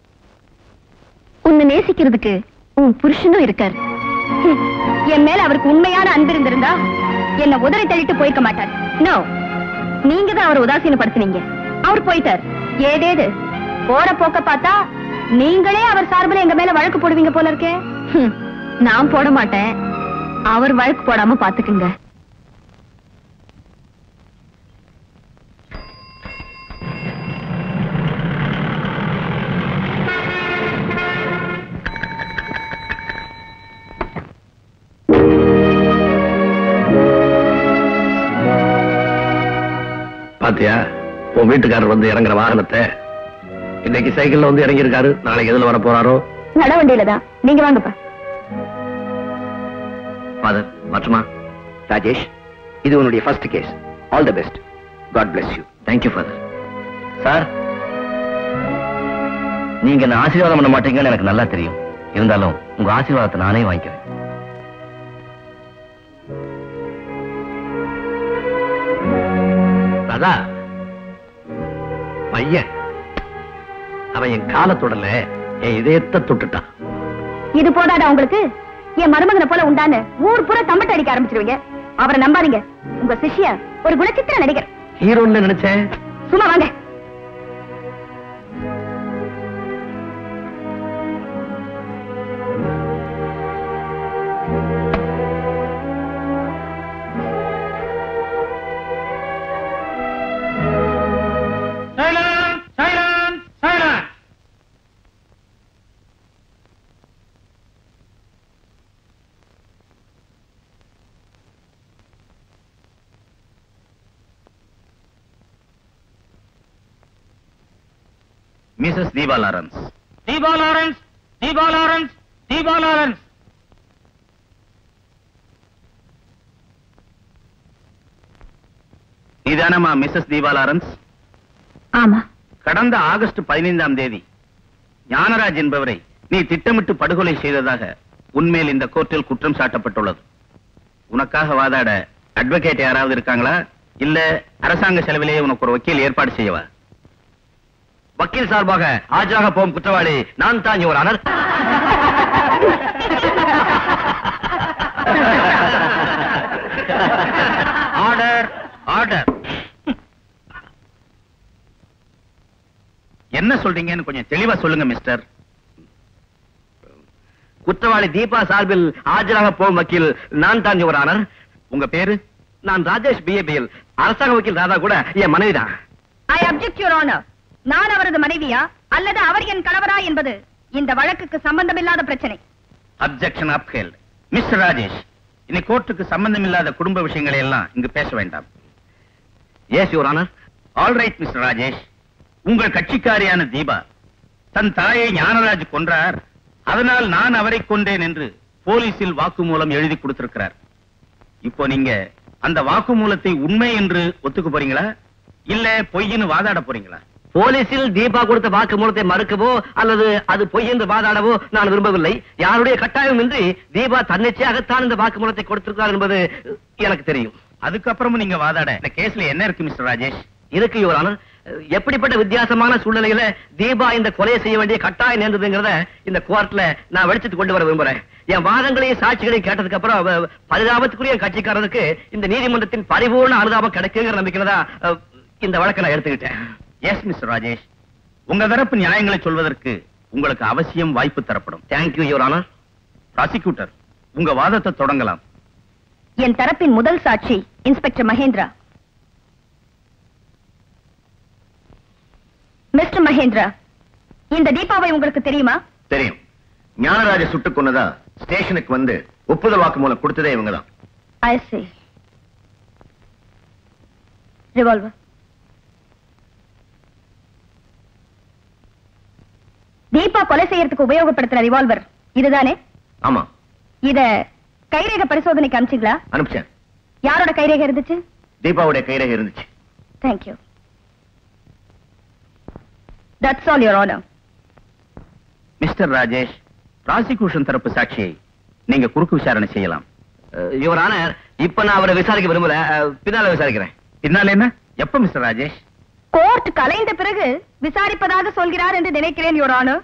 உன்னை நேசிக்கிறதுக்கு உன் புருஷனும் இருக்காரு. ஹம், என் மேல அவருக்கு உண்மையான அன்பு இருந்திருந்தா என்ன உதறி தள்ளிட்டு போயிருக்க மாட்டார். நோ, நீங்க தான் அவரை உதாசீனப்படுத்தினீங்க. அவர் போயிட்டார். ஏதேது போற போக்க பார்த்தா நீங்களே அவர் சார்பில் எங்க மேல வழக்கு போடுவீங்க போல இருக்கே. ஹம், நான் போட மாட்டேன், அவர் வழக்கு போடாம பாத்துக்குங்க. பாத்தியா, உன் வீட்டுக்காரர் வந்து இறங்குற வாகனத்தை. இன்னைக்கு சைக்கிள்ல வந்து இறங்கி இருக்காரு, நாளைக்கு எதுல வர போறாரோ? நட வண்டியிலதான். நீங்க வாங்கப்பா. ஃபாதர், மாற்றுமா? ராஜேஷ், இது உன்னுடைய first case. All the best. God bless you. Thank you father. Sir, நீங்க என்ன ஆசீர்வாதம் பண்ண மாட்டீங்கன்னு எனக்கு நல்லா தெரியும். இருந்தாலும் உங்க ஆசீர்வாதத்தை நானே வாங்கிக்கிறேன். ராதா, பையன் அவன் என் காலை தொடல, என் இதயத்தை தொட்டுட்டான். இது போதாடா உங்களுக்கு? என் மருமகனை போல உண்டான்னு ஊர் பூரா தம்பட்ட அடிக்க ஆரம்பிச்சிருவீங்க. அவரை நம்பாதீங்க. உங்க சிஷ்ய ஒரு குணச்சித்திர நடிகர். ஹீரோன்னு நினைச்சேன். சும்மா வாங்க. Missus Deepa Lawrence. Deepa Lawrence, Deepa Lawrence, Deepa Lawrence. இதானம்மா மிஸ்ஸஸ் தீபா லாரன்ஸ்? ஆமா. கடந்த ஆகஸ்ட் பதினைந்தாம் தேதி ஞானராஜ் என்பவரை நீ திட்டமிட்டு படுகொலை செய்ததாக உன்மேல் இந்த கோர்ட்டில் குற்றம் சாட்டப்பட்டுள்ளது. உனக்காக வாதாட அட்வொகேட் யாராவது இருக்காங்களா, இல்ல அரசாங்க செலவிலேயே உனக்கு ஒரு வக்கீல் ஏற்பாடு செய்யவா? வக்கீல் சார்பாக ஆஜராக போகும் குற்றவாளி நான் தான், யுவர் ஆனர். Order, order. என்ன சொல்றீங்கன்னு கொஞ்சம் தெளிவா சொல்லுங்க மிஸ்டர். குற்றவாளி தீபா சார்பில் ஆஜராக போகும் வக்கீல் நான் தான், யுவர் ஆனர். உங்க பேரு? நான் ராஜேஷ் பிஏபிஎல். அரசாங்க வக்கீல் ராதா கூட என் மனைவிதான். I object your honour. நான் அவரது மனைவியா அல்லது அவர் என் கணவரா என்பது இந்த வழக்குக்கு சம்பந்தமில்லாத பிரச்சனை. Objection upheld. மிஸ்டர் ராஜேஷ், இன்னைக்கு கோர்ட்டுக்கு சம்பந்தம் இல்லாத குடும்ப விஷயங்களை எல்லாம் இங்கு பேச வேண்டாம். Yes your honour. All right mister Rajesh, உங்கள் கட்சிக்காரியான தீபா தன் தாயை ஞானராஜ் கொன்றார், அதனால் நான் அவரை கொன்றேன் என்று போலீசில் வாக்குமூலம் எழுதி கொடுத்திருக்கிறார். இப்போ நீங்க அந்த வாக்குமூலத்தை உண்மை என்று ஒத்துக்க போறீங்களா இல்ல பொய்ன்னு வாதாட போறீங்களா? போலீசில் தீபா கொடுத்த வாக்குமூலத்தை மறுக்கவோ அல்லது அது பொய் என்று வாதாடவோ நான் விரும்பவில்லை. யாருடைய கட்டாயம் இன்றி தீபா தன்னிச்சையாகத்தான் இந்த வாக்குமூலத்தை கொடுத்திருக்கிறார் என்பது எனக்கு தெரியும். அதுக்கப்புறமும் நீங்க வாதாட இந்த கேஸ்ல என்ன இருக்கு மிஸ்டர் ராஜேஷ்? இருக்கு யுவர் ஆனர். எப்படிப்பட்ட வித்தியாசமான சூழ்நிலையில தீபா இந்த கொலையை செய்ய வேண்டிய கட்டாயம் நேர்ந்ததுங்கிறத இந்த கோர்ட்ல நான் வெளிச்சத்து கொண்டு வர விரும்புறேன். என் வாதங்களையும் சாட்சிகளையும் கேட்டதுக்கு அப்புறம் பரிதாபத்துக்குரிய கட்சிக்காரருக்கு இந்த நீதிமன்றத்தின் பரிபூர்ண அனுதாபம் கிடைக்குங்கிற நம்பிக்கையில தான் இந்த வழக்கை நான் எடுத்துக்கிட்டேன். எஸ் மிஸ்டர் ராஜேஷ், உங்க தரப்பு நியாயங்களை சொல்வதற்கு உங்களுக்கு அவசியம் வாய்ப்பு தரப்படும். Thank you your honour. ப்ராசிக்யூட்டர், உங்க வாதத்தை தொடங்கலாம். என் தரப்பின் முதல் சாட்சி இன்ஸ்பெக்டர் மகேந்திரா. மிஸ்டர் மகேந்திரா, இந்த தீபாவை உங்களுக்கு தெரியுமா? தெரியும். ஞானராஜ சுட்டுக் கொன்னதா ஸ்டேஷனுக்கு வந்து ஒப்புதல் வாக்குமூலம் கொடுத்ததே இவங்கதான். I see. ரிவால்வர். தீபா கொலை செய்யறதுக்கு உபயோகப்படுத்துற ரிவால்வர் இதுதானே? ஆமா. இத கைரேகை பரிசோதனைக்கு அனுப்பிச்சீங்களா? அனுப்பிச்சேன். யாரோட கைரேகை இருந்துச்சு? தீபாவுடைய கைரேகை இருந்துச்சு. Thank you. That's all, Your Honor. Mister Rajesh, prosecution தரப்பு சாட்சியை நீங்க குறுக்கு விசாரணை செய்யலாம். யுவர் ஆனர், இப்ப நான் அவரை விசாரிக்க விரும்பல, பின்னால விசாரிக்கிறேன். பின்னால என்ன? எப்ப மிஸ்டர் ராஜேஷ்? கோர்ட் கலைந்த பிறகு விசாரிப்பதாக சொல்கிறார் என்று நினைக்கிறேன், your honour.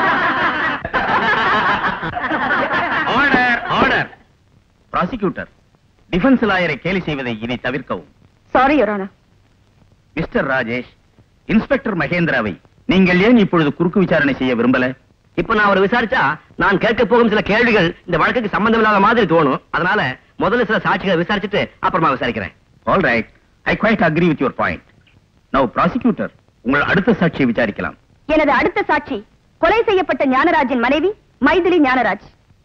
Order, order. Prosecutor, defence லாயரை கேலி செய்வதை இனி தவிர்க்கவும். Sorry, your honour. Mister Rajesh, inspector மகேந்திராவை நீங்கள் ஏன் இப்பொழுது குறுக்கு விசாரணை செய்ய விரும்பல? இப்ப நான் அவரை விசாரிச்சா நான் கேட்க போகும் சில கேள்விகள் இந்த வழக்குக்கு சம்பந்தம் இல்லாத மாதிரி தோணும். அதனால முதல்ல சில சாட்சிகளை விசாரிச்சுட்டு அப்புறமா விசாரிக்கிறேன். All right, I quite agree with your point. Now prosecutor, உங்கள் அடுத்த சாட்சியை விசாரிக்கலாம். எனது அடுத்த சாட்சி கொலை செய்யப்பட்ட ஞானராஜின் மனைவி மைதிலி ஞானராஜ்.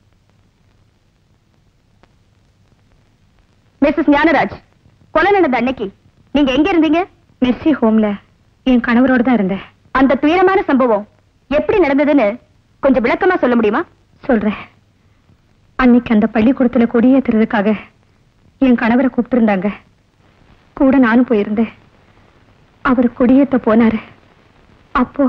மிஸ்ஸஸ் ஞானராஜ், கொலை நடந்த அன்னைக்கு நீங்க எங்க இருந்தீங்க? மெர்சி ஹோம்ல என் கணவரோட தான் இருந்தேன். அந்த துயரமான சம்பவம் எப்படி நடந்ததுன்னு கொஞ்சம் விளக்கமா சொல்ல முடியுமா? சொல்றேன். அன்னைக்கு அந்த பள்ளிக்கூடத்துல கொடியேற்றுறதுக்காக என் கணவரை கூப்பிட்டு இருந்தாங்க. கூட நானும் போயிருந்தேன். அவர் கொடியேற்ற போனாரு. அப்போ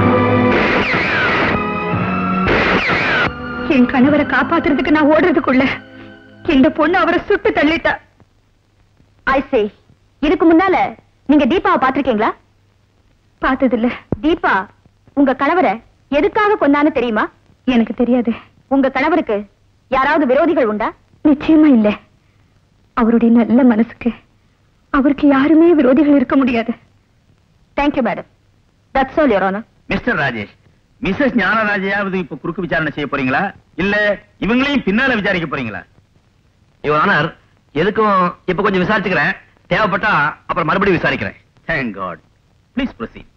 என் கணவரை காப்பாத்துறதுக்கு நான் ஓடுறதுக்குள்ள இந்த பொண்ணு அவரை சுட்டு தள்ளிட்டா. ஐ சே, இதுக்கு முன்னால நீங்க தீபாவை பாத்திருக்கீங்களா? பார்த்ததில்ல. தீபா உங்க கணவரை எதுக்காக கொன்னான்னு தெரியுமா? எனக்கு தெரியாது. உங்க கணவருக்கு யாராவது விரோதிகள் உண்டா? நிச்சயமா இல்ல. அவருடைய நல்ல மனசுக்கு அவருக்கு யாருமே விரோதிகள் இருக்க முடியாது. Thank you madam. That's all, your honour. Mister Rajesh, missus ஞானராஜையாவது இப்ப குறுக்கு விசாரணை செய்ய போறீங்களா இல்ல இவங்களையும் பின்னால விசாரிக்க போறீங்களா? யுவர் ஆனர், எதுக்கும் இப்ப கொஞ்சம் விசாரிச்சுக்கிறேன். தேவைப்பட்டா அப்புறம் மறுபடியும் விசாரிக்கிறேன். Thank God. Please proceed.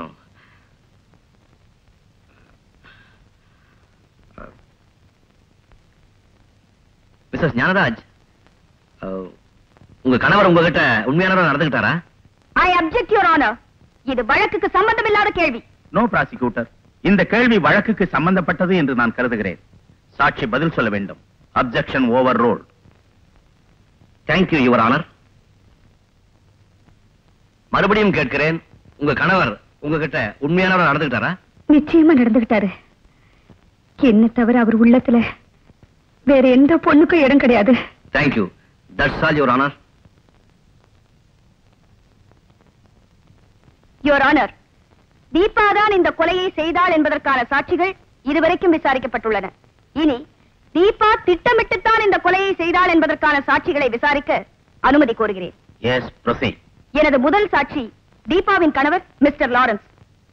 Missus Gnanaraj, உங்க கணவர் உங்ககிட்ட உண்மையானவரா நடந்துக்கிட்டாரா? I object, your honour. இது வழக்குக்கு சம்பந்தம் இல்லாத கேள்வி. நோ ப்ராசிக்யூட்டர், இந்த கேள்வி வழக்குக்கு சம்பந்தப்பட்டது என்று நான் கருதுகிறேன். சாட்சி பதில் சொல்ல வேண்டும். Objection overruled. Thank you your honour. மறுபடியும் கேட்கிறேன், உங்க கணவர் உங்ககிட்ட உண்மையானவரா நடந்துக்கிட்டாரா? நிச்சயமா நடந்துகிட்டாரு. என்ன தவிர அவர் உள்ளத்துல வேற எந்த பொண்ணுக்கும் இடம் கிடையாது. Thank you. That's all your honour. Your honour, Deepa தான் இந்த கொலையை செய்தாள் என்பதற்கான சாட்சிகள் இதுவரைக்கும் விசாரிக்கப்பட்டுள்ளன. இனி தீபா திட்டமிட்டுத்தான் இந்த கொலையை செய்தாள் என்பதற்கான சாட்சிகளை விசாரிக்க அனுமதி கோருகிறேன். Yes, proceed. எனது முதல் சாட்சி தீபாவின் கணவர் மிஸ்டர் லாரன்ஸ்.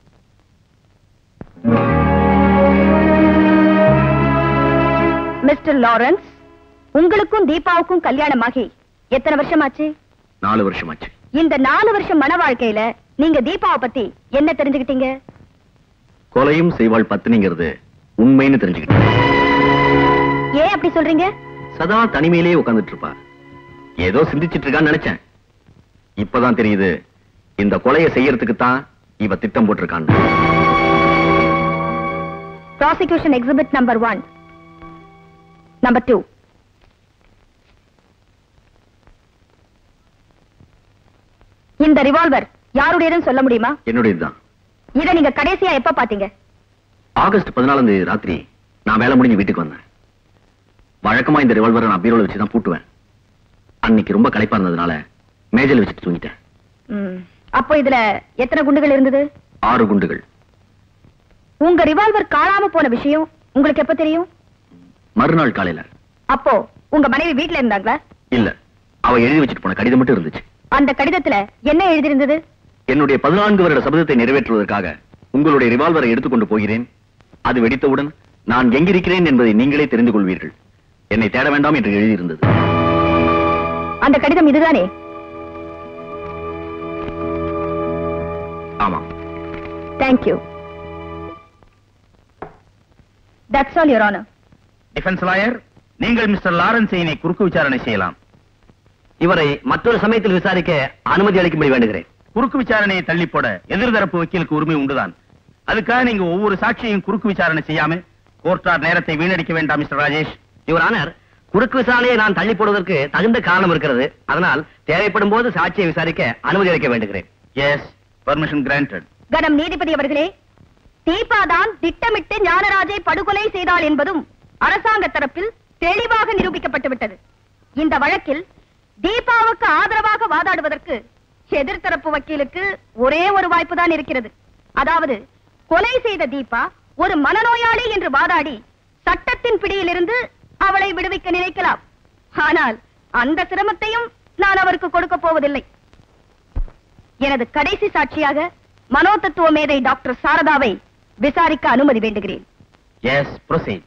மிஸ்டர் லாரன்ஸ், உங்களுக்கும் தீபாவுக்கும் கல்யாணமாகி எத்தனை வருஷமாச்சு? நாலு வருஷமாச்சு. இந்த நாலு வருஷம் மன வாழ்க்கையில நீங்க தீபாவை பத்தி என்ன தெரிஞ்சுக்கிட்டீங்க? கொலையும் செய்வாள் பத்தினிங்கிறது உண்மைன்னு தெரிஞ்சுக்கிட்டேன். அப்படி சொல்றீங்க? சதா தனிமையிலேயே உட்கார்ந்துட்டு இருப்பா. ஏதோ சிந்திச்சிட்டு இருக்கான்னு நினைச்சேன். இப்பதான் தெரியுது இந்த கொலையை செய்யறதுக்கு தான் இவ திட்டம் போட்டிருக்கான். Prosecution exhibit number one, number two. இந்த ரிவால்வர் யாருடையதுன்னு சொல்ல முடியுமா? என்னுடையதுதான். இதை நீங்க கடைசியா எப்ப பாத்தீங்க? ஆகஸ்ட் பதினாலாம் தேதி ராத்திரி நான் வேலை முடிஞ்சு வீட்டுக்கு வந்தேன். வழக்கமா இந்த ரிவால்வரை நான் பீரோல வச்சுதான் பூட்டுவேன். அன்னைக்கு ரொம்ப களைப்பா இருந்ததுனால மேஜையில் வச்சுட்டு தூங்கிட்டேன். அப்போ இதுல எத்தனை குண்டுகள் இருந்தது? ஆறு குண்டுகள். உங்க ரிவால்வர் காணாம போன விஷயம் உங்களுக்கு எப்ப தெரியும்? மறுநாள் காலையில. அப்போ உங்க மனைவி வீட்டுல இருந்தாங்களா? இல்ல, அவ எழுதி வச்சுட்டு போன கடிதம் மட்டும் இருந்துச்சு. அந்த கடிதத்துல என்ன எழுதியிருந்தது? என்னுடைய பதினான்கு வருட சபதத்தை நிறைவேற்றுவதற்காக உங்களுடைய ரிவால்வரை எடுத்துக்கொண்டு போகிறேன். அது வெடித்தவுடன் நான் எங்கிருக்கிறேன் என்பதை நீங்களே தெரிந்து கொள்வீர்கள். என்னை தேட வேண்டாம் என்று எழுதியிருந்தது. அந்த கடிதம் இதுதானே? ஆமா. Thank you. That's all, Your Honor. Defence lawyer, நீங்கள் மிஸ்டர் லாரன்ஸை குறுக்கு விசாரணை செய்யலாம். இவரை மற்றொரு சமயத்தில் விசாரிக்க அனுமதி அளிக்கும்படி வேண்டுகிறேன். குறுக்கு விசாரணையை தள்ளி போட எதிர்தரப்பு வக்கீலுக்கு உரிமை உண்டுதான். அதுக்காக நீங்க ஒவ்வொரு சாட்சியையும் குறுக்கு விசாரணை செய்யாம கோர்ட்டார் நேரத்தை வீணடிக்க வேண்டாம் மிஸ்டர் ராஜேஷ். யுவர் ஆனர், குறுக்கு விசாரணையை நான் தள்ளி போடுவதற்கு தகுந்த காரணம் இருக்கிறது. அதனால் தேவைப்படும் போது சாட்சியை விசாரிக்க அனுமதி அளிக்க வேண்டுகிறேன். Yes, permission granted. கணம் நீதிபதி அவர்களே, தீபா தான் திட்டமிட்டு ஞானராஜை படுகொலை செய்தாள் என்பதும் அரசாங்க தரப்பில் தெளிவாக நிரூபிக்கப்பட்டு விட்டது. இந்த வழக்கில் தீபாவுக்கு ஆதரவாக வாதாடுவதற்கு எதிர்த்தரப்பு வக்கீலுக்கு ஒரே ஒரு வாய்ப்பு தான் இருக்கிறது. அதாவது கொலை செய்த தீபா ஒரு மனநோயாளி என்று வாதாடி சட்டத்தின் பிடியிலிருந்து அவளை விடுவிக்க நினைக்கலாம். ஆனால் அந்த சிரமத்தையும் நான் அவருக்கு கொடுக்க போவதில்லை. எனது கடைசி சாட்சியாக மனோதத்துவ மேதை டாக்டர் சாரதாவை விசாரிக்க அனுமதி வேண்டுகிறேன். S, proceed.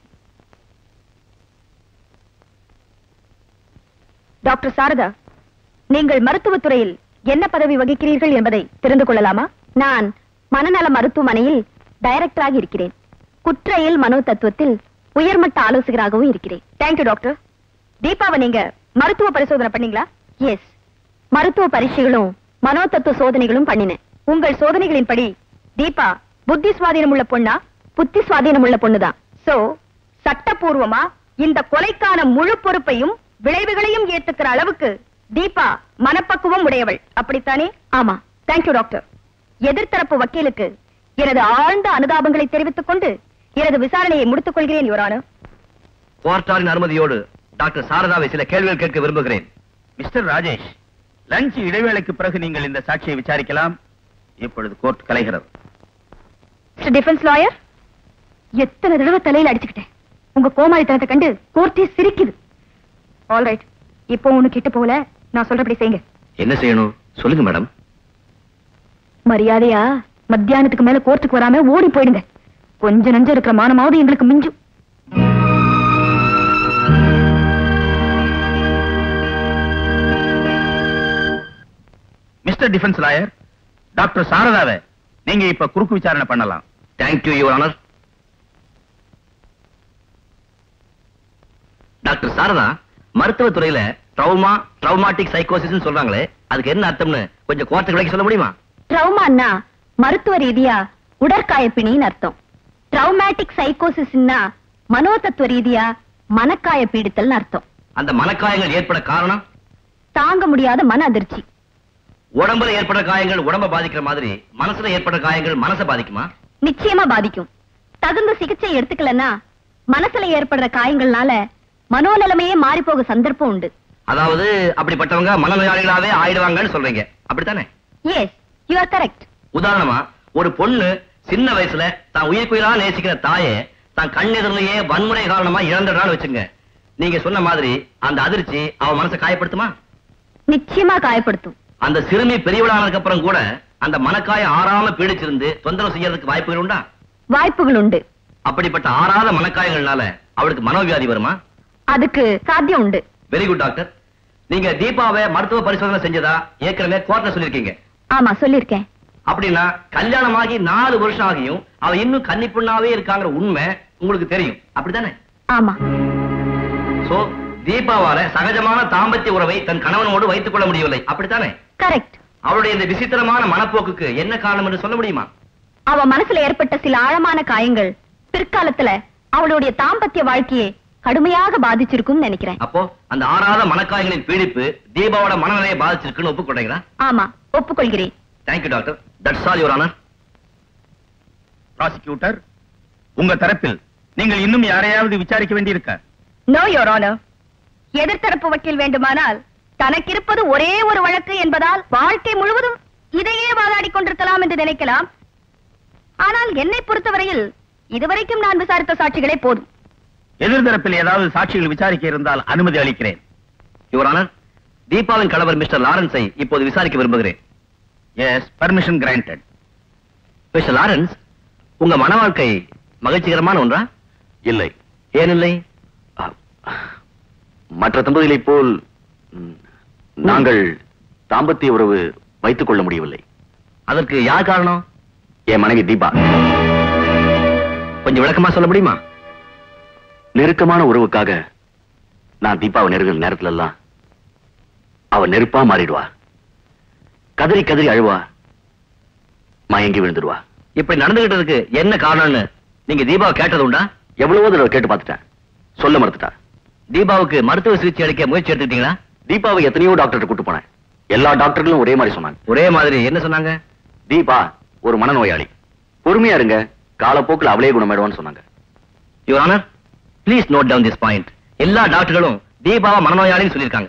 டாக்டர் சாரதா, நீங்கள் மருத்துவத்துறையில் என்ன பதவி வகிக்கிறீர்கள் என்பதை தெரிந்து கொள்ளலாமா? நான் மனநல மருத்துவமனையில் டைரக்டராக இருக்கிறேன். குற்றையில் மனோ தத்துவத்தில் உயர்மட்ட ஆலோசகராகவும் இருக்கிறேன். Thank you doctor. தீபாவை நீங்க மருத்துவ பரிசோதனை பண்ணீங்களா? எஸ், மருத்துவ பரீட்சைகளும் மனோ தத்துவ சோதனைகளும் பண்ணினேன். உங்கள் சோதனைகளின்படி தீபா புத்தி சுவாதீனம் உள்ள பொண்ணா, புத்தி சுவாதீனம் உள்ள பொண்ணுதான். சோ சட்டப்பூர்வமா இந்த கொலைக்கான முழு பொறுப்பையும் விளைவுகளையும் ஏத்துக்கிற அளவுக்கு தீபா மனப்பக்குவம் உடையவள், அப்படித்தானே? ஆமா. Thank you doctor. எதிர்த்தரப்பு வக்கீலுக்கு எனது ஆழ்ந்த அனுதாபங்களை தெரிவித்துக் கொண்டு எனது விசாரணையை முடித்துக் கொள்கிறேன் யுவர் ஆனர். கோர்ட்டாரின் அனுமதியோடு டாக்டர் சாரதாவை சில கேள்விகள் கேட்க விரும்புகிறேன். மிஸ்டர் ராஜேஷ், லஞ்ச் இடைவேளைக்கு பிறகு நீங்கள் இந்த சாட்சியை விசாரிக்கலாம். இப்பொழுது கோர்ட் கலைகிறது. மிஸ்டர் டிஃபென்ஸ் லாயர், எத்தனை தடவை தலையில அடிச்சுக்கிட்டேன். உங்க கோமாளித்தனத்தை கண்டு கோர்ட்டே சிரிக்குது. ஆல்ரைட், இப்போ ஒண்ணு கிட்ட போல, நான் சொல்றபடி செய்யுங்க. என்ன செய்யணும் சொல்லுங்க மேடம். மரியாதையா மத்தியானத்துக்கு மேல கோர்ட்டுக்கு வராம ஓடி போயிடுங்க. கொஞ்ச நஞ்சம் இருக்கிற மானமாவது எங்களுக்கு மிஞ்சும். மிஸ்டர் டிஃபென்ஸ் லாயர், டாக்டர் சாரதாவை நீங்க இப்ப குறுக்கு விசாரணை பண்ணலாம். Thank you your honour. Doctor Saradha, மருத்துவத்துறையில ட்ரௌமா ட்ரௌமாட்டிக் சைக்கோசிஸ் சொல்றாங்களே, அதுக்கு என்ன அர்த்தம்னு கொஞ்சம் கோர்ட்டுக்கு விளக்கி சொல்ல முடியுமா? ட்ரௌமான்னா மருத்துவ ரீதியா உடற்காயப்பிணின்னு அர்த்தம். ட்ரௌமேட்டிக் சைக்கோசிஸ்னா மனோதத்துவ ரீதியா மனக்காய பீடித்தல்னு அர்த்தம். அந்த மனக்காயங்கள் ஏற்பட காரணம் தாங்க முடியாத மன அதிர்ச்சி. உடம்புல ஏற்படுற காயங்கள் உடம்ப பாதிக்கிற மாதிரி மனசுல ஏற்படுற காயங்கள் மனசை பாதிக்குமா? நிச்சயமா பாதிக்கும். தகுந்த சிகிச்சை எடுத்துக்கலன்னா மனசுல ஏற்படுற காயங்கள்னால மனோநிலைமையே மாறி போக சந்தர்ப்பம் உண்டு. அதாவது அப்படிப்பட்டவங்க மனநோயாளிகளாவே ஆயிடுவாங்கன்னு சொல்றீங்க, அப்படித்தானே? Yes, you are correct. உதாரணமா, ஒரு பொண்ணு சின்ன வயசுல தான் உயிர்க்குயிரா நேசிக்கிற தாயே தான் கண்ணெதிரிலேயே வன்முறை காரணமா இழந்துடுறான்னு வச்சுங்க. நீங்க சொன்ன மாதிரி அந்த அதிர்ச்சி அவ மனசை காயப்படுத்துமா? நிச்சயமா காயப்படுத்தும். அந்த சிறுமி பெரியவளானதுக்கு அப்புறம் கூட அந்த மனக்காய ஆறாம பீடிச்சிருந்து தொந்தரவு செய்யறதுக்கு வாய்ப்புகள் உண்டா? வாய்ப்புகள் உண்டு. அப்படிப்பட்ட ஆறாத மனக்காயங்கள்னால அவளுக்கு மனோவியாதி வருமா? அதுக்கு சாத்தியம் உண்டு. Very good doctor. நீங்க தீபாவை மருத்துவ பரிசோதனை செஞ்சதா ஏற்கனவே கோர்ட்ல சொல்லிருக்கீங்க. ஆமா, சொல்லிருக்கேன். அப்படின்னா கல்யாணமாகி நாலு வருஷம் ஆகியும் அவ இன்னும் கன்னி பொண்ணாவே இருக்காங்கிற உண்மை உங்களுக்கு தெரியும், அப்படித்தானே? ஆமா. சோ தீபாவால சகஜமான தாம்பத்திய உறவை தன் கணவனோடு வைத்துக் கொள்ள முடியவில்லை, அப்படித்தானே? கரெக்ட். அவளுடைய இந்த விசித்திரமான மனப்போக்குக்கு என்ன காரணம் என்று சொல்ல முடியுமா? அவ மனசுல ஏற்பட்ட சில ஆழமான காயங்கள் பிற்காலத்துல அவளுடைய தாம்பத்திய வாழ்க்கையை கடுமையாக பாதிச்சிருக்கும் நினைக்கிறேன். அப்போ அந்த ஆறாத மனக்காயங்களின் பீடிப்பு தீபாவோட மனநிலையை பாதிச்சிருக்குன்னு ஒப்புக்கொள்றீங்களா? ஆமா, ஒப்புக்கொள்கிறேன். Thank you doctor. That's all your honour. Prosecutor, உங்க தரப்பில் நீங்கள் இன்னும் யாரையாவது விசாரிக்க வேண்டியிருக்க? No your honour. எதிர்த்தரப்பு வக்கீல் வேண்டுமானால் தனக்கிருப்பது ஒரே ஒரு வழக்கு என்பதால் வாழ்க்கை முழுவதும் இதையே வாதாடி கொண்டிருக்கலாம் என்று நினைக்கலாம். ஆனால் என்னை பொறுத்தவரையில் இதுவரைக்கும் நான் விசாரித்த சாட்சிகளே போதும். எதிர்தரப்பில் ஏதாவது சாட்சிகள் விசாரிக்க இருந்தால் அனுமதி அளிக்கிறேன். யுவர் ஆனர், தீபாவின் கணவர் மிஸ்டர் லாரன்ஸை இப்போது விசாரிக்க விரும்புகிறேன். Yes, permission granted. Mister Lawrence, உங்க மன வாழ்க்கை மகிழ்ச்சிகரமான ஒன்றா? இல்லை. ஏனில்லை? மற்ற தம்பதிகளைப் போல் நாங்கள் தாம்பத்திய உறவு வைத்துக் கொள்ள முடியவில்லை. அதற்கு யார் காரணம்? என் மனைவி தீபா. கொஞ்சம் விளக்கமா சொல்ல முடியுமா? நெருக்கமான உறவுக்காக நான் தீபாவை நெருங்கிற நேரத்துல எல்லாம் அவ நெருப்பா மாறிடுவா. கதறி கதறி அழுவா, மயங்கி விழுந்துடுவா. இப்படி நடந்துகிட்டதுக்கு என்ன காரணம்னு நீங்க தீபாவை கேட்டது உண்டா? எவ்வளவோ தடவை கேட்டு பார்த்துட்டேன், சொல்ல மறுத்துட்டா. தீபாவுக்கு மருத்துவ சிகிச்சை அளிக்க முயற்சி எடுத்துட்டீங்களா? தீபாவை எத்தனையோ டாக்டர் கூட்டு போனேன். எல்லா டாக்டர்களும் ஒரே மாதிரி சொன்னாங்க. ஒரே மாதிரி என்ன சொன்னாங்க? தீபா ஒரு மனநோயாளி, பொறுமையா இருங்க, காலப்போக்கில் அவளே குணமாயிடுவான்னு சொன்னாங்க. Your honour, please note down this point. எல்லா டாக்டர்களும் தீபாவை மனநோயாளின்னு சொல்லியிருக்காங்க.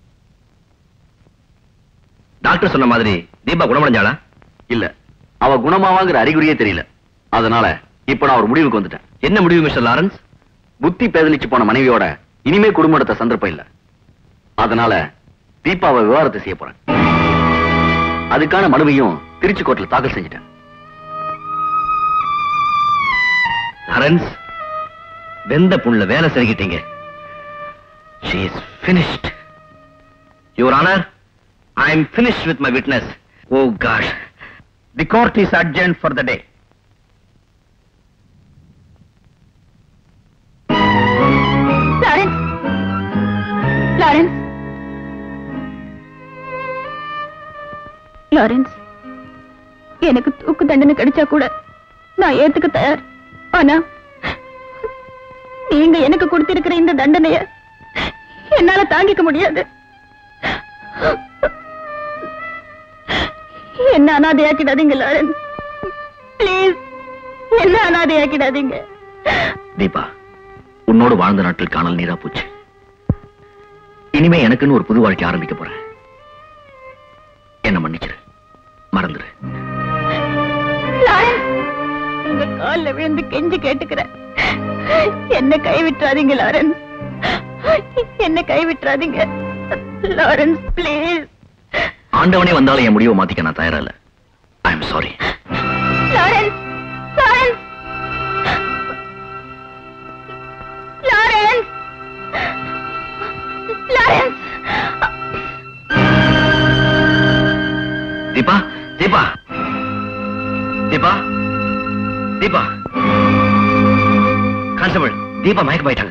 டாக்டர் சொன்ன மாதிரி தீபா குணமடைஞ்சாளா? இல்ல, அவ குணமாவாங்கிற அறிகுறியே தெரியல. அதனால இப்ப நான் ஒரு முடிவுக்கு வந்துட்டேன். என்ன முடிவு மிஸ்டர் லாரன்ஸ்? புத்தி பேதலிச்சு போன மனைவியோட இனிமே குடும்பம் நடத்த சந்தர்ப்பம் இல்ல. அதனால தீபாவை விவாகரத்து செய்ய போறேன். அதுக்கான மனுவையும் திருச்சி கோர்ட்ல தாக்கல் செஞ்சிட்டேன். லாரன்ஸ், வெந்த புண்ணுல வேலை செஞ்சுக்கிட்டீங்க. She is finished. Your Honor, I am finished with my witness. Oh gosh. The court is adjourned for the day. Lawrence, Lawrence, Lawrence, எனக்கு தூக்கு தண்டனை கிடைச்சா கூட நான் ஏத்துக்க தயார். ஆனா நீங்க எனக்கு கொடுத்திருக்கிற இந்த தண்டனைய என்னால தாங்கிக்க முடியாது. என்ன அனாதையாக்கிடாதீங்க லாரன்ஸ், பிளீஸ் என்ன அனாதையாக்கிடாதீங்க. தீபா, உன்னோடு வாழ்ந்த நாட்கள் காணல் நீரா போச்சு. இனிமே எனக்குன்னு ஒரு புது வாழ்க்கை ஆரம்பிக்க போறேன். என்ன மன்னிச்சிரு, மறந்துரு. லாரன்ஸ், உங்க கால்ல விழுந்து கெஞ்சி கேட்டுக்கிறேன், என்ன கைவிட்டுறாதீங்க லாரன்ஸ், என்ன கைவிட்டுறாதீங்க லாரன்ஸ், பிளீஸ். ஆண்டவனே வந்தாலும் என் முடிவை மாத்திக்க நான் தயாரா இல்ல. I am sorry. Lawrence, Lawrence, Lawrence, Lawrence. Deepa, Deepa, Deepa, Deepa. Constable, Deepa மயக்கமாயிட்டாங்க.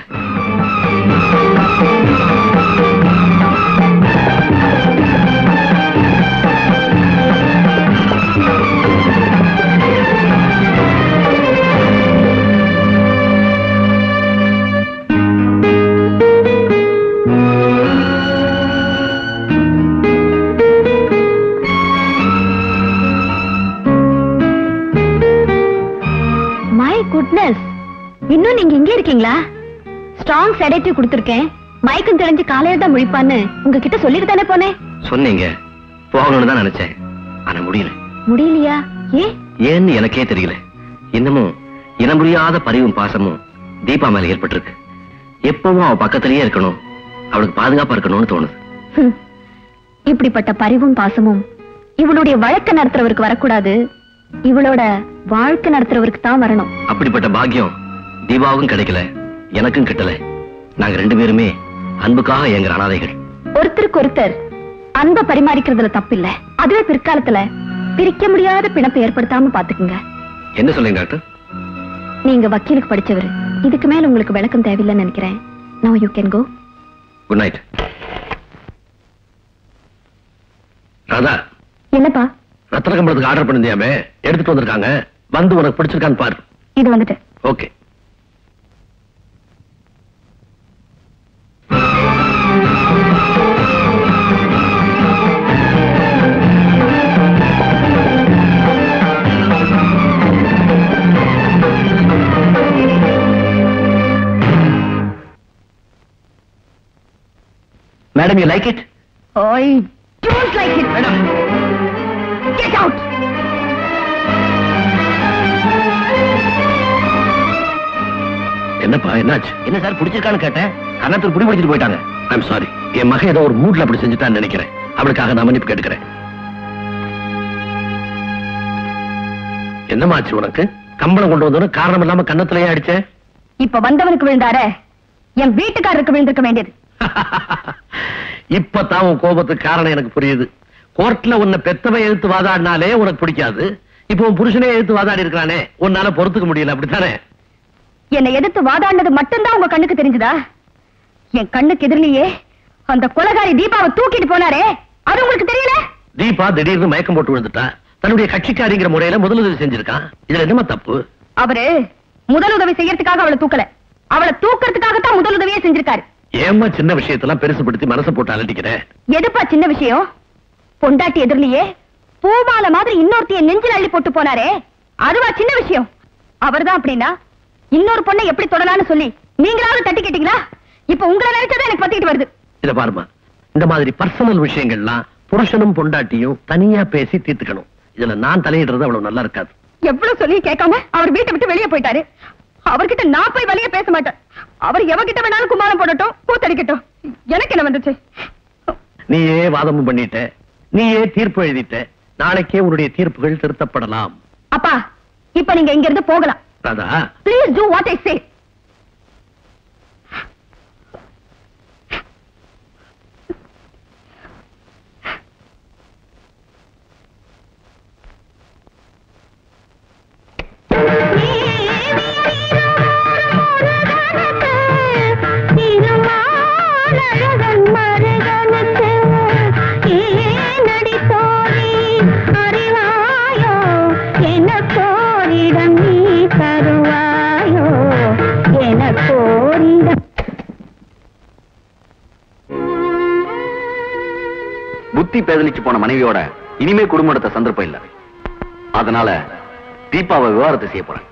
இன்னும் நீங்க இங்கே இருக்கீங்களா? ஸ்ட்ராங் செடேட்டிவ் கொடுத்திருக்கேன், மயக்கம் தெளிஞ்சு காலையில தான் முழிப்பான்னு உங்ககிட்ட சொல்லிட்டு தானே போனேன். சொன்னீங்க, போகணும்னு தான் நினைச்சேன். ஆனா முடியல. முடியலையா? ஏன்? ஏன்னு எனக்கே தெரியல. இன்னமும் இனம் புரியாத பரிவும் பாசமும் தீபா மேல ஏற்பட்டிருக்கு. எப்பவும் அவ பக்கத்திலேயே இருக்கணும், அவளுக்கு பாதுகாப்பா இருக்கணும்னு தோணுது. இப்படிப்பட்ட பரிவும் பாசமும் இவளுடைய வழக்க நடத்துறவருக்கு வரக்கூடாது, இவளோட வாழ்க்கை நடத்துறவருக்கு தான் வரணும். அப்படிப்பட்ட பாக்கியம் தீபாவுக்கும் கிடைக்கல, எனக்கும் கிட்டல. நாங்க ரெண்டு பேருமே அன்புக்காக எங்க அனாதைகள். ஒருத்தருக்கு ஒருத்தர் அன்பை பரிமாறிக்கிறதுல தப்பில்ல. அதுவே பிற்காலத்துல பிரிக்க முடியாத பிணப்பை ஏற்படுத்தாம பாத்துக்குங்க. என்ன சொல்லுங்க டாக்டர்? நீங்க வக்கீலுக்கு படிச்சவரு, இதுக்கு மேல உங்களுக்கு விளக்கம் தேவையில்லைன்னு நினைக்கிறேன். Now you can go. Good night. Radha, என்னப்பா? ரத்தன கம்பளத்துக்கு ஆர்டர் பண்ணிருந்தியாமே, எடுத்துட்டு வந்திருக்காங்க. வந்து உனக்கு பிடிச்சிருக்கான்னு பாரு. இது வந்துட்டு. Okay. Madam, you like it? I don't like it. Madam. Get out. என்னப்பா, என்னாச்சு? என்ன சார் பிடிச்சிருக்கான்னு கேட்டேன், கன்னத்தில் புடி பிடிச்சிட்டு போயிட்டாங்க. ஐம் சாரி, என் மகன் ஏதோ ஒரு மூட்ல அப்படி செஞ்சுட்டான்னு நினைக்கிறேன். அவளுக்காக நான் மன்னிப்பு கேட்டுக்கிறேன். என்னமாச்சு உனக்கு? கம்பளம் கொண்டு வந்தோன்னு காரணம் இல்லாம கன்னத்திலேயே அடிச்ச? இப்ப வந்தவனுக்கு விழுந்தாரே, என் வீட்டுக்காரருக்கு விழுந்திருக்க வேண்டியது. இப்பதான் உன் கோபத்துக்கு காரணம் எனக்கு புரியுது. கோர்ட்ல உன்னை பெத்தவ எழுத்து வாதாடினாலே உனக்கு பிடிக்காது. இப்ப உன் புருஷனே எழுத்து வாதாடி இருக்கிறானே, உன்னால பொறுத்துக்க முடியல, அப்படித்தானே? என்னை எதிர்த்து வாதாடினது மட்டும்தான் உங்க கண்ணுக்கு தெரிஞ்சதா? என் கண்ணுக்கு எதிரிலேயே அந்த கொலகாரி தீபாவை தூக்கிட்டு போனாரே, அது உங்களுக்கு தெரியல? தீபா திடீர்னு மயக்கம் போட்டு விழுந்துட்டா. தன்னுடைய கட்சிக்காரிங்கிற முறையில முதலுதவி செஞ்சிருக்கான். இதுல என்னமா தப்பு? அவரு முதலுதவி செய்யறதுக்காக அவளை தூக்கல, அவளை தூக்கறதுக்காகத்தான் முதலுதவியே செஞ்சிருக்காரு. ஏமா சின்ன விஷயத்தெல்லாம் பெருசுபடுத்தி மனசை போட்டு அலட்டிக்கிறேன்? எதுப்பா சின்ன விஷயம்? பொண்டாட்டி எதிரிலேயே பூமால மாதிரி இன்னொருத்தைய நெஞ்சில் அள்ளி போட்டு போனாரே, அதுவா சின்ன விஷயம்? அவர்தான் அப்படின்னா இன்னொரு பொண்ணை எப்படி தொடலான்னு சொல்லி நீங்களாவது தட்டி கேட்டீங்களா? இப்ப உங்களை நினைச்சதான் எனக்கு பத்திக்கிட்டு வருது. இத பாருமா, இந்த மாதிரி பர்சனல் விஷயங்கள்லாம் புருஷனும் பொண்டாட்டியும் தனியா பேசி தீர்த்துக்கணும். இதுல நான் தலையிடுறது அவ்வளவு நல்லா இருக்காது. எவ்வளவு சொல்லி கேட்காம அவர் வீட்டை விட்டு வெளியே போயிட்டாரு. அவர்கிட்ட நான் போய் வெளியே பேச மாட்டேன். அவர் எவகிட்ட வேணாலும் குமாரம் போடட்டும், கூத்தடிக்கட்டும், எனக்கு என்ன வந்துச்சு? நீயே வாதமும் பண்ணிட்ட, நீயே தீர்ப்பு எழுதிட்ட. நாளைக்கே உன்னுடைய தீர்ப்புகள் திருத்தப்படலாம். அப்பா, இப்ப நீங்க இங்க இருந்து போகலாம். Radha, Please do what I say. புத்தி பேதலிச்சு போன மனைவியோட இனிமே குடும்பம் நடத்த சந்தர்ப்பம் இல்ல. அதனால தீபாவை விவாகரத்து செய்ய போறேன்.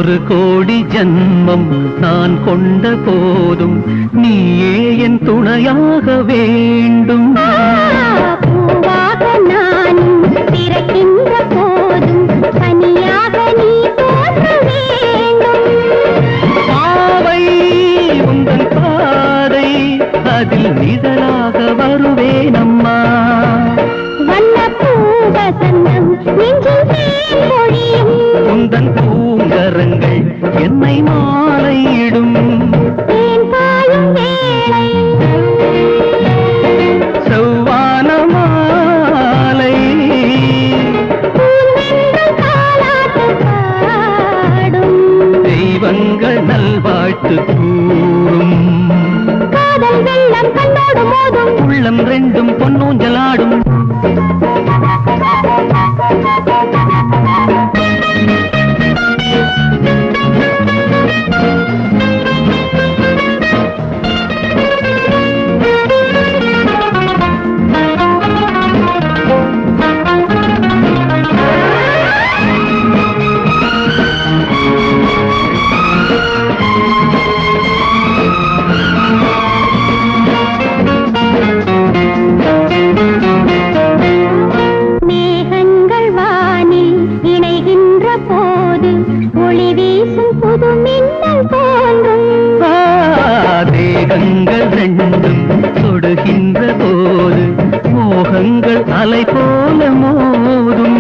ஒரு கோடி ஜன்மம் நான் கொண்ட போதும் நீயே என் துணையாக வேண்டும். பூவாக நானும் பிறக்கின்ற போதும் தனியாக நீ தோன்ற வேண்டும். பாவை உங்கள் பாதை அதில் நிழலாக வருவேனம்மா. வண்ண பூவசந்தம் நெஞ்சில் தேன் பொழியும். உந்தன் பூங்கரங்கள் என்னை மாலையிடும். தேன் பாயும் வேளை செவ்வான மாலை பூந்தென்றல் தாலாட்டு பாடும். தெய்வங்கள் நல்வாழ்த்து கூறும். காதல் வெள்ளம் கண்ணோடு மோதும். உள்ளம் ரெண்டும் பொன்னூஞ்சலாடும். மேகங்கள் வானில் இணைகின்ற போது ஒளி வீசும் புது மின்னல் தோன்றும். தேகங்கள் ரெண்டும் தொடுகின்ற போது மோகங்கள் அலை போல மோதும்.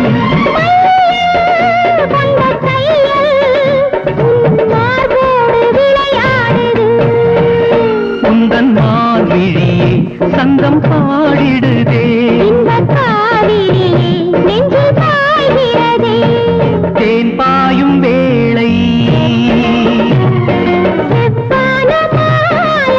கொண்ட கையில் உன் மார்போடு விளையாடுது. உந்தன் மார்விழியே சந்தம் பாடிடுதே. இன்பக் காவிரியே நெஞ்சில் பாய்கிறதே. தேன் பாயும் வேளை செவ்வான மாலை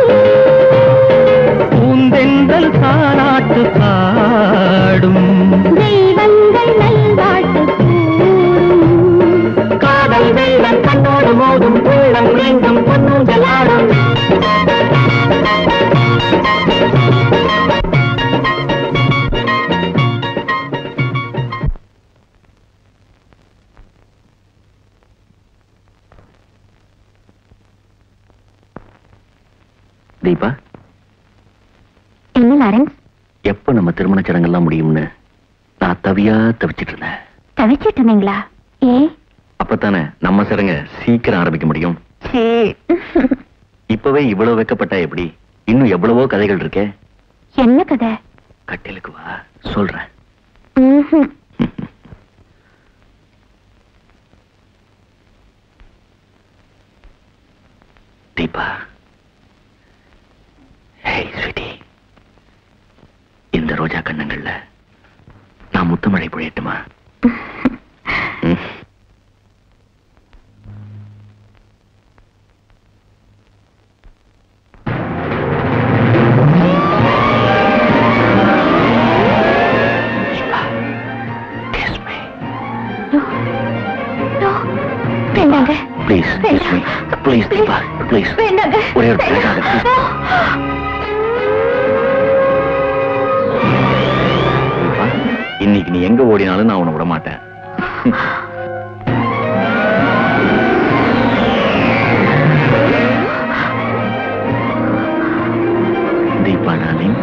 பூந்தென்றல் தாலாட்டு பாடும். தெய்வங்கள் நல்வாழ்த்து கூறும். காதல் வெள்ளம் கண்ணோடு மோதும். உள்ளம் ரெண்டும் பொன்னூஞ்சலாடும். தீபா, என்ன லாரன்ஸ், எப்ப நம்ம திருமண சடங்கெல்லாம் முடியும்னு நான் தவியா தவிச்சிட்டு இருந்தேன். தவிச்சிட்டு இருந்தீங்களா? ஏ, அப்பத்தானே நம்ம சடங்க சீக்கிரம் ஆரம்பிக்க முடியும். இப்பவே இவ்வளவு வெக்கப்பட்டா எப்படி? இன்னும் எவ்வளவோ கதைகள் இருக்கே. என்ன கதை? கட்டிலுக்கு வா, சொல்றேன். ம்ஹும். தீபா, ஹேய் ஸ்வீட்டி, இந்த ரோஜா கண்ணங்கள்ல நான் முத்துமழை பொழியட்டுமா? ம். வேண்டாங்க. Please, kiss me. Please, Deepa, please. வேண்டாங்க. ஒரே ஒரு பேசாத, please. Deepa, இன்னைக்கு நீ எங்க ஓடினாலும் நான் உன்னை விட மாட்டேன். தீபா டார்லிங்,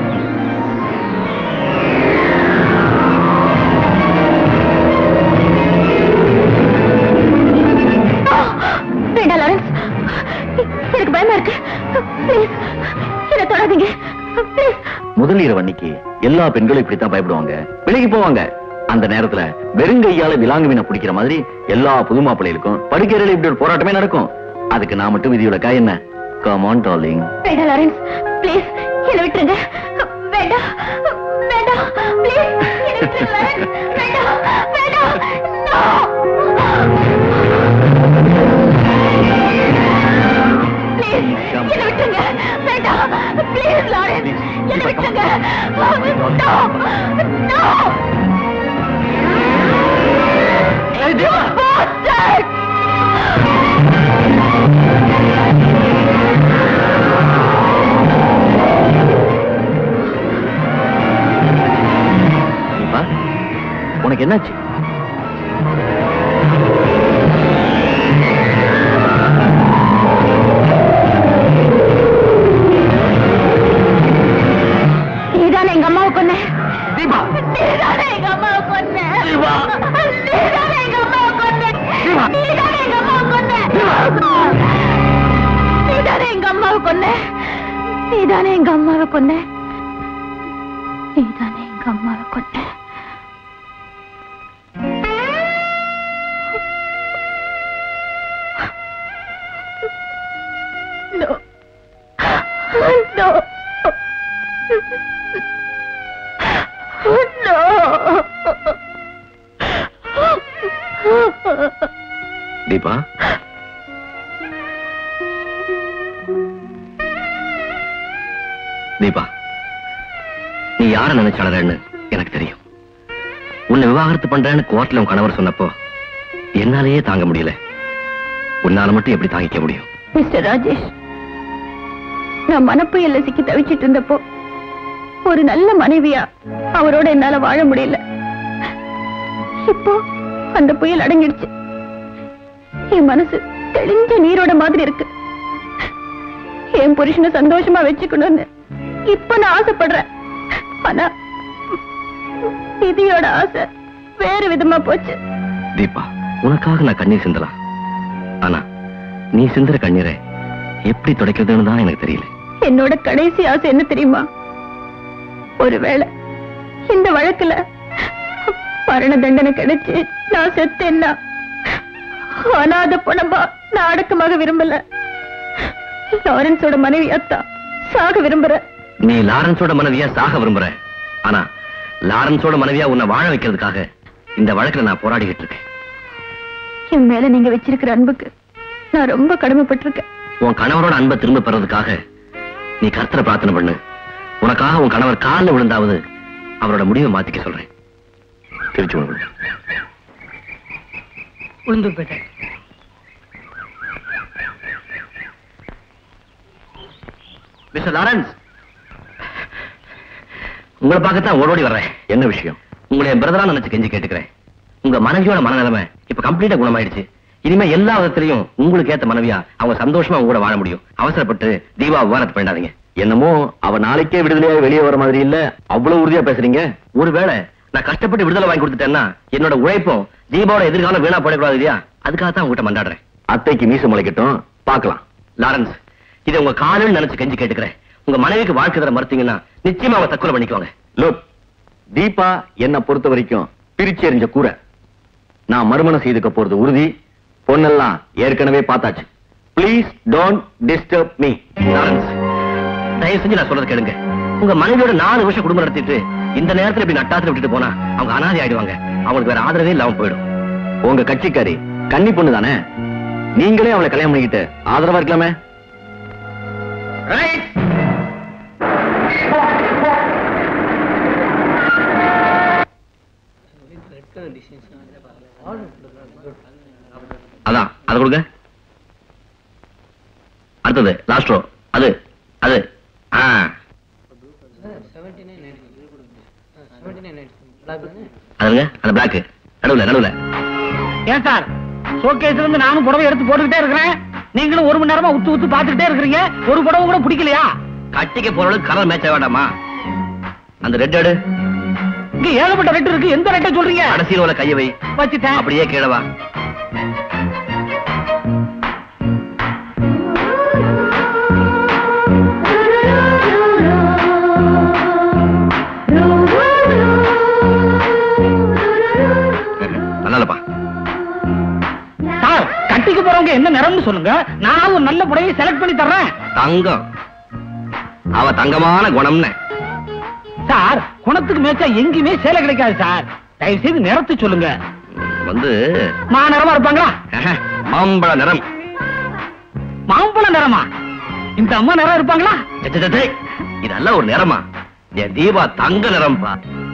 வேண்டாம் லாரன்ஸ், எனக்கு பயமா இருக்கு. Please, என்னை தொடாதீங்க. Please. முதல் இரவு அன்னைக்கு எல்லா பெண்களும் இப்படித்தான் பயப்படுவாங்க, விலகி போவாங்க. அந்த நேரத்துல வெறுங்கையால விலாங்கு மீனை பிடிக்கிற மாதிரி எல்லா புது மாப்பிள்ளைகளுக்கும் படுக்கையில இப்படி ஒரு போராட்டமே நடக்கும். அதுக்கு நான் மட்டும் விதியோட காய் என்ன? Come on, darling. வேண்டாம் லாரன்ஸ், ப்ளீஸ் என்னை விட்டுருங்க. வேண்டாம் வேண்டாம், ப்ளீஸ் என்னை விட்டுருங்க லாரன்ஸ். வேண்டாம் வேண்டாம், நோ. ப்ளீஸ் என்னை விட்டுருங்க. வேண்டாம், ப்ளீஸ் லாரன்ஸ் என்னை விட்டுருங்க. No no. Bastard! தீபா, உனக்கு என்னாச்சு? நீதானே எங்க அம்மாவை கொன்ன. நீதானே எங்க அம்மாவை கொன்ன. நீதானே எங்க அம்மாவை கொன்ன. நீதானே எங்க அம்மாவை கொன்ன. நீதானே எங்க அம்மாவை கொன்ன. No. No. No. Deepa, Deepa, நீ யார நினைச்சாளன்னு எனக்கு தெரியும். உன்னை விவாகரத்து பண்றேன்னு கோர்ட்ல உன் கணவர் சொன்னப்போ என்னாலேயே தாங்க முடியல. உன்னால மட்டும் எப்படி தாங்கிக்க முடியும்? மிஸ்டர் ராஜேஷ், நான் மனப்புயல்ல சிக்கி தவிச்சிட்டு இருந்தப்போ ஒரு நல்ல மனைவியா அவரோட என்னால வாழ முடியல. இப்போ அந்த புயல் அடங்கிடுச்சு. என் மனசு தெளிஞ்ச நீரோட மாதிரி இருக்கு. என் புருஷனை சந்தோஷமா வச்சுக்கணும்னு இப்ப நான் ஆசைப்படுறேன். ஆனா விதியோட ஆசை வேறு விதமா போச்சு. தீபா, உனக்காக நான் கண்ணீர் சிந்தலாம். ஆனா நீ சிந்துற கண்ணீரை எப்படி துடைக்கிறதுன்னு தான் எனக்கு தெரியல. என்னோட கடைசி ஆசை என்ன தெரியுமா? ஒருவேளை இந்த வழக்குல மரண தண்டனை கிடைச்சு நான் செத்தேன்னா அனாதை பணமா நான் அடக்கமாக விரும்பல. லாரன்ஸோட மனைவியாத்தா சாக விரும்புற. நீ லாரன்ஸோட மனைவியா சாக விரும்புற. ஆனா லாரன்ஸோட மனைவியா உன்னை வாழ வைக்கிறதுக்காக இந்த வழக்குல நான் போராடிக்கிட்டு இருக்கேன். என் மேல நீங்க வச்சிருக்கிற அன்புக்கு நான் ரொம்ப கடமைப்பட்டிருக்கேன். உன் கணவரோட அன்பை திரும்ப பெறதுக்காக நீ கர்த்தரை பிரார்த்தனை பண்ணு. உனக்காக உன் கணவர் காலில் விழுந்தாவது அவரோட முடிவை மாத்திக்க சொல்றேன். திருச்சி உளுந்தூர்பேட்டை. மிஸ்டர் லாரன்ஸ், உங்களை பார்க்கத்தான் ஓடோடி வர்றேன். என்ன விஷயம்? உங்களை என் பிரதரா நினைச்சு கெஞ்சி கேட்டுக்கிறேன். உங்க மனைவியோட மனநிலைமை இப்ப கம்ப்ளீட்டா குணமாயிடுச்சு. இனிமே எல்லா விதத்திலையும் உங்களுக்கு ஏத்த மனைவியா அவங்க சந்தோஷமா கூட வாழ முடியும். அவசரப்பட்டு தீபா விவாதத்தை பண்ணாதீங்க. என்னமோ அவ நாளைக்கே விடுதலையா வெளியே வர மாதிரி இல்ல, அவ்வளவு உறுதியா பேசுறீங்க. ஒருவேளை நான் கஷ்டப்பட்டு விடுதலை வாங்கி கொடுத்துட்டேன்னா என்னோட உழைப்பும் தீபாவோட எதிர்காலம் வீணா போடக்கூடாது இல்லையா? அதுக்காகத்தான் உங்ககிட்ட மண்டாடுறேன். அத்தைக்கு மீச முளைக்கட்டும், பாக்கலாம். லாரன்ஸ், இதை உங்க காலில் நினைச்சு கெஞ்சி கேட்டுக்கிறேன். உங்க மனைவிக்கு வாழ்க்கை தர மறுத்தீங்கன்னா நிச்சயமா அவங்க தற்கொலை பண்ணிக்குவாங்க. லோக், தீபா என்ன பொறுத்த வரைக்கும் பிரிச்சு எறிஞ்ச கூரை. நான் மறுமணம் செய்துக்க போறது உறுதி. பொண்ணெல்லாம் ஏற்கனவே பார்த்தாச்சு. Please don't disturb me. Lawrence, தயவு செஞ்சு நான் சொல்றது கேளுங்க. உங்க மனைவியோட நாலு வருஷம் குடும்பம் நடத்திட்டு இந்த நேரத்துல இப்படி நட்டாத்துல விட்டுட்டு போனா அவங்க அனாதை ஆயிடுவாங்க. அவங்களுக்கு வேற ஆதரவே இல்லாம போயிடும். உங்க கட்சிக்காரி கன்னி பொண்ணு தானே, நீங்களே அவளை கல்யாணம் பண்ணிக்கிட்டு ஆதரவா இருக்கலாமே. அதான் அது கொடுங்க. அடுத்தது லாஸ்ட் ரோ. அது அது ஆ அதுங்க அந்த பிளாக் நடுவுல நடுவுல. ஏன் சார், ஷோகேஸ்ல இருந்து நானும் புடவை எடுத்து போட்டுக்கிட்டே இருக்கிறேன். நீங்களும் ஒரு மணி நேரமா உத்து உத்து பாத்துக்கிட்டே இருக்கிறீங்க. ஒரு புடவை கூட பிடிக்கலையா? கட்டிக்க போறவளுக்கு கலர் மேட்ச் ஆக வேண்டாமா? அந்த ரெட் எடு. இங்க ஏகப்பட்ட ரெட் இருக்கு. எந்த ரெட்டை சொல்றீங்க? கடைசியில் உள்ள கையை வை. வச்சுட்டேன். அப்படியே கீழே வா. நல்லாப்பா. சார், கட்டிக்கு போறவங்க என்ன நிறம்னு சொல்லுங்க. நான் ஒரு நல்ல புடவையை செலக்ட் பண்ணி தர்றேன். தங்கம். அவ தங்கமான குணம்னு. சார், குணத்துக்கு மேய்ச்சா எங்கேயுமே சேலை கிடைக்காது சார். தயவு செய்து நிறத்தை சொல்லுங்க. வந்து மா நிறமா இருப்பாங்களா? மாம்பழ நிறம். மாம்பழ நிறமா? இந்த அம்மா நிறம் இருப்பாங்களா? இதெல்லாம் ஒரு நிறமா? என் தீபா தங்க நிறம்பா.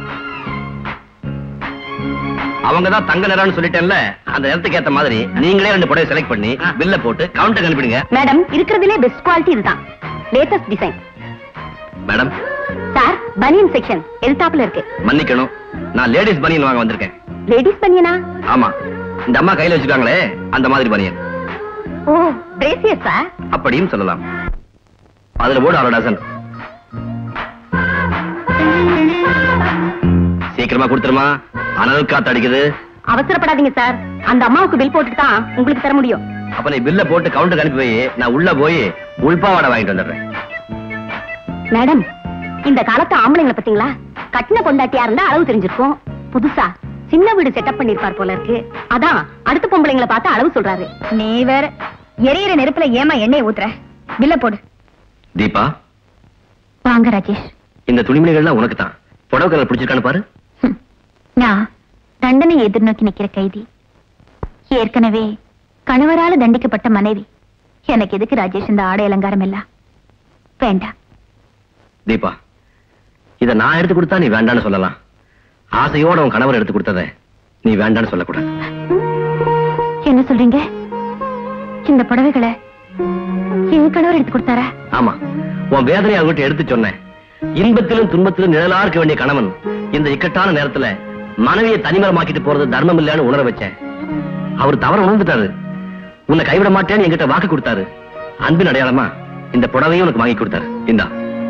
அவங்கதான் தங்க நிறம்னு சொல்லிட்டேன்ல, அந்த நிறத்துக்கு ஏத்த மாதிரி நீங்களே ரெண்டு புடவை செலக்ட் பண்ணி பில்ல போட்டு கவுண்டர் அனுப்பிடுங்க. மேடம், இருக்கிறதுலே பெஸ்ட் குவாலிட்டி இதுதான். Latest design. Madam sir, banian section எதிர்த்தாப்புல இருக்கு. மன்னிக்கணும், நான் லேடிஸ் பனியன் வாங்க வந்திருக்கேன். லேடிஸ் பனியனா? ஆமா, இந்த அம்மா கையில வச்சுக்காங்களே அந்த மாதிரி பனியன். ஓ, பிரேசியர் சார். அப்படியும் சொல்லலாம். அதுல போடு அரை டசன். சீக்கிரமா கொடுத்துருமா, அனல் காத்து அடிக்குது. அவசரப்படாதீங்க சார், அந்த அம்மாவுக்கு பில் போட்டுட்டு தான் உங்களுக்கு தர முடியும். அப்ப நீ பில்ல போட்டு கவுண்டருக்கு அனுப்பி போய் நான் உள்ள போய் உள்பாவாடை வாங்கிட்டு வந்துடுறேன். மேடம், இந்த காலத்து ஆம்பளைங்களை பத்தீங்களா? கட்டின கொண்டாட்டியா இருந்தா அளவு தெரிஞ்சிருக்கும். புதுசா சின்ன வீடு செட்டப் பண்ணிருப்பார் போல இருக்கு. அதான் அடுத்த பொம்பளைங்களை பார்த்து அளவு சொல்றாரு. நீ வேற எரியிற நெருப்புல ஏமா எண்ணெய் ஊத்துற? பில்ல போடு. தீபா, வாங்க ராஜேஷ். இந்த துணிமணிகள்லாம் உனக்கு தான். புடவை கலர் பிடிச்சிருக்கான்னு பாரு. நான் தண்டனை எதிர்நோக்கி நிக்கிற கைதி, ஏற்கனவே கணவரால தண்டிக்கப்பட்ட மனைவி. எனக்கு எதுக்கு ராஜேஷ் இந்த ஆடை அலங்காரம் எல்லாம்? வேண்டாம். தீபா, இத நான் எடுத்து கொடுத்தா நீ வேண்டான்னு சொல்லலாம். ஆசையோட உன் கணவர் எடுத்து கொடுத்தத நீ வேண்டான்னு சொல்லக்கூடாது. என்ன சொல்றீங்க? இந்த புடவைகளை என் கணவர் எடுத்து கொடுத்தாரா? ஆமா, உன் வேதனை அவங்ககிட்ட எடுத்து சொன்னேன். இன்பத்திலும் துன்பத்திலும் நிழலா இருக்க வேண்டிய கணவன் இந்த இக்கட்டான நேரத்துல மனைவியை தனிமரமாக்கிட்டு போறது தர்மம் இல்லைன்னு உணர வச்சேன். அவர் தவற உணர்ந்துட்டாரு. உன்னை கைவிட மாட்டேன்னு என்கிட்ட வாக்கு கொடுத்தாரு. அன்பின் அடையாளமா இந்த புடவையும் உனக்கு வாங்கி கொடுத்தாரு. இந்தா.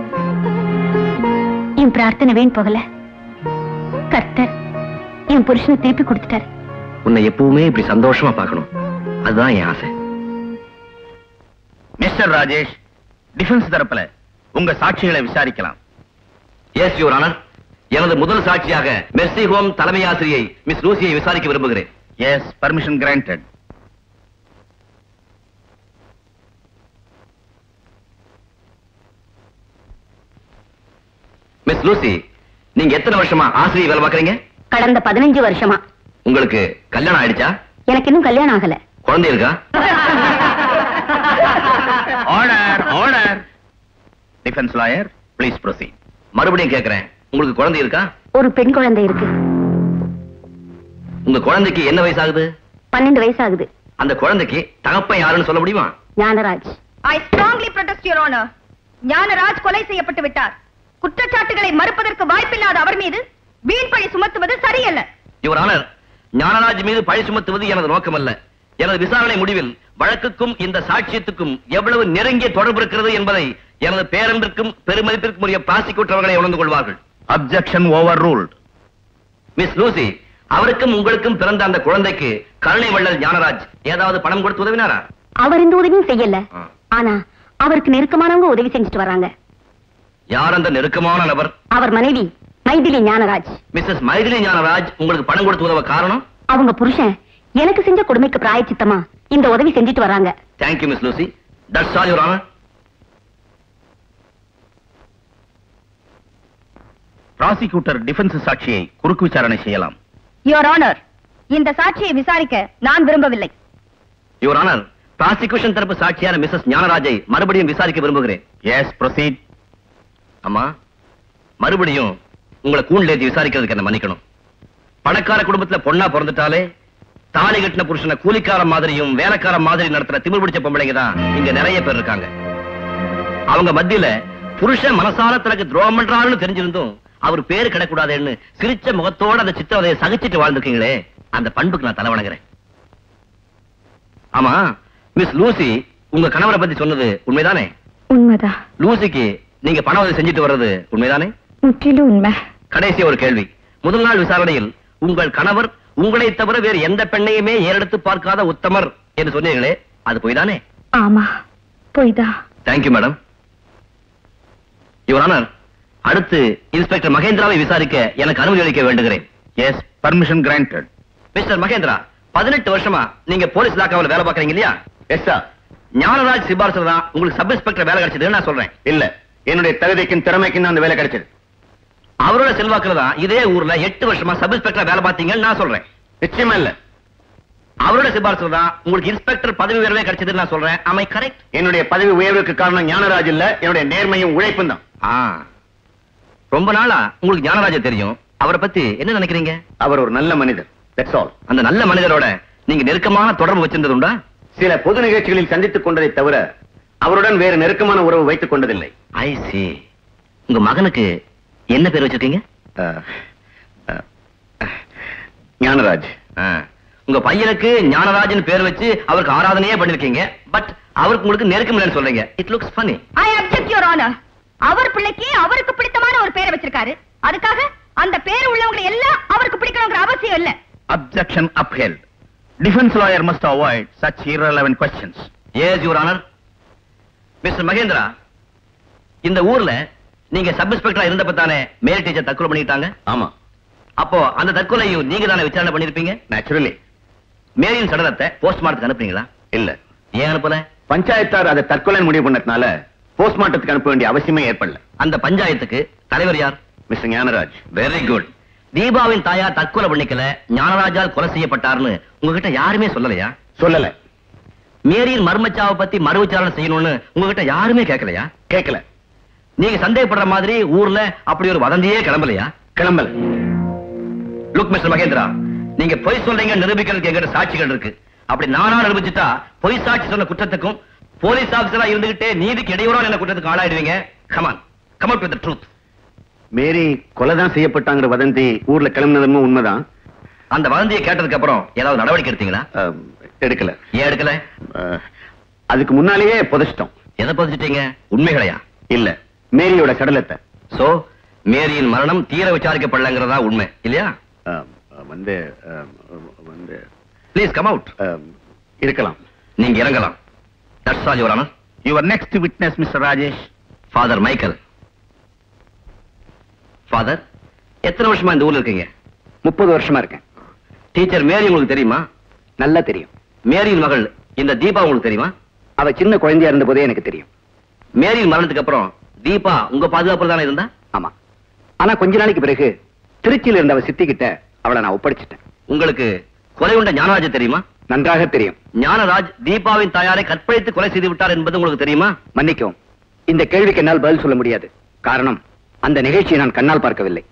என் பிரார்த்தனை வீண் போகல. கர்த்தர் என் புருஷனை திருப்பி கொடுத்துட்டாரு. உன்னை எப்பவுமே இப்படி சந்தோஷமா பார்க்கணும், அதுதான் என் ஆசை. மிஸ்டர் ராஜேஷ், டிஃபென்ஸ் தரப்புல உங்க சாட்சிகளை விசாரிக்கலாம். எஸ் யுவர் ஆனர், எனது முதல் சாட்சியாக மெர்சி ஹோம் தலைமை ஆசிரியை மிஸ் லூசியை விசாரிக்க விரும்புகிறேன். Yes, permission granted. Miss Lucy, நீங்க எத்தனை வருஷமா ஆசிரியை வேலை பார்க்கறீங்க? கடந்த பதினஞ்சு வருஷமா. உங்களுக்கு கல்யாணம் ஆயிடுச்சா? எனக்கு இன்னும் கல்யாணம் ஆகல. குழந்தை இருக்கா? Order, order. Defence lawyer, please proceed. மறுபடியும் கேட்கிறேன், உங்களுக்கு குழந்தை இருக்கா? ஒரு பெண் குழந்தை இருக்கு. உங்க குழந்தைக்கு என்ன வயசாகுது? பன்னெண்டு வயசு ஆகுது. அந்த குழந்தைக்கு தகப்பன் யாருன்னு சொல்ல முடியுமா? Gnanaraj. I strongly protest your honor. Gnanaraj கொலை செய்யப்பட்டு விட்டார். குற்றச்சாட்டுகளை மறுப்பதற்கு வாய்ப்பில்லாத அவர் மீது வீண் பழி சுமத்துவது சரியல்ல. யுவர் ஆனர், ஞானராஜ் மீது பழி சுமத்துவது எனது நோக்கமல்ல. எனது விசாரணை முடிவில் வழக்குக்கும் இந்த சாட்சியத்துக்கும் எவ்வளவு நெருங்கிய தொடர்பு இருக்கிறது என்பதை எனது பேரன்பிற்கும் பெருமதிப்பிற்கும் உரிய ப்ராசிக்யூட்டர் அவர்களை உணர்ந்து கொள்வார்கள். Objection overruled. Miss Lucy, அவருக்கும் உங்களுக்கும் பிறந்த அந்த குழந்தைக்கு கருணை வள்ளல் ஞானராஜ் ஏதாவது பணம் கொடுத்து உதவினாரா? அவர் இந்த உதவியும் செய்யல. ஆனா அவருக்கு நெருக்கமானவங்க உதவி செஞ்சுட்டு வராங்க. யார் அந்த நெருக்கமான நபர்? அவர் மனைவி மைதிலி ஞானராஜ். மிஸ்ஸஸ் மைதிலி ஞானராஜ் உங்களுக்கு பணம் கொடுத்து உதவ காரணம்? அவங்க புருஷன் எனக்கு செஞ்ச கொடுமைக்கு பிராயச்சித்தமா இந்த உதவி செஞ்சுட்டு வராங்க. Thank you miss Lucy. That's all your honour. Prosecutor defence சாட்சியை குறுக்கு விசாரணை செய்யலாம். யுவர் ஆனர், இந்த சாட்சியை விசாரிக்க நான் விரும்பவில்லை. யுவர் ஆனர், ப்ராசிக்யூஷன் தரப்பு சாட்சியான மிஸ்ஸஸ் ஞானராஜை மறுபடியும் விசாரிக்க விரும்புகிறேன். Yes, proceed. அம்மா, மறுபடியும் உங்களை கூண்டில் ஏற்றி விசாரிக்கிறதுக்கு என்ன மன்னிக்கணும். பணக்கார குடும்பத்துல பொண்ணா பிறந்துட்டாலே தாலி கட்டின புருஷனை கூலிக்கார மாதிரியும் வேலைக்கார மாதிரி நடத்துற திமிர் பிடிச்ச பொம்பளைங்க தான் இங்க நிறைய பேர் இருக்காங்க. அவங்க மத்தியில புருஷன் மனசால தனக்கு துரோகம் பண்றாருன்னு தெரிஞ்சிருந்தும் அவர் பேரு கிடக்கூடாதுன்னு சிரிச்ச முகத்தோட அந்த சித்திரவதையை சகிச்சிட்டு வாழ்ந்துருக்கீங்களே, அந்த பண்புக்கு நான் தலை வணங்குறேன். ஆமா, மிஸ் லூசி உங்க கணவரை பத்தி சொன்னது உண்மைதானே? உண்மைதான். லூசிக்கு நீங்க பண உதவி செஞ்சுட்டு வர்றது உண்மைதானே? முற்றிலும் உண்மை. கடைசி ஒரு கேள்வி. முதல் நாள் விசாரணையில் உங்கள் கணவர் உங்களை தவிர வேறு எந்த பெண்ணையுமே ஏறெடுத்து பார்க்காத உத்தமர் என்று சொன்னீர்களே, அது பொய்தானே? ஆமா, பொய்தான். Thank you madam. யுவர் ஆனர், அடுத்து இன்ஸ்பெக்டர் மகேந்திராவை விசாரிக்க எனக்கு அனுமதி அளிக்க வேண்டுகிறேன். Yes, permission granted. Mister Mahendra, பதினெட்டு வருஷமா நீங்க போலீஸ் இலாக்காவில் வேலை பார்க்கறீங்க இல்லையா? Yes sir. ஞானராஜ் சிபாரிசு தான் உங்களுக்கு சப் இன்ஸ்பெக்டர் வேலை கிடைச்சதுன்னு நான் சொல்றேன். இல்ல, என்னுடைய தகுதிக்கும் திறமைக்கும் அந்த வேலை கிடைச்சது. அவரோட செல்வாக்குல தான் இதே ஊர்ல எட்டு வருஷமா சப் இன்ஸ்பெக்டர் வேலை பார்த்தீங்கன்னு நான் சொல்றேன். நிச்சயமா இல்ல, அவரோட சிபாரிசு தான் உங்களுக்கு இன்ஸ்பெக்டர் பதவி உயர்வே கிடைச்சதுன்னு நான் சொல்றேன். Am I correct? என்னுடைய பதவி உயர்வுக்கு காரணம் ஞானராஜ் இல்ல, என்னுடைய நேர்மையும் உழைப்பும் தான். ஆ, ரொம்ப நாளா உங்களுக்கு ஞானராஜ தெரியும். அவரை பத்தி என்ன நினைக்கிறீங்க? அவர் ஒரு நல்ல மனிதர். That's all. அந்த நல்ல மனிதரோட நீங்க நெருக்கமான தொடர்பு வச்சிருந்தது உண்டா? சில பொது நிகழ்ச்சிகளில் சந்தித்துக் கொண்டதை தவிர அவருடன் வேறு நெருக்கமான உறவு வைத்துக் கொண்டதில்லை. ஐ see. உங்க மகனுக்கு என்ன பேர் வச்சிருக்கீங்க? ஞானராஜ். உங்க பையனுக்கு ஞானராஜன் பேர் வச்சு அவருக்கு ஆராதனையே பண்ணிருக்கீங்க. பட் அவருக்கு உங்களுக்கு நெருக்கம் இல்லைன்னு சொல்றீங்க. It looks funny. I object your honor. அவர் பிள்ளைக்கு அவருக்கு பிடித்தமான ஒரு பேரை வச்சிருக்காரு. அதுக்காக அந்த பேர் உள்ளவங்க எல்லாம் அவருக்கு பிடிக்கணுங்கிற அவசியம் இல்ல. Objection upheld. Defense lawyer must avoid such irrelevant questions. Yes, Your Honor. Mister Mahendra, இந்த ஊர்ல நீங்க சப் இன்ஸ்பெக்டரா இருந்தப்ப தானே மேல் டீச்சர் தற்கொலை பண்ணிட்டாங்க? ஆமா. அப்போ அந்த தற்கொலையும் நீங்க தானே விசாரணை பண்ணிருப்பீங்க? Naturally. மேரியின் சடலத்தை போஸ்ட்மார்ட்டத்துக்கு அனுப்புறீங்களா? இல்ல. ஏன் அனுப்பல? பஞ்சாயத்தார் அதை தற்கொலை முடிவு பண்ணதுனால போஸ்ட்மார்ட்டத்துக்கு அனுப்ப வேண்டிய அவசியமே ஏற்படல. அந்த பஞ்சாயத்துக்கு தலைவர் யார்? மிஸ்டர் ஞானராஜ். Very good. தீபாவின் தாயார் தற்கொலை பண்ணிக்கல, ஞானராஜால் கொலை செய்யப்பட்டார்னு உங்ககிட்ட யாருமே சொல்லலையா? சொல்லல. மேரியின் மர்மச்சாவை பத்தி மறு விசாரணை செய்யணும்னு உங்ககிட்ட யாருமே கேட்கலையா? கேட்கல. நீங்க சந்தேகப்படுற மாதிரி ஊர்ல அப்படி ஒரு வதந்தியே கிளம்பலையா? கிளம்பல. லுக் மிஸ்டர் மகேந்திரா, நீங்க பொய் சொல்றீங்க நிரூபிக்கிறதுக்கு எங்கிட்ட சாட்சிகள் இருக்கு. அப்படி நானா நிரூபிச்சுட்டா பொய் சாட்சி சொன்ன குற்றத்துக்கும் போலீஸ் ஆபீசரா இருந்துகிட்டே நீதிக்கு இடையூறான என்ன குற்றத்துக்கு ஆளாயிடுவீங்க. Come on, come out with the truth. Mary கொலைதான் செய்யப்பட்டாங்கிற வதந்தி ஊர்ல கிளம்பினதும் உண்மைதான். அந்த வதந்தியை கேட்டதுக்கு அப்புறம் ஏதாவது நடவடிக்கை எடுத்தீங்களா? எடுக்கல. ஏன் எடுக்கல? அதுக்கு முன்னாலேயே புதைச்சிட்டோம். எதை புதைச்சிட்டீங்க? உண்மைகளையா? இல்ல, மேரியோட சடலத்தை. சோ மேரியின் மரணம் தீர விசாரிக்கப்படலங்கிறதா உண்மை இல்லையா? வந்து வந்து ப்ளீஸ் கம் அவுட். இருக்கலாம். நீங்க இறங்கலாம். That's all your honour. Your next witness mister Rajesh. Father Michael. Father, எத்தனை வருஷமா இந்த ஊர்ல இருக்கீங்க? முப்பது வருஷமா இருக்கேன். டீச்சர் மேரி உங்களுக்கு தெரியுமா? நல்லா தெரியும். மேரியின் மகள் இந்த தீபா உங்களுக்கு தெரியுமா? அவ சின்ன குழந்தையா இருந்த போதே எனக்கு தெரியும். மேரியின் மரணத்துக்கு அப்புறம் தீபா உங்க பாதுகாப்புல தானே இருந்தா? ஆமா. ஆனா கொஞ்ச நாளைக்கு பிறகு திருச்சியில இருந்த அவ சித்திக்கிட்ட அவளை நான் ஒப்படைச்சிட்டேன். உங்களுக்கு கொலை உண்ட ஞானராஜ் தெரியுமா? நன்றாக தெரியும். ஞானராஜ் தீபாவின் தாயாரை கற்பழித்து கொலை செய்து விட்டார் என்பது உங்களுக்கு தெரியுமா? மன்னிக்கவும், இந்த கேள்விக்கு என்னால் பதில் சொல்ல முடியாது. காரணம், அந்த நிகழ்ச்சியை நான் கண்ணால் பார்க்கவில்லை.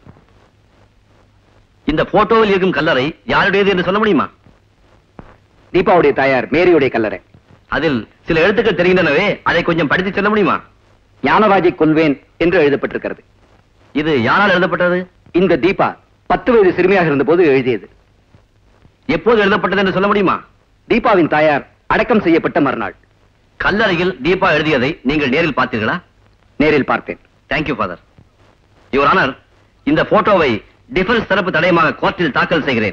இந்த போட்டோவில் இருக்கும் கல்லறை யாருடையது என்று சொல்ல முடியுமா? தீபாவுடைய தாயார் மேரியுடைய கல்லறை. அதில் சில எழுத்துக்கள் தெரிகின்றனவே, அதை கொஞ்சம் படித்து சொல்ல முடியுமா? ஞானராஜை கொல்வேன் என்று எழுதப்பட்டிருக்கிறது. இது யாரால் எழுதப்பட்டது? இந்த தீபா பத்து வயது சிறுமியாக இருந்த போது எழுதியது. எப்போது எழுதப்பட்டது என்று சொல்ல முடியுமா? தீபாவின் தாயார் அடக்கம் செய்யப்பட்ட மறுநாள். கல்லறையில் தீபா எழுதியதை நீங்கள் நேரில் பார்த்தீர்களா? நேரில் பார்த்தேன். Thank you father. யுவர் ஆனர், இந்த போட்டோவை டிஃபென்ஸ் தரப்பு தடயமாக கோர்ட்டில் தாக்கல் செய்கிறேன்.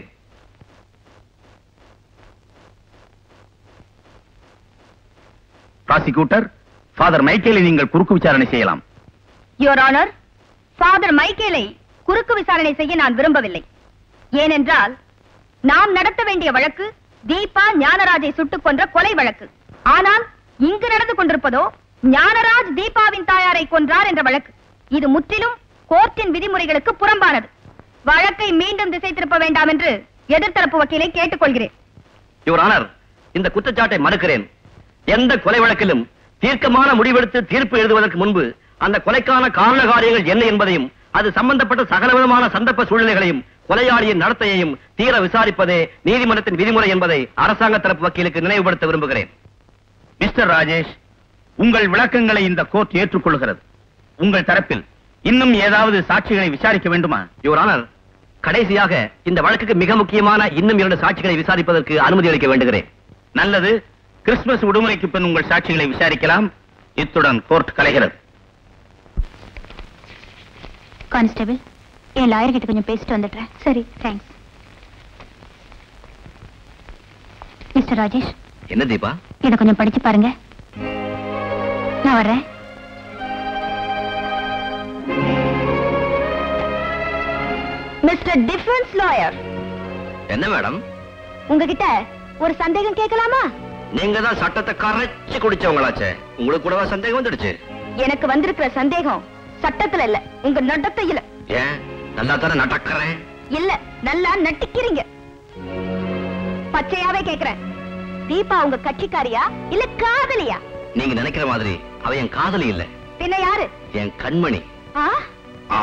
ப்ராசிக்யூட்டர், ஃபாதர் மைக்கேலை நீங்கள் குறுக்கு விசாரணை செய்யலாம். யுவர் ஆனர், ஃபாதர் மைக்கேலை குறுக்கு விசாரணை செய்ய நான் விரும்பவில்லை. ஏனென்றால் நாம் நடத்த வேண்டிய வழக்கு தீபா ஞானராஜை சுட்டுக் கொன்ற கொலை வழக்கு. ஆனால் இங்கு நடந்து கொண்டிருப்பதோ ஞானராஜ் தீபாவின் தாயாரை கொன்றார் என்ற வழக்கு. இது முற்றிலும் கோர்ட்டின் விதிமுறைகளுக்கு புறம்பானது. வழக்கை மீண்டும் திசை திருப்ப வேண்டாம் என்று எதிர்த்தரப்பு வக்கீலை கேட்டுக்கொள்கிறேன். யுவர் ஆனர், இந்த குற்றச்சாட்டை மறுக்கிறேன். எந்த கொலை வழக்கிலும் தீர்க்கமான முடிவெடுத்து தீர்ப்பு எழுதுவதற்கு முன்பு அந்த கொலைக்கான காரண காரியங்கள் என்ன என்பதையும் அது சம்பந்தப்பட்ட சகலவிதமான சந்தர்ப்ப சூழ்நிலைகளையும் கொலையாளியின் நடத்தையையும் தீர விசாரிப்பதே நீதிமன்றத்தின் விதிமுறை என்பதை அரசாங்க தரப்பு வக்கீலுக்கு நினைவுபடுத்த விரும்புகிறேன். மிஸ்டர் ராஜேஷ், உங்கள் விளக்கங்களை இந்த கோர்ட் ஏற்றுக்கொள்கிறது. உங்கள் தரப்பில் இன்னும் ஏதாவது சாட்சிகளை விசாரிக்க வேண்டுமா? யுவர் ஆனர், கடைசியாக இந்த வழக்குக்கு மிக முக்கியமான இன்னும் இரண்டு சாட்சிகளை விசாரிப்பதற்கு அனுமதி அளிக்க வேண்டுகிறேன். நல்லது. கிறிஸ்துமஸ் விடுமுறைக்கு பின் உங்கள் சாட்சிகளை விசாரிக்கலாம். இத்துடன் கோர்ட் கலைகிறது. கான்ஸ்டபிள், என் லாயர் கிட்ட கொஞ்சம் பேசிட்டு வந்துடுறேன். சரி, தேங்க்ஸ். மிஸ்டர் ராஜேஷ். என்ன தீபா? இதை கொஞ்சம் படிச்சு பாருங்க. நான் வர்றேன். Mister defence lawyer. என்ன மேடம்? உங்ககிட்ட ஒரு சந்தேகம் கேட்கலாமா? நீங்க தான் சட்டத்தை கரைச்சு குடிச்சவங்களாச்சே, உங்களுக்கு கூடவா சந்தேகம் வந்துடுச்சு? எனக்கு வந்திருக்கிற சந்தேகம் சட்டத்துல இல்ல, உங்க நடத்தையில. ஏன்? நல்லா தானே நடக்கிறேன். இல்ல, நல்லா நட்டிக்கிறீங்க. பச்சையாவே கேக்குறேன், தீபா உங்க கட்சிக்காரியா இல்ல காதலியா? நீங்க நினைக்கிற மாதிரி அவ என் காதலி இல்ல. பின்ன யாரு? என் கண்மணி. ஆ? ஆ.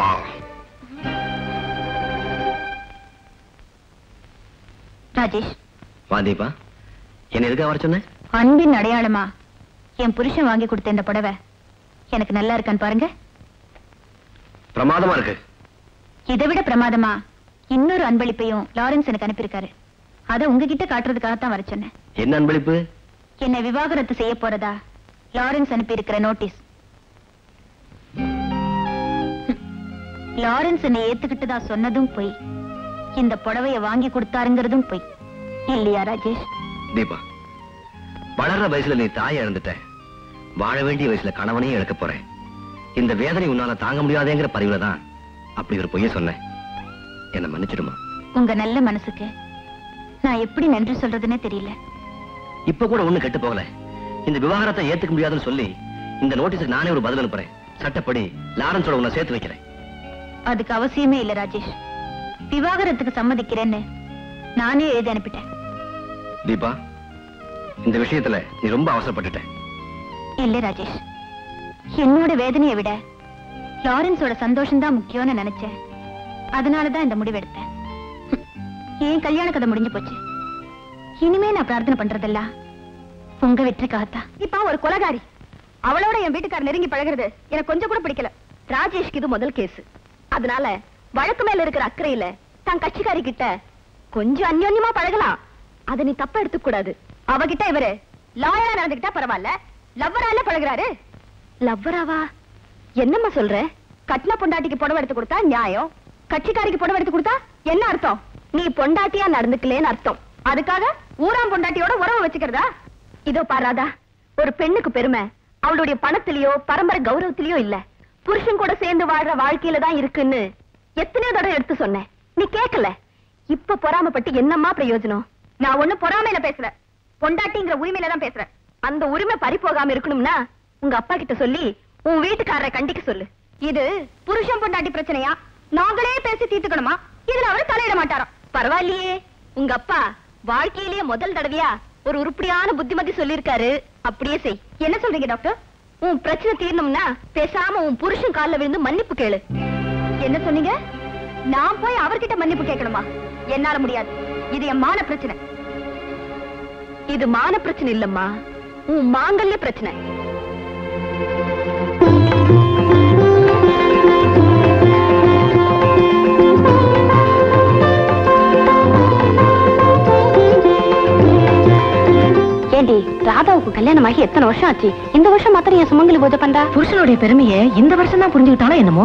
ராஜேஷ். வா தீபா, என்ன எதுக்காக வர சொன்ன? அன்பின் அடையாளமா என் புருஷன் வாங்கி கொடுத்த இந்த புடவை எனக்கு நல்லா இருக்கான்னு பாருங்க. பிரமாதமா இருக்கு. இதை விட பிரமாதமா இன்னொரு அன்பளிப்பையும் லாரன்ஸ் எனக்கு அனுப்பியிருக்காரு. அதை உங்ககிட்ட காட்டுறதுக்காகத்தான் வர சொன்னேன். என்ன அன்பளிப்பு? என்னை விவாகரத்து செய்ய போறதா லாரன்ஸ் அனுப்பி இருக்கிற நோட்டீஸ். லாரன்ஸ் என்னை ஏத்துக்கிட்டுதா சொன்னதும் பொய். இந்த புடவைய வாங்கி கொடுத்தாருங்கிறதும் பொய். இல்லையா ராஜேஷ்? தீபா, வளர்ற வயசுல நீ தாயை இழந்துட்ட. வாழ வேண்டிய வயசுல கணவனையும் இழக்க போறேன். இந்த வேதனை உன்னால தாங்க முடியாதேங்கிற பரிவுல தான் அப்படி ஒரு பொய்ய சொன்னேன். என்ன மன்னிச்சிடுமா? உங்க நல்ல மனசுக்கு நான் எப்படி நன்றி சொல்றதுன்னே தெரியல. இப்ப கூட ஒண்ணு கெட்டு போகல. இந்த விவாகரத்தை ஏத்துக்க முடியாதுன்னு சொல்லி இந்த நோட்டீஸுக்கு நானே ஒரு பதில் அனுப்புறேன். சட்டப்படி லாரன்ஸோட உன்னை சேர்த்து வைக்கிறேன். அதுக்கு அவசியமே இல்ல ராஜேஷ். விவாகரத்துக்கு சம்மதிக்கிறேன்னு நானே எழுதி அனுப்பிட்டேன். தீபா, இந்த விஷயத்துல நீ ரொம்ப அவசரப்பட்டுட்ட. இல்ல ராஜேஷ், என்னோட வேதனையை விட லாரன்ஸோட சந்தோஷம் தான் முக்கியம்னு நினைச்சேன். அதனாலதான் இந்த முடிவெடுத்தேன். ஏன் கல்யாண கதை முடிஞ்சு போச்சு. இனிமே நான் பிரார்த்தனை பண்றதெல்லாம் உங்க வெற்றிக்காகத்தான். இப்ப ஒரு கொலகாரி அவளோட என் வீட்டுக்காரர் நெருங்கி பழகிறது எனக்கு கொஞ்சம் கூட பிடிக்கல. ராஜேஷ்க்கு இது முதல் கேஸ். அதனால வழக்கு மேல இருக்கிற அக்கறையில தான் கட்சிக்காரி கிட்ட கொஞ்சம் அந்யோன்யமா பழகலாம். அதை நீ தப்பா எடுத்துக்க கூடாது. அவகிட்ட இவரு லாயரா நடந்துக்கிட்டா பரவாயில்ல, லவ்வரால பழகுறாரு. லவ்வராவா? என்னம்மா சொல்ற? கட்ன பொண்டாட்டிக்கு புடவை எடுத்து கொடுத்தா நியாயம், கட்சிக்காரிக்கு புடவை எடுத்து கொடுத்தா என்ன அர்த்தம்? நீ பொண்டாட்டியா நடந்துக்கலேன்னு அர்த்தம். அதுக்காக ஊராம் பொண்டாட்டியோட உறவு வச்சுக்கிறதா? இதோ பாராதா, ஒரு பெண்ணுக்கு பெருமை அவளுடைய பணத்திலயோ பரம்பரை கௌரவத்திலயோ இல்ல, புருஷன் கூட சேர்ந்து வாழ்ற வாழ்க்கையில தான் இருக்குன்னு எத்தனையோ தடவை எடுத்து சொன்னேன். நீ கேட்கல. இப்ப பொறாமப்பட்டு என்னம்மா பிரயோஜனம்? நான் ஒண்ணு பொறாமையில பேசுற, பொண்டாட்டிங்கிற உரிமையில தான் பேசுறேன். அந்த உரிமை பறி போகாம இருக்கணும்னா உங்க அப்பா கிட்ட சொல்லி உன் வீட்டுக்காரரை கண்டிக்க சொல்லு. இது புருஷன் பொண்டாட்டி பிரச்சனையா நாங்களே பேசி தீர்த்துக்கணுமா? இதுல அவரு தலையிட மாட்டாராம். பரவாயில்லையே, உங்க அப்பா வாழ்க்கையிலேயே முதல் தடவையா ஒரு உருப்படியான புத்திமதி சொல்லிருக்காரு. அப்படியே செய். என்ன சொல்றீங்க டாக்டர்? உன் பிரச்சனை தீரணும்னா பேசாம உன் புருஷன் கால்ல விழுந்து மன்னிப்பு கேளு. என்ன சொன்னீங்க? நான் போய் அவர்கிட்ட மன்னிப்பு கேட்கணுமா? என்னால முடியாது. இது என் மான பிரச்சனை. இது மான பிரச்சனை இல்லம்மா, உன் மாங்கல்ய பிரச்சனை. ஏண்டி, ராதாவுக்கு கல்யாணம் ஆகி எத்தனை வருஷம் ஆச்சு? இந்த வருஷம் மாத்திரம் என் சுமங்கலி பூஜை பண்றா. புருஷனுடைய பெருமையை இந்த வருஷம் தான் புரிஞ்சுக்கிட்டாலும் என்னமோ.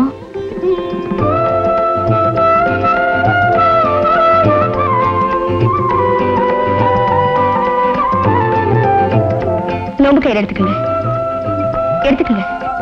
நோம்பு கயிறு எடுத்துக்கங்க, எடுத்துக்கங்க.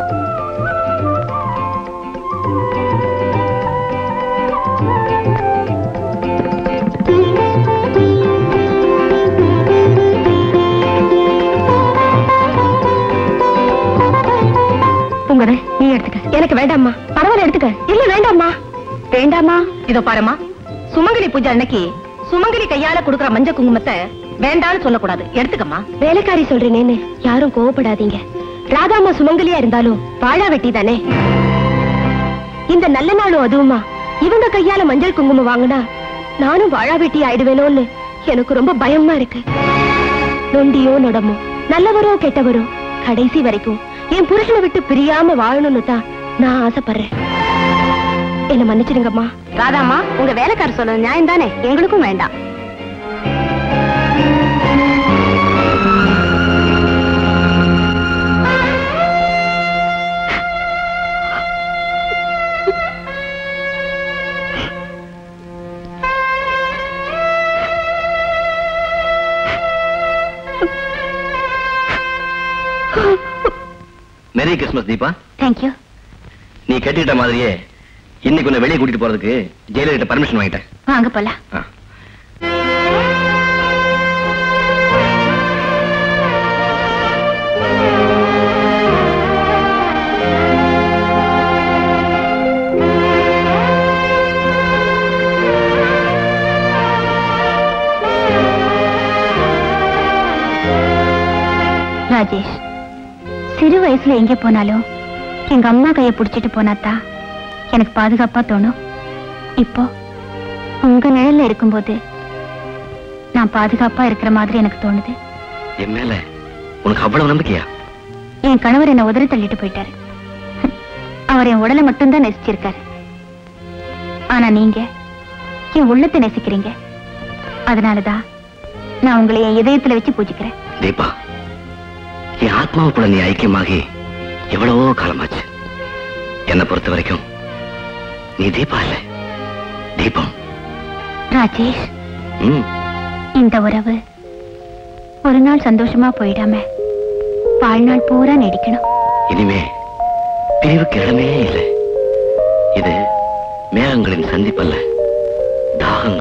நீ எடுத்துக்க. எனக்கு வேண்டாம்மா. பரவாயில்ல, எடுத்துக்க. இல்ல வேண்டாம்மா. வேண்டாமா? இதோ பாருமா, சுமங்கலி பூஜை அன்னைக்கு சுமங்கலி கையால குடுக்கற மஞ்ச குங்குமத்தை வேண்டான்னு சொல்லக்கூடாது. எடுத்துக்கம்மா. வேலைக்காரி சொல்றேனேன்னு யாரும் கோவப்படாதீங்க. ராதாமா சுமங்கலியா இருந்தாலும் வாழா வெட்டி தானே. இந்த நல்ல நாளும் அதுவுமா இவங்க கையால மஞ்சள் குங்குமம் வாங்கினா நானும் வாழா வெட்டி ஆயிடுவேனோன்னு எனக்கு ரொம்ப பயமா இருக்கு. நொண்டியோ நொடமோ, நல்லவரோ கெட்டவரோ, கடைசி வரைக்கும் என் புருஷனை விட்டு பிரியாம வாழணும்னு தான் நான் ஆசைப்படுறேன். என்ன மன்னிச்சிடுங்கம்மா. ராதாமா, உங்க வேலைக்காரர் சொல்றது நியாயம் தானே? எங்களுக்கும் வேண்டாம். Merry Christmas Deepa. தேங்க்யூ. நீ கேட்டுக்கிட்ட மாதிரியே இன்னைக்கு உன்னை வெளியே கூட்டிட்டு போறதுக்கு ஜெயிலர் கிட்ட பர்மிஷன் வாங்கிட்டேன். வாங்க போலாம். ராஜேஷ், சிறு வயசுல எங்க போனாலும் எங்க அம்மா கையை பிடிச்சிட்டு போனாதான் எனக்கு பாதுகாப்பா தோணும். இப்போ உங்க நிழல்ல இருக்கும்போது நான் பாதுகாப்பா இருக்கிற மாதிரி எனக்கு தோணுது. என் மேல உனக்கு அவ்வளவு நம்பிக்கையா? என் கணவர் என்ன உதறி தள்ளிட்டு போயிட்டாரு. அவர் என் உடலை மட்டும்தான் நேசிச்சிருக்காரு. ஆனா நீங்க என் உள்ளத்தை நேசிக்கிறீங்க. அதனாலதான் நான் உங்களை என் இதயத்துல வச்சு பூஜிக்கிறேன். தீபா, என் ஆத்மாவுக்குள்ள நீ ஐக்கியமாகி எவ்வளவோ காலமாச்சு. என்னை பொறுத்த வரைக்கும் நீ தீபா இல்ல, தீபம். ராஜேஷ், ம், இந்த உறவு ஒரு நாள் சந்தோஷமா போயிடாம வாழ்நாள் பூரா நீடிக்கணும். இனிமே பிரிவுக்கு இடமே இல்லை. இது மேகங்களின் சந்திப்பல்ல, தாகம்.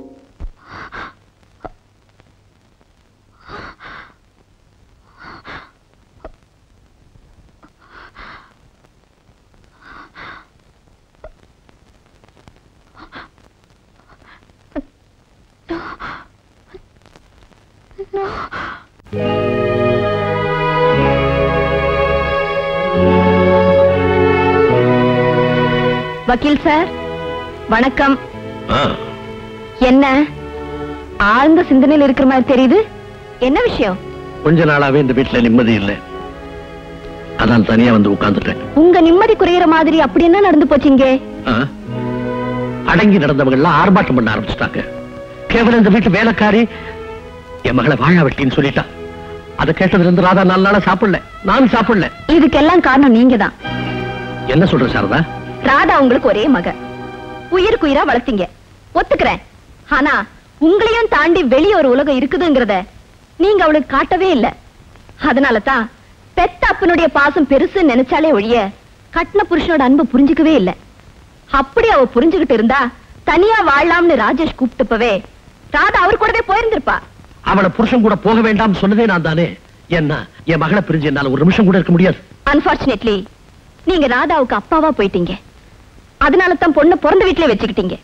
வக்கீல் சார், வணக்கம். ஆ, என்ன ஆழ்ந்த சிந்தனையில் இருக்கிற மாதிரி தெரியுது? என்ன விஷயம்? கொஞ்ச நாளாவே இந்த வீட்டுல நிம்மதி இல்லை. அதான் தனியா வந்து உட்கார்ந்துட்டேன். உங்க நிம்மதி குறையிற மாதிரி அப்படி என்ன நடந்து போச்சீங்க? ஆ, அடங்கி நடந்தவங்க எல்லாம் ஆர்ப்பாட்டம் பண்ண ஆரம்பிச்சுட்டாங்க. கேவலம் இந்த வீட்டு வேலைக்காரி என் மகளை வாழ வெட்டின்னு சொல்லிட்டா. அதை கேட்டதுல இருந்து ராதா நாலு நாளா சாப்பிடல, நான் சாப்பிடல. இதுக்கெல்லாம் காரணம் நீங்க தான். என்ன சொல்ற சாரதா? ராதா உங்களுக்கு ஒரே மக, உயிருக்கு உயிரா வளர்த்தீங்க, ஒத்துக்கிறேன். ஆனா உங்களையும் தாண்டி வெளியே ஒரு உலகம் இருக்குதுங்கிறத நீங்க அவளுக்கு காட்டவே இல்லை. அதனால தான் பெத்த அப்பனுடைய பாசம் பெருசு நினைச்சாலே ஒழிய கட்டின புருஷனோட அன்பு புரிஞ்சுக்கவே இல்லை. அப்படி அவ புரிஞ்சுகிட்டு இருந்தா தனியா வாழலாம்னு ராஜேஷ் கூப்பிட்டப்பவே ராதா அவர் கூடவே போயிருந்திருப்பா. அவளை புருஷன் கூட போக வேண்டாம் சொன்னதே நான் தானே. என்ன என் மகளை பிரிஞ்சு என்னால ஒரு நிமிஷம் கூட இருக்க முடியாது. அன்பார்ச்சுனேட்லி நீங்க ராதாவுக்கு அப்பாவா போயிட்டீங்க. அதனால தான் பொண்ணு பிறந்த வீட்டிலே வச்சுக்கிட்டீங்க.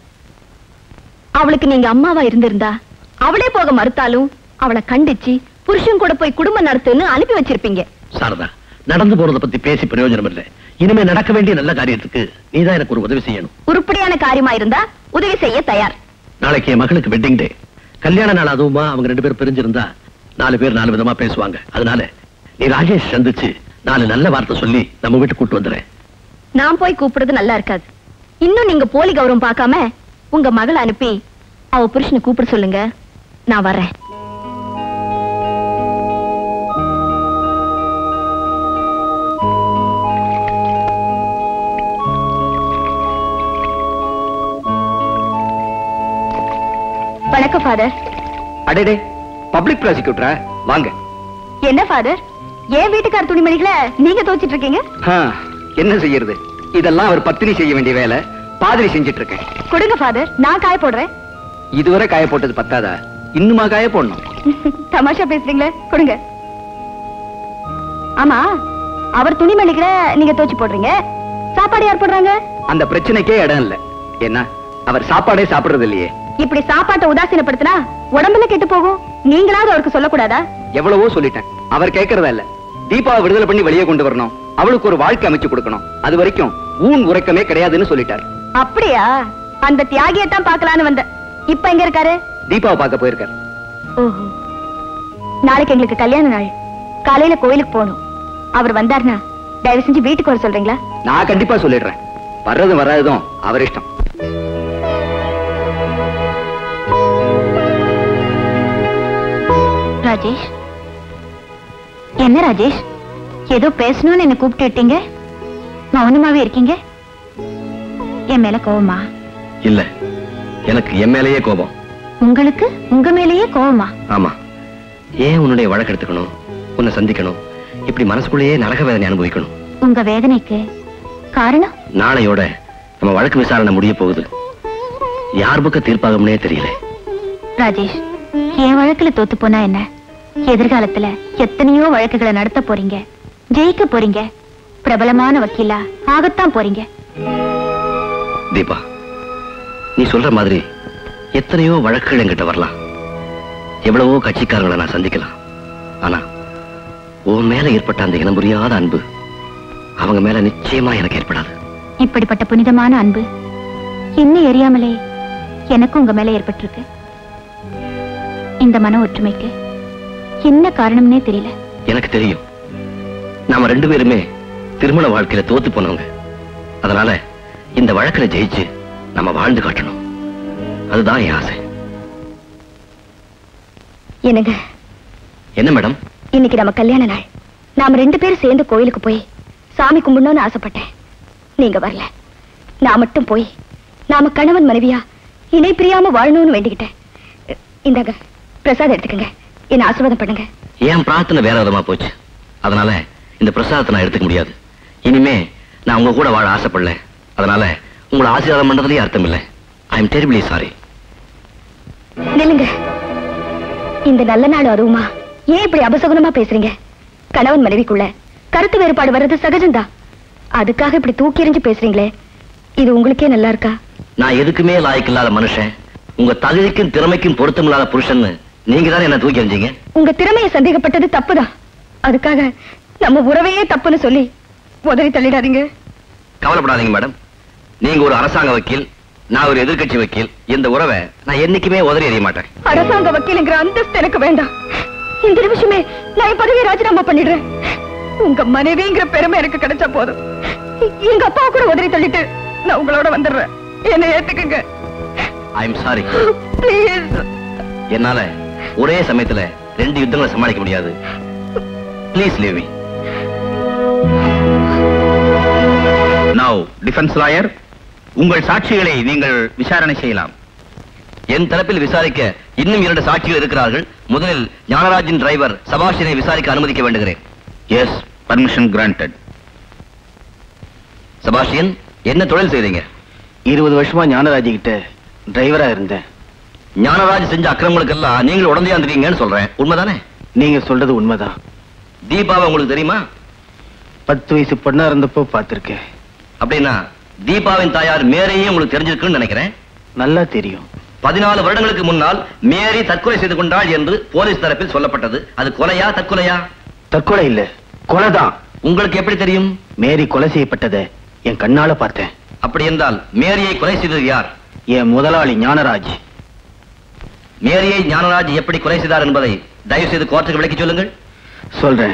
அவளுக்கு நீங்க அம்மாவா இருந்திருந்தா அவளே போக மறுத்தாலும் அவளை கண்டிச்சு புருஷன் கூட போய் குடும்பம் நடத்துன்னு அனுப்பி வச்சிருப்பீங்க. சாரதா, நடந்து போறதை பத்தி பேசி பிரயோஜனம் இல்லை. இனிமே நடக்க வேண்டிய நல்ல காரியத்துக்கு நீதான் எனக்கு ஒரு உதவி செய்யணும். உருப்படியான காரியமா இருந்தா உதவி செய்ய தயார். நாளைக்கு என் மகளுக்கு வெட்டிங் டே. கல்யாண நாள் அதுவுமா அவங்க ரெண்டு பேரும் பிரிஞ்சிருந்தா நாலு பேர் நாலு விதமா பேசுவாங்க. அதனால நீ ராஜேஷ் சந்திச்சு நாலு நல்ல வார்த்தை சொல்லி நம்ம வீட்டுக்கு கூட்டு வந்துடுறேன். நான் போய் கூப்பிடுறது நல்லா இருக்காது. இன்னும் நீங்க போலி கௌரவம் பார்க்காம உங்க மகளை அனுப்பி அவ புருஷனை கூப்பிட சொல்லுங்க. நான் வரேன். வணக்கம் ஃபாதர். அடேடே, பப்ளிக் ப்ராசிக்யூட்டரா? வாங்க. என்ன ஃபாதர், ஏன் வீட்டுக்கார துணிமணிகளை நீங்க துவைச்சிட்டு இருக்கீங்க? ஆ, என்ன செய்யறது, இதெல்லாம் அவர் பத்தினி செய்ய வேண்டிய வேலை. பாதிரி செஞ்சிட்டு இருக்கேன். கொடுங்க ஃபாதர், நான் காய போடுறேன். இதுவரை காய போட்டது பத்தாதா? இன்னுமா காய போடணும்? தமாஷா பேசுறீங்களே, கொடுங்க. ஆமா, அவர் துணிமணிகளை நீங்க துவைச்சு போடுறீங்க, சாப்பாடு யார் போடுறாங்க? அந்த பிரச்சனைக்கே இடம் இல்ல. என்ன, அவர் சாப்பாடே சாப்பிடுறது இல்லையே. இப்படி சாப்பாட்டை உதாசீனப்படுத்தினா உடம்புல கெட்டு போகும். நீங்களாவது அவருக்கு சொல்லக்கூடாதா? எவ்வளவோ சொல்லிட்டேன், அவர் கேட்கறதா இல்ல. தீபாவை விடுதலை பண்ணி வெளியே கொண்டு வரணும், அவளுக்கு ஒரு வாழ்க்கை அமைச்சு கொடுக்கணும். அது வரைக்கும் ஊன் உறக்கமே கிடையாதுன்னு சொல்லிட்டார். அப்படியா? அந்த தியாகியத்தான் பார்க்கலான்னு வந்த. இப்ப எங்க இருக்காரு? தீபாவை பார்க்க போயிருக்காரு. ஓஹோ, நாளைக்கு எங்களுக்கு கல்யாண நாள். காலையில கோயிலுக்கு போகணும். அவர் வந்தார்னா தயவு செஞ்சு வீட்டுக்கு வர சொல்றீங்களா? நான் கண்டிப்பா சொல்லிடுறேன். வர்றதும் வராததும் அவர் இஷ்டம். ராஜேஷ், என்ன ராஜேஷ், ஏதோ பேசணும்னு என்ன கூப்பிட்டு விட்டீங்க, மௌனமாவே இருக்கீங்க. என் மேல கோவமா? இல்ல, எனக்கு என் மேலேயே கோபம். உங்களுக்கு உங்க மேலேயே கோவமா? ஆமா. ஏன் உன்னுடைய வழக்கு எடுத்துக்கணும், உன்னை சந்திக்கணும், இப்படி மனசுக்குள்ளேயே நரக வேதனை அனுபவிக்கணும்? உங்க வேதனைக்கு காரணம்? நாளையோட நம்ம வழக்கு விசாரணை முடிய போகுது. யார் பக்கம் தீர்ப்பாகும்னே தெரியல. ராஜேஷ், என் வழக்குல தோத்து போனா என்ன? எதிர்காலத்துல எத்தனையோ வழக்குகளை நடத்த போறீங்க, ஜெயிக்க போறீங்க, பிரபலமான வக்கீலா ஆகத்தான் போறீங்க. தீபா, நீ சொல்ற மாதிரி எத்தனையோ வழக்குகள் என்கிட்ட வரலாம், எவ்வளவோ கட்சிக்காரங்களை நான் சந்திக்கலாம். ஆனா உன் மேல ஏற்பட்ட அந்த இனம் புரியாத அன்பு அவங்க மேல நிச்சயமா எனக்கு ஏற்படாது. இப்படிப்பட்ட புனிதமான அன்பு என்ன எரியாமலே எனக்கும் உங்க மேல ஏற்பட்டிருக்கு. இந்த மன ஒற்றுமைக்கு என்ன காரணம்னே தெரியல. எனக்கு தெரியும், நாம ரெண்டு பேருமே திருமண வாழ்க்கையில தோத்து போனவங்க. அதனால இந்த வழக்குல ஜெயிச்சு நம்ம வாழ்ந்து காட்டணும். அதுதான் என் ஆசை. எனக்கு என்ன மேடம்? இன்னைக்கு நம்ம கல்யாண நாள். நாம ரெண்டு பேரும் சேர்ந்து கோயிலுக்கு போய் சாமி கும்பிடணும்னு ஆசைப்பட்டேன். நீங்க வரல. நான் மட்டும் போய் நாம கணவன் மனைவியா இணை பிரியாம வாழணும்னு வேண்டிக்கிட்டேன். இந்தாங்க பிரசாதம் எடுத்துக்கங்க, என்ன ஆசீர்வாதம் பண்ணுங்க. என் பிரார்த்தனை வேற விதமா போச்சு. அதனால இந்த பிரசாதத்தை நான் எடுத்துக்க முடியாது. இனிமே நான் உங்க கூட வாழ ஆசைப்படல. அதனால உங்களை ஆசீர்வாதம் பண்றதுலயே அர்த்தம் இல்லை. I am terribly sorry. நில்லுங்க. இந்த நல்ல நாள் அதுவுமா ஏன் இப்படி அபசகுனமா பேசுறீங்க? கணவன் மனைவிக்குள்ள கருத்து வேறுபாடு வர்றது சகஜம்தான். அதுக்காக இப்படி தூக்கி எறிஞ்சு பேசுறீங்களே, இது உங்களுக்கே நல்லா இருக்கா? நான் எதுக்குமே லாய்க்கு இல்லாத மனுஷன், உங்க தகுதிக்கும் திறமைக்கும் பொருத்தமில்லாத புருஷன் நீங்க தானே என்ன தூக்கி எறிஞ்சீங்க. உங்க திறமையை சந்தேகப்பட்டது தப்புதான். அதுக்காக நம்ம உறவையே தப்புன்னு சொல்லி உதறி தள்ளிடாதீங்க. கவலைப்படாதீங்க மேடம். நீங்க ஒரு அரசாங்க வக்கீல், நான் ஒரு எதிர்க்கட்சி வக்கீல். இந்த உறவை நான் என்னைக்குமே உதறி எறிய மாட்டேன். அரசாங்க வக்கீல்ங்கிற அந்தஸ்து எனக்கு வேண்டாம். இந்த நிமிஷமே நான் என் பதவியை ராஜினாமா பண்ணிடுறேன். உங்க மனைவிங்கிற பெருமை எனக்கு கிடைச்சா போதும். எங்க அப்பா கூட உதறி தள்ளிட்டு நான் உங்களோட வந்துடுறேன். என்ன ஏத்துக்குங்க. I am sorry. ப்ளீஸ். என்னால ஒரே சமயத்துல ரெண்டு யுத்தங்களை சமாளிக்க முடியாது. Please leave me. Now defence lawyer, உங்கள் சாட்சிகளை நீங்கள் விசாரணை செய்யலாம். என் தரப்பில் விசாரிக்க இன்னும் இரண்டு சாட்சிகள் இருக்கிறார்கள். முதலில் ஞானராஜின் டிரைவர் சபாஷினை விசாரிக்க அனுமதிக்க வேண்டுகிறேன். Yes, permission granted. சபாஷியன், என்ன தொழில் செய்றீங்க? இருபது வருஷமா ஞானராஜ் கிட்ட டிரைவரா இருந்தேன். ஞானராஜ் செஞ்ச அக்கிரமங்களுக்கெல்லாம் நீங்கள் உடந்தையா இருந்தீங்கன்னு சொல்றேன். உண்மைதானே? நீங்க சொல்றது உண்மைதான். தீபாவை உங்களுக்கு தெரியுமா? பத்து வயசு பொண்ணா இருந்தப்போ பார்த்திருக்கேன். அப்படின்னா தீபாவின் தாயார் மேரியும் உங்களுக்கு தெரிஞ்சிருக்குன்னு நினைக்கிறேன். நல்லா தெரியும். பதினாலு வருடங்களுக்கு முன்னால் மேரி தற்கொலை செய்து கொண்டாள் என்று போலீஸ் தரப்பில் சொல்லப்பட்டது. அது கொலையா தற்கொலையா? தற்கொலை இல்ல, கொலைதான். உங்களுக்கு எப்படி தெரியும்? மேரி கொலை செய்யப்பட்டதை என் கண்ணால பார்த்தேன். அப்படி என்றால் மேரியை கொலை செய்தது யார்? என் முதலாளி ஞானராஜ். மேரியை ஞானராஜ் எப்படி கொலை செய்தார் என்பதை தயவு செய்து கோர்ட்டுக்கு விளக்கி சொல்லுங்கள். சொல்றேன்.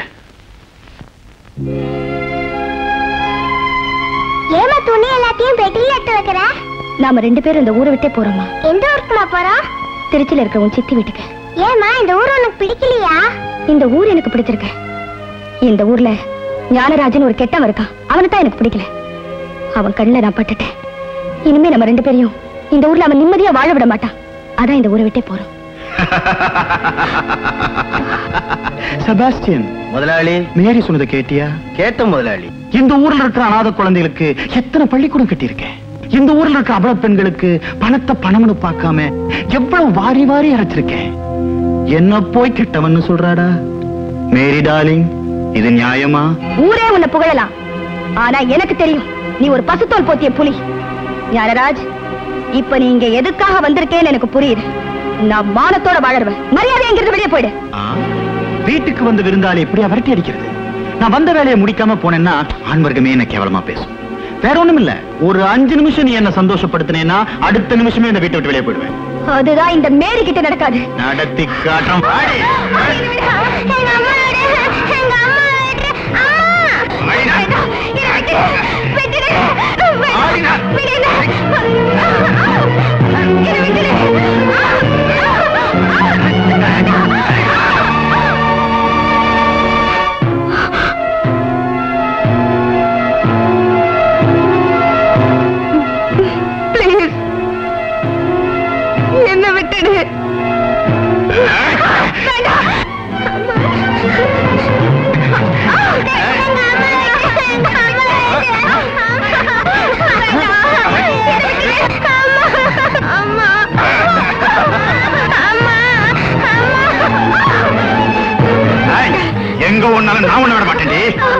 ஏமா துணி எல்லாத்தையும் பெட்டில எடுத்து வைக்கிற? நாம ரெண்டு பேரும் இந்த ஊரை விட்டே போறோமா? எந்த ஊருக்குமா போறோம்? திருச்சியில இருக்க உன் சித்தி வீட்டுக்கு. ஏமா இந்த ஊர் உனக்கு பிடிக்கலையா? இந்த ஊர் எனக்கு பிடிச்சிருக்கு. இந்த ஊர்ல ஞானராஜன் ஒரு கெட்டவன் இருக்கான். அவனை தான் எனக்கு பிடிக்கல. அவன் கண்ணுல நான் பட்டுட்டேன். இனிமே நம்ம ரெண்டு பேரையும் இந்த ஊர்ல அவன் நிம்மதியா வாழ விட மாட்டான். அதான் இந்த ஊரை விட்டே போறோம். செபாஸ்டியன், முதலாளி, மேரி சொன்னதை கேட்டியா? கேட்ட முதலாளி. இந்த ஊர்ல இருக்கிற அநாத குழந்தைகளுக்கு எத்தனை பள்ளிக்கூடம் கட்டியிருக்கேன். இந்த ஊர்ல இருக்கிற அபல பெண்களுக்கு பணத்தை பணம்னு பார்க்காம எவ்வளவு வாரி வாரி அரைச்சிருக்கேன். என்ன போய் கெட்டவன்னு சொல்றாடா? மேரி டார்லிங், இது நியாயமா? ஊரே உன்னை புகழலாம். ஆனா எனக்கு தெரியும் நீ ஒரு பசுத்தோல் போத்திய புலி. ஞானராஜ், இப்ப நீ இங்க எதுக்காக வந்திருக்கேன்னு எனக்கு புரியுது. நான் மானத்தோட வாழறவன். மரியாதை என்கிறது வெளியே போயிடு. வீட்டுக்கு வந்து விருந்தாளி எப்படியா விரட்டி அடிக்கிறது? நான் வந்த வேலையை முடிக்காம போனேன்னா ஆண்வர்க்கமே என்ன கேவலமா பேசும். வேற ஒண்ணும் இல்ல, ஒரு அஞ்சு நிமிஷம் நீ என்ன சந்தோஷப்படுத்தினேன்னா அடுத்த நிமிஷமே இந்த வீட்டை விட்டு வெளியே போயிடுவேன். அதுதான் இந்த மேரி கிட்ட நடக்காது. நடத்தி காட்டம். என்ன விட்டுடு. எங்க ஒன்னாலும் நான் ஒண்ணு விட மாட்டேன்.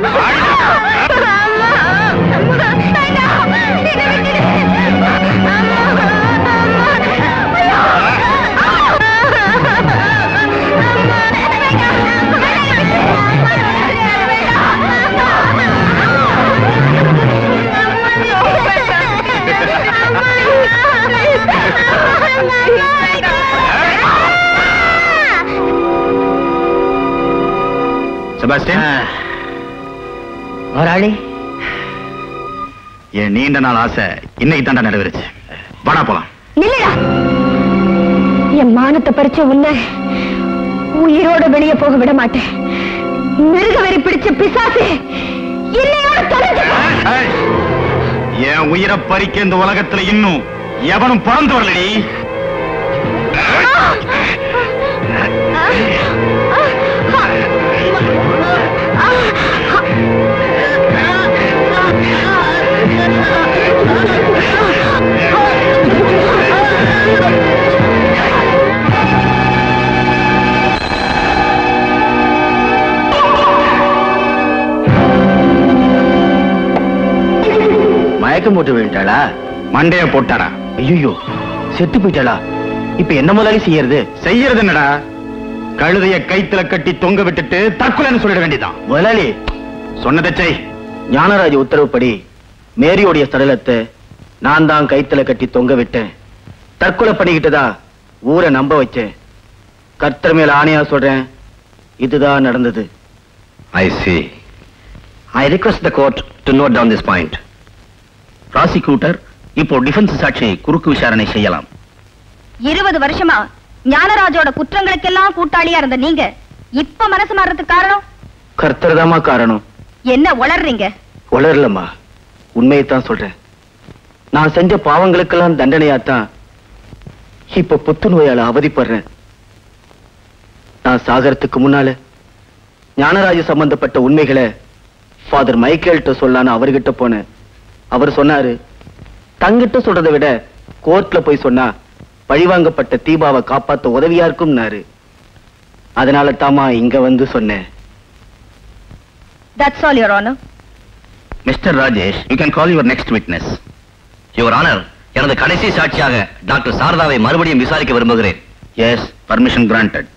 செபாஸ்டியன், முதலாளி, என் நீண்ட நாள் ஆசை இன்னைக்கு தாண்டா நிறைவேறுச்சு. வாடா போலாம். நில்லுடா. என் மானத்தை பறிச்ச உன்னை உயிரோட வெளியே போக விட மாட்டேன். மிருக வெறி பிடிச்ச பிசாசு, என்னையோட தொலைஞ்சு போ. என் உயிரை பறிக்க இந்த உலகத்துல இன்னும் எவனும் பிறந்து வரலடி. மயக்கம் போட்டு விட்டாளா? மண்டைய போட்டாடா. ஐயோ, செத்து போயிட்டாளா? இப்ப என்ன முதலாளி செய்யறது? செய்யறது என்னடா? கழுதைய கைத்துல கட்டி தொங்க விட்டுட்டு தற்கொலைன்னு சொல்லிட வேண்டியதான். முதலாளி சொன்னதை செய். ஞானராஜ் உத்தரவுப்படி மேரியோடைய சடலத்தை நான் தான் கைத்துல கட்டி தொங்க விட்டேன். தற்கொலை பண்ணிக்கிட்டதா ஊரை நம்ப வச்சேன். கர்த்தர் மேல ஆணையா சொல்றேன், இதுதான் நடந்தது. I see. I request the court to note down this point. Prosecutor இப்போ டிஃபென்ஸ் சாட்சியை குறுக்கு விசாரணை செய்யலாம். இருபது வருஷமா ஞானராஜோட குற்றங்களுக்கெல்லாம் கூட்டாளியா இருந்த நீங்க இப்ப மனசு மாறதுக்கு காரணம்? கர்த்தர் தாமா காரணம். என்ன உளறீங்க? உளரலம்மா, உண்மையைத்தான் சொல்றேன். நான் செஞ்ச பாவங்களுக்கெல்லாம் தண்டனையாத்தான் இப்ப புத்துநோயால அவதிப்படுறேன். நான் சாகரத்துக்கு முன்னால ஞானராஜ சம்பந்தப்பட்ட உண்மைகளை ஃபாதர் மைக்கேல்கிட்ட சொல்லான்னு அவர்கிட்ட போனேன். அவர் சொன்னாரு, தங்கிட்ட சொல்றதை விட கோர்ட்ல போய் சொன்னா பழிவாங்கப்பட்ட தீபாவை காப்பாத்த உதவியா இருக்கும்னாரு. அதனால தாமா இங்க வந்து சொன்னேன். That's all, Your Honor. Mister Rajesh, you can call your next witness. Your honour, எனது கடைசி சாட்சியாக டாக்டர் சாரதாவை மறுபடியும் விசாரிக்க விரும்புகிறேன். Yes, permission granted.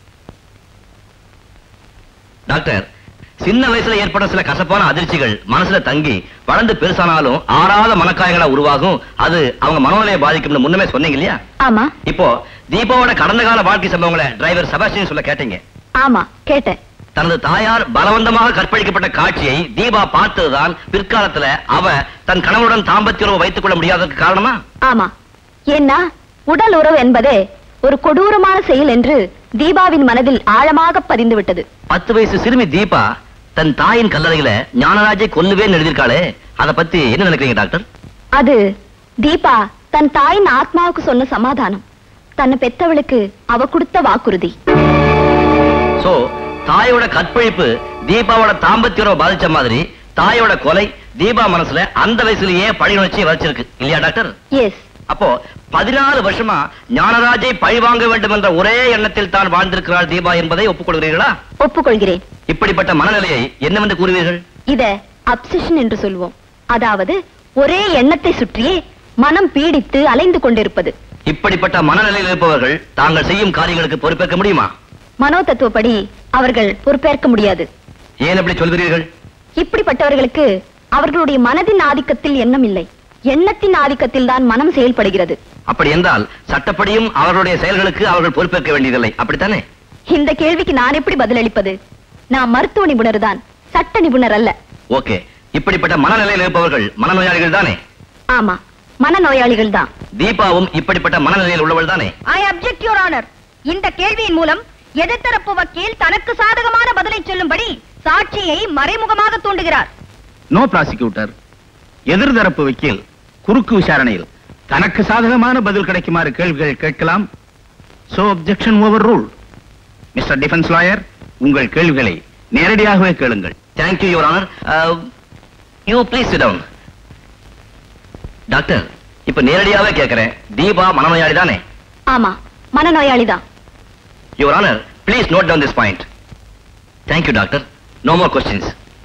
டாக்டர், சின்ன வயசுல ஏற்பட்ட சில கசப்பான அதிர்ச்சிகள் மனசுல தங்கி வளர்ந்து பெருசானாலும் ஆறாத மனக்காயங்களா உருவாகும். அது அவங்க மனோநிலையை பாதிக்கும்னு முன்னமே சொன்னீங்க இல்லையா? ஆமா. இப்போ தீபாவோட கடந்த கால வாழ்க்கை சம்பவங்களை டிரைவர் செபாஸ்டியன் சொல்ல கேட்டீங்க. ஆமா, கேட்டேன். தனது தாயார் பலவந்தமாக கற்பழிக்கப்பட்ட காட்சியை தீபா பார்த்ததுதான் பிற்காலத்துல அவ தன் கணவனுடன் தாம்பத்திய உறவு வைத்துக் கொள்ள முடியாததுக்கு காரணமா? ஆமா. ஏன்னா உடல் உறவு என்பதே ஒரு கொடூரமான செயல் என்று தீபாவின் மனதில் ஆழமாக பதிந்து விட்டது. பத்து வயசு சிறுமி தீபா தன் தாயின் கல்லறையில ஞானராஜை கொல்லுவேன்னு எழுதியிருக்காளே, அதை பத்தி என்ன நினைக்கிறீங்க டாக்டர்? அது தீபா தன் தாயின் ஆத்மாவுக்கு சொன்ன சமாதானம், தன்னை பெத்தவளுக்கு அவ கொடுத்த வாக்குறுதி. சோ தாயோட கற்பழிப்பு தீபாவோட தாம்பத்திய உறவை பாதிச்ச மாதிரி தாயோட கொலை தீபா மனசுல அந்த வயசுலயே பழியுணர்ச்சியை வச்சிருக்கு இல்லையா டாக்டர்? எஸ். அப்போ பதினாலு வருஷமா ஞானராஜை பழி வாங்க வேண்டும் என்ற ஒரே எண்ணத்தில் தான் வாழ்ந்திருக்கிறாள் தீபா என்பதை ஒப்புக்கொள்கிறீர்களா? ஒப்புக்கொள்கிறேன். இப்படிப்பட்ட மனநிலையை என்னவென்று கூறுவீர்கள்? இத அப்சஷன் என்று சொல்வோம். அதாவது ஒரே எண்ணத்தை சுற்றியே மனம் பீடித்து அலைந்து கொண்டிருப்பது. இப்படிப்பட்ட மனநிலையில் இருப்பவர்கள் தாங்கள் செய்யும் காரியங்களுக்கு பொறுப்பேற்க முடியுமா? மனோ தத்துவப்படி அவர்கள் பொறுப்பேற்க முடியாது. ஏன் அப்படி சொல்கிறீர்கள்? இப்படிப்பட்டவர்களுக்கு அவர்களுடைய மனதின் ஆதிக்கத்தில் எண்ணம் இல்லை, எண்ணத்தின் ஆதிக்கத்தில் தான் மனம் செயல்படுகிறது. அப்படி என்றால் சட்டப்படியும் அவர்களுடைய செயல்களுக்கு அவர்கள் பொறுப்பேற்க வேண்டியதில்லை, அப்படித்தானே? இந்த கேள்விக்கு நான் எப்படி பதிலளிப்பது? நான் மருத்துவ நிபுணர் தான், சட்ட நிபுணர் அல்ல. ஓகே, இப்படிப்பட்ட மனநிலையில் இருப்பவர்கள் மனநோயாளிகள் தானே? ஆமா, மனநோயாளிகள் தான். தீபாவும் இப்படிப்பட்ட மனநிலையில் உள்ளவள் தானே? I object your honour. இந்த கேள்வியின் மூலம் எதிர்த்தரப்பு வக்கீல் தனக்கு சாதகமான பதிலை சொல்லும்படி சாட்சியை மறைமுகமாக தூண்டுகிறார். No prosecutor. எதிர்தரப்பு வக்கீல் குறுக்கு விசாரணையில் தனக்கு சாதகமான பதில் கிடைக்குமாறு கேள்விகள் கேட்கலாம். So objection overruled. Mister defence lawyer, உங்கள் கேள்விகளை நேரடியாகவே கேளுங்கள். Thank you your honour. You please sit down. Doctor, இப்ப நேரடியாவே கேட்கிறேன், தீபா மனநோயாளி தானே? ஆமா, மனநோயாளி தான். Your honour, please note down this point. Thank you doctor. No more questions.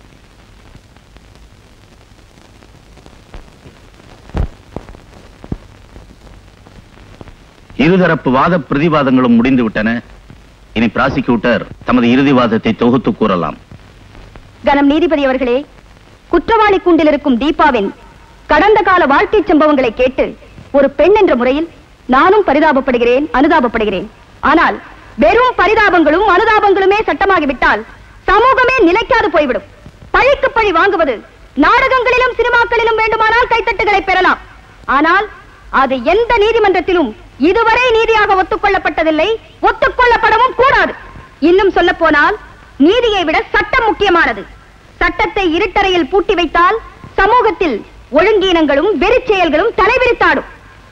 இருதரப்பு வாத பிரதிவாதங்களும் முடிந்து விட்டன. இனி ப்ராசிக்யூட்டர் தமது இறுதி வாதத்தை தொகுத்து கூறலாம். கனம் நீதிபதி அவர்களே, குற்றவாளி கூண்டில் இருக்கும் தீபாவின் கடந்த கால வாழ்க்கை சம்பவங்களை கேட்டு ஒரு பெண் என்ற முறையில் நானும் பரிதாபப்படுகிறேன், அனுதாபப்படுகிறேன். ஆனால் வெறும் பரிதாபங்களும் அனுதாபங்களுமே சட்டமாகிவிட்டால் சமூகமே நிலைக்காது போய்விடும். பழிக்கு பழி வாங்குவது நாடகங்களிலும் சினிமாக்களிலும் வேண்டுமானால் கைத்தட்டுகளை பெறலாம். ஆனால் அது எந்த நீதிமன்றத்திலும் இதுவரை நீதியாக ஒத்துக்கொள்ளப்பட்டதில்லை, ஒத்துக்கொள்ளப்படவும் கூடாது. இன்னும் சொல்ல போனால் நீதியை விட சட்டம் முக்கியமானது. சட்டத்தை இருட்டறையில் பூட்டி வைத்தால் சமூகத்தில் ஒழுங்கீனங்களும் வெறிச்செயல்களும் தலைவிரித்தாடும்.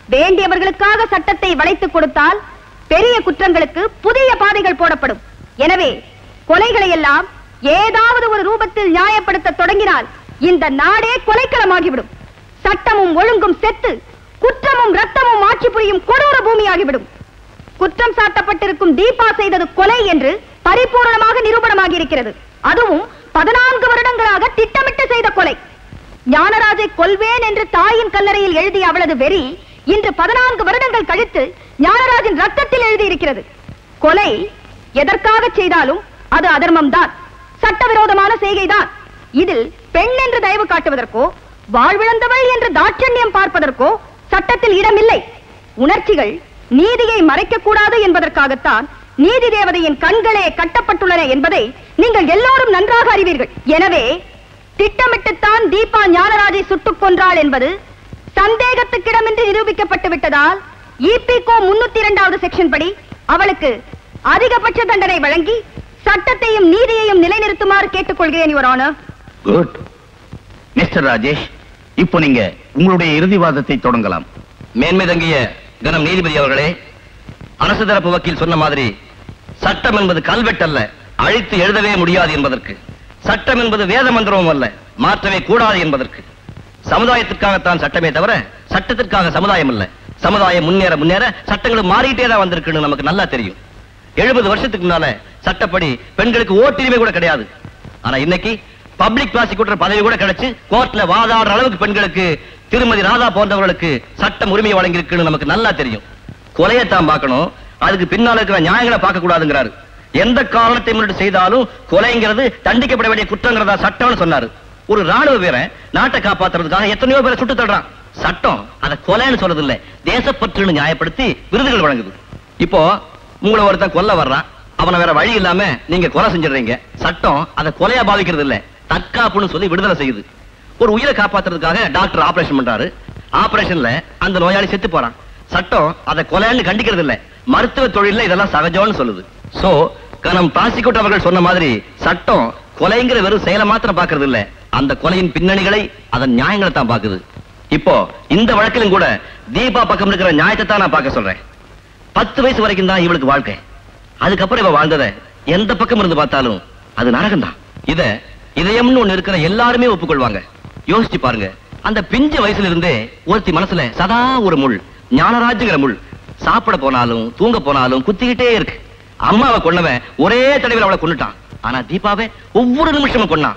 வேண்டியவர்களுக்காக சட்டத்தை வளைத்துக் கொடுத்தால் பெரிய குற்றங்களுக்கு புதிய பாதைகள் போடப்படும். எனவே கொலைகளை எல்லாம் ஏதாவது ஒரு ரூபத்தில் நியாயப்படுத்த தொடங்கினால் இந்த நாடே கொலைக்களமாகிவிடும். சட்டமும் ஒழுங்கும் செத்து குற்றமும் ரத்தமும் ஆட்சி புரியும் கொடூர பூமியாகிவிடும். குற்றம் சாட்டப்பட்டிருக்கும் தீபா செய்தது கொலை என்று பரிபூர்ணமாக நிரூபணமாகி இருக்கிறது. அதுவும் பதினான்கு வருடங்களாக திட்டமிட்டு செய்த கொலை. ஞானராஜை கொல்வேன் என்று தாயின் கல்லறையில் எழுதிய அவளது வெறி இன்று பதினான்கு வருடங்கள் கழித்து ஞானராஜின் ரத்தத்தில் எழுதியிருக்கிறது. கொலை எதற்காக செய்தாலும் அது அதர்மம் தான், சட்டவிரோதமான செய்கைதான். இதில் பெண் என்று தயவு காட்டுவதற்கோ வாழ்விழந்தவள் என்று தாட்சண்யம் பார்ப்பதற்கோ சட்டத்தில் இடமில்லை. உணர்ச்சிகள் நீதியை மறைக்க கூடாது என்பதற்காகத்தான் நீதி தேவதையின் கண்களே கட்டப்பட்டுள்ளன என்பதை நீங்கள் எல்லோரும் நன்றாக அறிவீர்கள். எனவே திட்டமிட்டுத்தான் தீபா ஞானராஜை சுட்டுக் கொன்றாள் என்பது சந்தேகத்துக்கிடமின்றி நிரூபிக்கப்பட்டு விட்டதால் இபிகோ முன்னூத்தி இரண்டாவது செக்ஷன் படி அவளுக்கு அதிகபட்ச தண்டனை வழங்கி சட்டத்தையும் நீதியையும் நிலைநிறுத்துமாறு கேட்டுக்கொள்கிறேன் your honour. Good. Mister Rajesh, இப்போ நீங்க உங்களுடைய இறுதி வாதத்தை தொடங்கலாம். மேன்மை தங்கிய கனம் நீதிபதி அவர்களே, அரசு தரப்பு வக்கீல் சொன்ன மாதிரி சட்டம் என்பது கல்வெட்டல்ல, அழித்து எழுதவே முடியாது என்பதற்கு, சட்டம் என்பது வேத மந்திரமும் அல்ல, மாற்றவே கூடாது என்பதற்கு, சமுதாயத்திற்காகத்தான் சட்டமே தவிர சட்டத்திற்காக சமுதாயம் அல்ல. சமுதாயம் முன்னேற முன்னேற சட்டங்களும் மாறிட்டே தான் வந்திருக்குன்னு நமக்கு நல்லா தெரியும். எழுபது வருஷத்துக்கு முன்னால சட்டப்படி பெண்களுக்கு ஓட்டுரிமை கூட கிடையாது. ஆனா இன்னைக்கு பப்ளிக் ப்ராசிக்யூட்டர் பதவி கூட கிடைச்சு கோர்ட்ல வாதாடுற அளவுக்கு பெண்களுக்கு, திருமதி ராதா போன்றவர்களுக்கு சட்டம் உரிமையை வழங்கி இருக்குன்னு நமக்கு நல்லா தெரியும். கொலையத்தான் பார்க்கணும், அதுக்கு பின்னால இருக்கிற நியாயங்களை பார்க்க கூடாதுங்கிறாரு. எந்த காரணத்தை முன்னிட்டு செய்தாலும் கொலைங்கிறது தண்டிக்கப்பட வேண்டிய குற்றங்கிறதா சட்டம்னு சொன்னாரு. ஒரு ராணுவ வீரன் நாட்டை காப்பாத்துறதுக்காக எத்தனையோ பேரை சுட்டு தள்ளுறான். சட்டம் அதை கொலைன்னு சொல்றது இல்ல, தேசப்பற்றுன்னு நியாயப்படுத்தி விருதுகள் வழங்குது. இப்போ உங்களை ஒருத்தன் கொல்ல வர்றான், அவனை வேற வழி இல்லாம நீங்க கொலை செஞ்சிடுறீங்க. சட்டம் அதை கொலையா பாவிக்கிறது இல்ல, தற்காப்புன்னு சொல்லி விடுதலை செய்யுது. ஒரு உயிரை காப்பாத்துறதுக்காக டாக்டர் ஆபரேஷன் பண்றாரு. ஆபரேஷன்ல அந்த நோயாளி செத்து போறான். சட்டம் அதை கொலைன்னு கண்டிக்கிறது இல்ல, மருத்துவ தொழில இதெல்லாம் சகஜம்னு சொல்லுது. சோ கனம் ப்ராசிக்யூட்டர் அவர்கள் சொன்ன மாதிரி சட்டம் கொலைங்கிற வெறும் செயலை மாத்திரம் பாக்குறது இல்ல, அந்த கொலையின் பின்னணிகளை, அதன் நியாயங்களை தான் பாக்குது. இப்போ இந்த வழக்கிலும் கூட தீபா பக்கம் இருக்கிற நியாயத்தை தான் நான் பார்க்க சொல்றேன். பத்து வயசு வரைக்கும் தான் இவளுக்கு வாழ்க்கை. அதுக்கப்புறம் இவ வாழ்ந்ததை எந்த பக்கம் இருந்து பார்த்தாலும் அது நரகம் தான். இத இதயம்னு ஒண்ணு இருக்கிற எல்லாருமே ஒப்புக்கொள்வாங்க. யோசிச்சு பாருங்க, அந்த பிஞ்ச வயசுல இருந்தே ஒருத்தி மனசுல சதா ஒரு முள், ஞானராஜுங்கிற முள். சாப்பிட போனாலும் தூங்க போனாலும் குத்திக்கிட்டே இருக்கு. அம்மாவை கொன்னவன் ஒரே தடவையில் அவளை கொன்னுட்டான். ஆனா தீபாவை ஒவ்வொரு நிமிஷமும் கொன்னான்.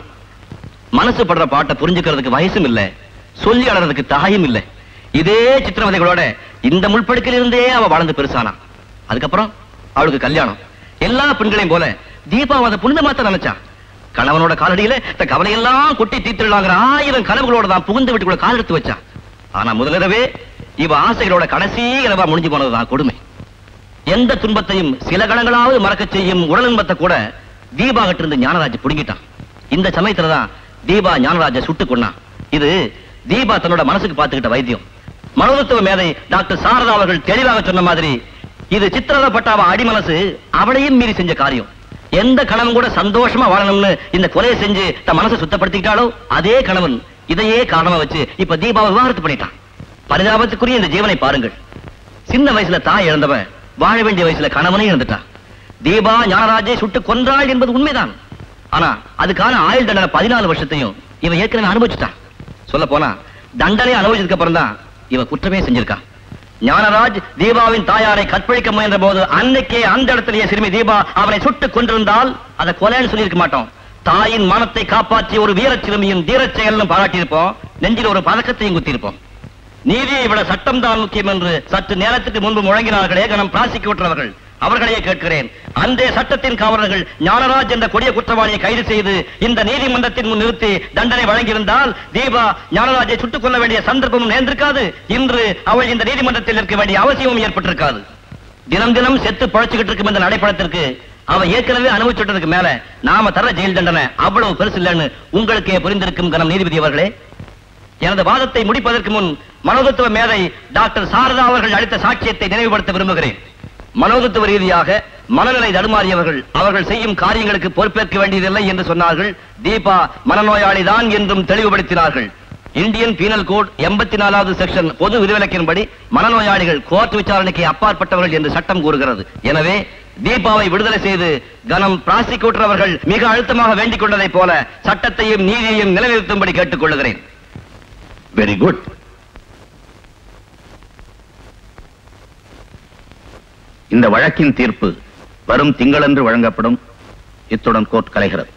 மனசு படுற பாட்டை புரிஞ்சுக்கிறதுக்கு வயசும் இல்ல, சொல்லி அழறதுக்கு தாயும் இல்ல. இதே சித்திரவதைகளோட இந்த முள்படுக்கையில் இருந்தே அவ வாழ்ந்து பெருசானா. அதுக்கப்புறம் அவளுக்கு கல்யாணம். எல்லா பெண்களையும் போல தீபா அதை புனிதமாத்த நினைச்சான். கணவனோட காலடியில இந்த கவலையெல்லாம் கொட்டி தீர்த்திடலாங்கிற ஆயிரம் கனவுகளோட தான் புகுந்து வீட்டுக்குள்ள கால் எடுத்து வச்சான். ஆனா முதலிரவே இவ ஆசைகளோட கடைசி இரவா முடிஞ்சு போனதுதான் கொடுமை. எந்த துன்பத்தையும் சில கணங்களாவது மறக்க செய்யும் உடல் இன்பத்தை கூட தீபா கிட்ட இருந்து ஞானராஜ் புடுங்கிட்டான். இந்த சமயத்துலதான் தீபா ஞானராஜ சுட்டு கொண்டான். இது தீபா தன்னோட மனசுக்கு பார்த்துக்கிட்ட வைத்தியம். மனோதத்துவ மேதை டாக்டர் சாரதா அவர்கள் தெளிவாக சொன்ன மாதிரி இது சித்திரப்பட்ட அவ அடிமனசு அவளையும் மீறி செஞ்ச காரியம். எந்த கணவன் கூட சந்தோஷமா வாழணும்னு இந்த கொலையை செஞ்சு தன் மனசை சுத்தப்படுத்திக்கிட்டாலோ அதே கணவன் இதையே காரணமா வச்சு இப்ப தீபாவை விவாகரத்து பண்ணிட்டான். பரிதாபத்துக்குரிய இந்த ஜீவனை பாருங்கள். சின்ன வயசுல தாய் இழந்தவன் வாழ வேண்டிய வயசுல கணவனே இழந்துட்டான். தீபா ஞானராஜை சுட்டு கொன்றாள் என்பது உண்மைதான். ஆனா அதுக்கான ஆயுள் தண்டனை பதினாலு வருஷத்தையும் இவன் ஏற்கனவே அனுபவிச்சுட்டான். சொல்ல போனா தண்டனை அனுபவிச்சதுக்கு அப்புறம் தான் இவ குற்றமே செஞ்சிருக்கான். ஞானராஜ் தீபாவின் தாயாரை கற்பழிக்க முயன்ற போது அன்னைக்கே அந்த இடத்திலேயே சிறுமி தீபா அவனை சுட்டு கொண்டிருந்தால் அதை கொலைன்னு சொல்லியிருக்க மாட்டோம். தாயின் மானத்தை காப்பாற்றிய ஒரு வீர சிறுமியின் தீரச் செயலும் பாராட்டியிருப்போம், நெஞ்சில் ஒரு பதக்கத்தையும் குத்தியிருப்போம். நீதியை விட சட்டம் தான் முக்கியம் என்று சற்று நேரத்துக்கு முன்பு முழங்கினார்களே கனம் ப்ராசிக்யூட்டர் அவர்கள், அவர்களையே கேட்கிறேன். அந்த சட்டத்தின் காவலர்கள் ஞானராஜ் என்ற கொடிய குற்றவாளியை கைது செய்து இந்த நீதிமன்றத்தின் முன் நிறுத்தி தண்டனை வழங்கியிருந்தால் தீபா ஞானராஜை சுட்டுக் கொள்ள வேண்டிய சந்தர்ப்பமும் நேர்ந்திருக்காது. இன்று அவள் இந்த நீதிமன்றத்தில் இருக்க வேண்டிய அவசியமும் ஏற்பட்டிருக்காது. தினம் தினம் செத்து பழச்சுக்கிட்டு இருக்கும் இந்த நடைப்படத்திற்கு அவ ஏற்கனவே அனுபவிச்சுட்டதுக்கு மேல நாம தர ஜெயில் தண்டனை அவ்வளவு பெருசு இல்லைன்னு உங்களுக்கே புரிந்திருக்கும் கனம் நீதிபதி அவர்களே. எனது வாதத்தை முடிப்பதற்கு முன் மனோதத்துவ மேதை டாக்டர் சாரதா அவர்கள் அளித்த சாட்சியத்தை நினைவுபடுத்த விரும்புகிறேன். மனோதத்துவ ரீதியாக மனநிலை தடுமாறியவர்கள் அவர்கள் செய்யும் காரியங்களுக்கு பொறுப்பேற்க வேண்டியதில்லை என்று சொன்னார்கள். தீபா மனநோயாளி தான் என்றும் தெளிவுபடுத்தினார்கள். இந்தியன் பீனல் கோட் எண்பத்தி நாலாவது செக்ஷன் பொது விதிவிலக்கின்படி மனநோயாளிகள் கோர்ட் விசாரணைக்கு அப்பாற்பட்டவர்கள் என்று சட்டம் கூறுகிறது. எனவே தீபாவை விடுதலை செய்து கனம் பிராசிக்யூட்டர் அவர்கள் மிக அழுத்தமாக வேண்டிக் கொண்டதைப் போல சட்டத்தையும் நீதியையும் நிலைநிறுத்தும்படி கேட்டுக் கொள்கிறேன். Very good. இந்த வழக்கின் தீர்ப்பு வரும் திங்களன்று வழங்கப்படும். இத்துடன் கோர்ட் கலைகிறது.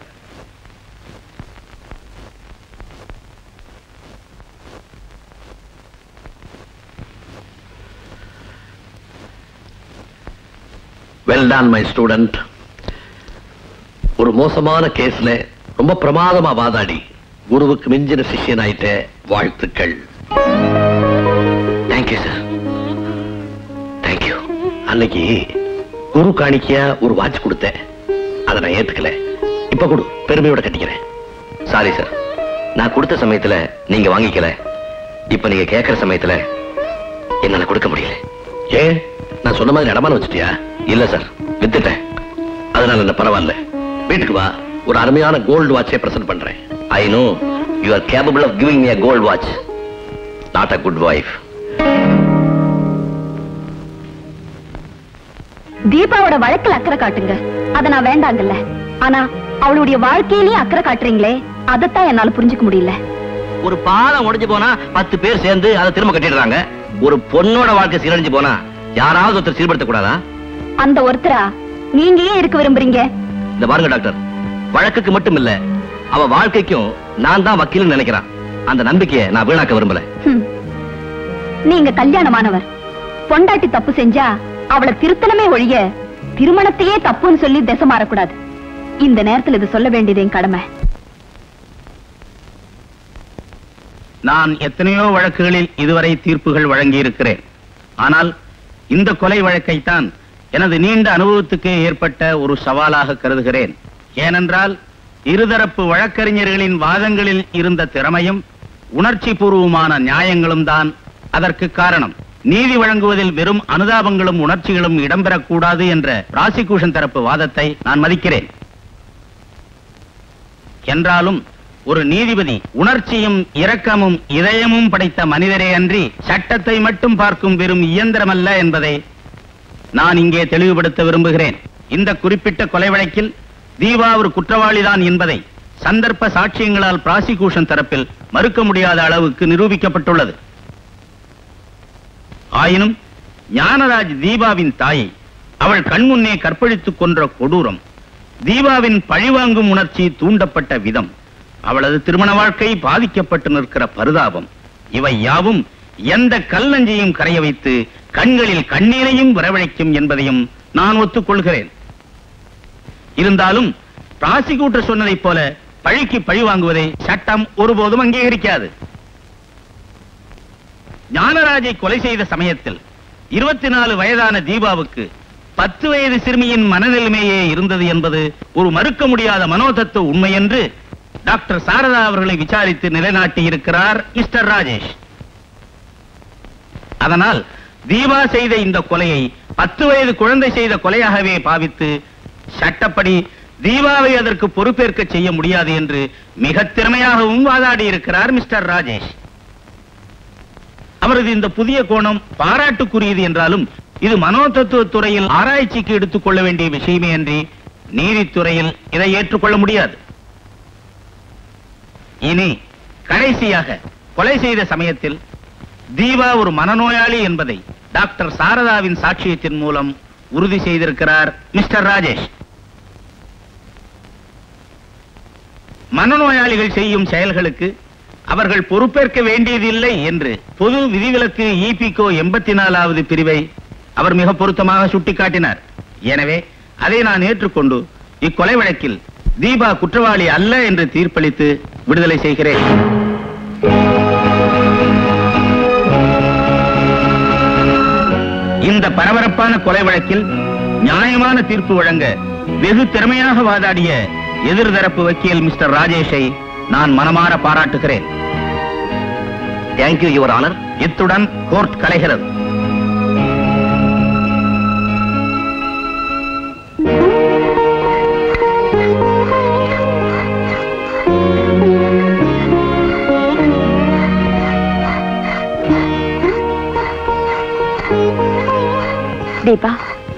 Well done my student. ஒரு மோசமான கேஸ்ல ரொம்ப பிரமாதமா வாதாடி குருவுக்கு மிஞ்சின சிஷ்யனாயிட்ட வாழ்த்துக்கள். Thank you sir, thank you. அன்னைக்கு குரு காணிக்கையா ஒரு வாட்ச் கொடுத்தேன், அதை நான் ஏத்துக்கல. இப்ப கொடு, பெருமையோட கட்டிக்கிறேன். சாரி சார், நான் கொடுத்த சமயத்துல நீங்க வாங்கிக்கல. இப்ப நீங்க கேட்கிற சமயத்துல என்னால கொடுக்க முடியல. ஏன், நான் சொன்ன மாதிரி இடமான வச்சுட்டியா? இல்ல சார், வித்துட்டேன். அதனால என்ன, பரவாயில்ல. வீட்டுக்கு வா, ஒரு அருமையான கோல்டு வாட்சை பிரசன்ட் பண்றேன். I know you are capable of giving me a gold watch, not a good wife. தீபாவோட வழக்கில் அக்கறை காட்டுங்க, அத நான் வேண்டாங்கல்ல. ஆனா அவளுடைய வாழ்க்கையிலேயே அக்கறை காட்டுறீங்களே, அதத்தான் என்னால புரிஞ்சுக்க முடியல. ஒரு பாலம் உடைஞ்சு போனா பத்து பேர் சேர்ந்து அதை திரும்ப கட்டிடுறாங்க. ஒரு பொண்ணோட வாழ்க்கை சீரழிஞ்சு போனா யாராவது ஒருத்தர் சீர்படுத்த கூடாதா? அந்த ஒருத்தரா நீங்க ஏன் இருக்க விரும்புறீங்க? இந்த பாருங்க டாக்டர், வழக்குக்கு மட்டும் இல்ல, அவ வாழ்க்கைக்கும் நான் தான் வக்கீல்னு நினைக்கிறான். அந்த நம்பிக்கையை நான் வீணாக்க விரும்பல. நீங்க கல்யாணமானவர், பொண்டாட்டி தப்பு செஞ்சா அவளை திருத்தனமே ஒழிய திருமணத்தையே தப்புன்னு சொல்லி திசை மாறக்கூடாது. இந்த நேரத்தில் இது சொல்ல வேண்டியது என் கடமை. நான் எத்தனையோ வழக்குகளில் இதுவரை தீர்ப்புகள் வழங்கி இருக்கிறேன். ஆனால் இந்த கொலை வழக்கைத்தான் எனது நீண்ட அனுபவத்துக்கு ஏற்பட்ட ஒரு சவாலாக கருதுகிறேன். ஏனென்றால் இருதரப்பு வழக்கறிஞர்களின் வாதங்களில் இருந்த திறமையும் உணர்ச்சி பூர்வமான நியாயங்களும் தான் அதற்கு காரணம். நீதி வழங்குவதில் வெறும் அனுதாபங்களும் உணர்ச்சிகளும் இடம்பெறக்கூடாது என்ற பிராசிக்யூஷன் தரப்பு வாதத்தை நான் மதிக்கிறேன். என்றாலும் ஒரு நீதிபதி உணர்ச்சியும் இரக்கமும் இதயமும் படைத்த மனிதரே அன்றி சட்டத்தை மட்டும் பார்க்கும் வெறும் இயந்திரமல்ல என்பதை நான் இங்கே தெளிவுபடுத்த விரும்புகிறேன். இந்த குறிப்பிட்ட கொலை வழக்கில் தீபா ஒரு குற்றவாளிதான் என்பதை சந்தர்ப்ப சாட்சியங்களால் பிராசிக்யூஷன் தரப்பில் மறுக்க முடியாத அளவுக்கு நிரூபிக்கப்பட்டுள்ளது. ஆயினும் ஞானராஜ் தீபாவின் தாயை அவள் கண்முன்னே கற்பழித்துக் கொன்ற கொடூரம், தீபாவின் பழிவாங்கும் உணர்ச்சி தூண்டப்பட்ட விதம், அவளது திருமண வாழ்க்கை பாதிக்கப்பட்டு நிற்கிற பரிதாபம், இவை யாவும் எந்த கல்லஞ்சையும் கரைய வைத்து கண்களில் கண்ணீரையும் வரவழைக்கும் என்பதையும் நான் ஒத்துக்கொள்கிறேன். இருந்தாலும் பிராசிக்யூட்டர் சொன்னதைப் போல பழிக்கு பழி வாங்குவதை சட்டம் ஒருபோதும் அங்கீகரிக்காது. ஞானராஜை கொலை செய்த சமயத்தில் இருபத்தி நாலு வயதான தீபாவுக்கு பத்து வயது சிறுமியின் மனநிலைமையே இருந்தது என்பது ஒரு மறுக்க முடியாத மனோதத்துவ உண்மை என்று டாக்டர் சாரதா அவர்களை விசாரித்து நிலைநாட்டி இருக்கிறார் மிஸ்டர் ராஜேஷ். அதனால் தீபா செய்த இந்த கொலையை பத்து வயது குழந்தை செய்த கொலையாகவே பாவித்து சட்டப்படி தீபாவை அதற்கு பொறுப்பேற்க செய்ய முடியாது என்று மிக திறமையாகவும் வாதாடி இருக்கிறார் மிஸ்டர் ராஜேஷ். அவரது இந்த புதிய கோணம் பாராட்டுக்குரியது என்றாலும் இது மனோதத்துவ துறையில் ஆராய்ச்சிக்கு எடுத்துக் கொள்ள வேண்டிய விஷயமே அன்றி நீதித்துறையில் இதை ஏற்றுக்கொள்ள முடியாது. இனி கடைசியாக கொலை செய்த சமயத்தில் தீபா ஒரு மனநோயாளி என்பதை டாக்டர் சாரதாவின் சாட்சியத்தின் மூலம் உறுதி செய்திருக்கிறார் மிஸ்டர் ராஜேஷ். மனநோயாளிகள் செய்யும் செயல்களுக்கு அவர்கள் பொறுப்பேற்க வேண்டியதில்லை என்று பொது விதிவிலக்கு இபிகோ எண்பத்தி நாலாவது பிரிவை அவர் மிக பொருத்தமாக சுட்டிக்காட்டினார். எனவே அதை நான் ஏற்றுக்கொண்டு இக்கொலை வழக்கில் தீபா குற்றவாளி அல்ல என்று தீர்ப்பளித்து விடுதலை செய்கிறேன். இந்த பரபரப்பான கொலை வழக்கில் நியாயமான தீர்ப்பு வழங்க வெகு திறமையாக வாதாடிய எதிர்தரப்பு வக்கீல் மிஸ்டர் ராஜேஷை நான் மனமாற பாராட்டுகிறேன். Thank you your honour. இத்துடன் கோர்ட் கலைகிறது. தீபா,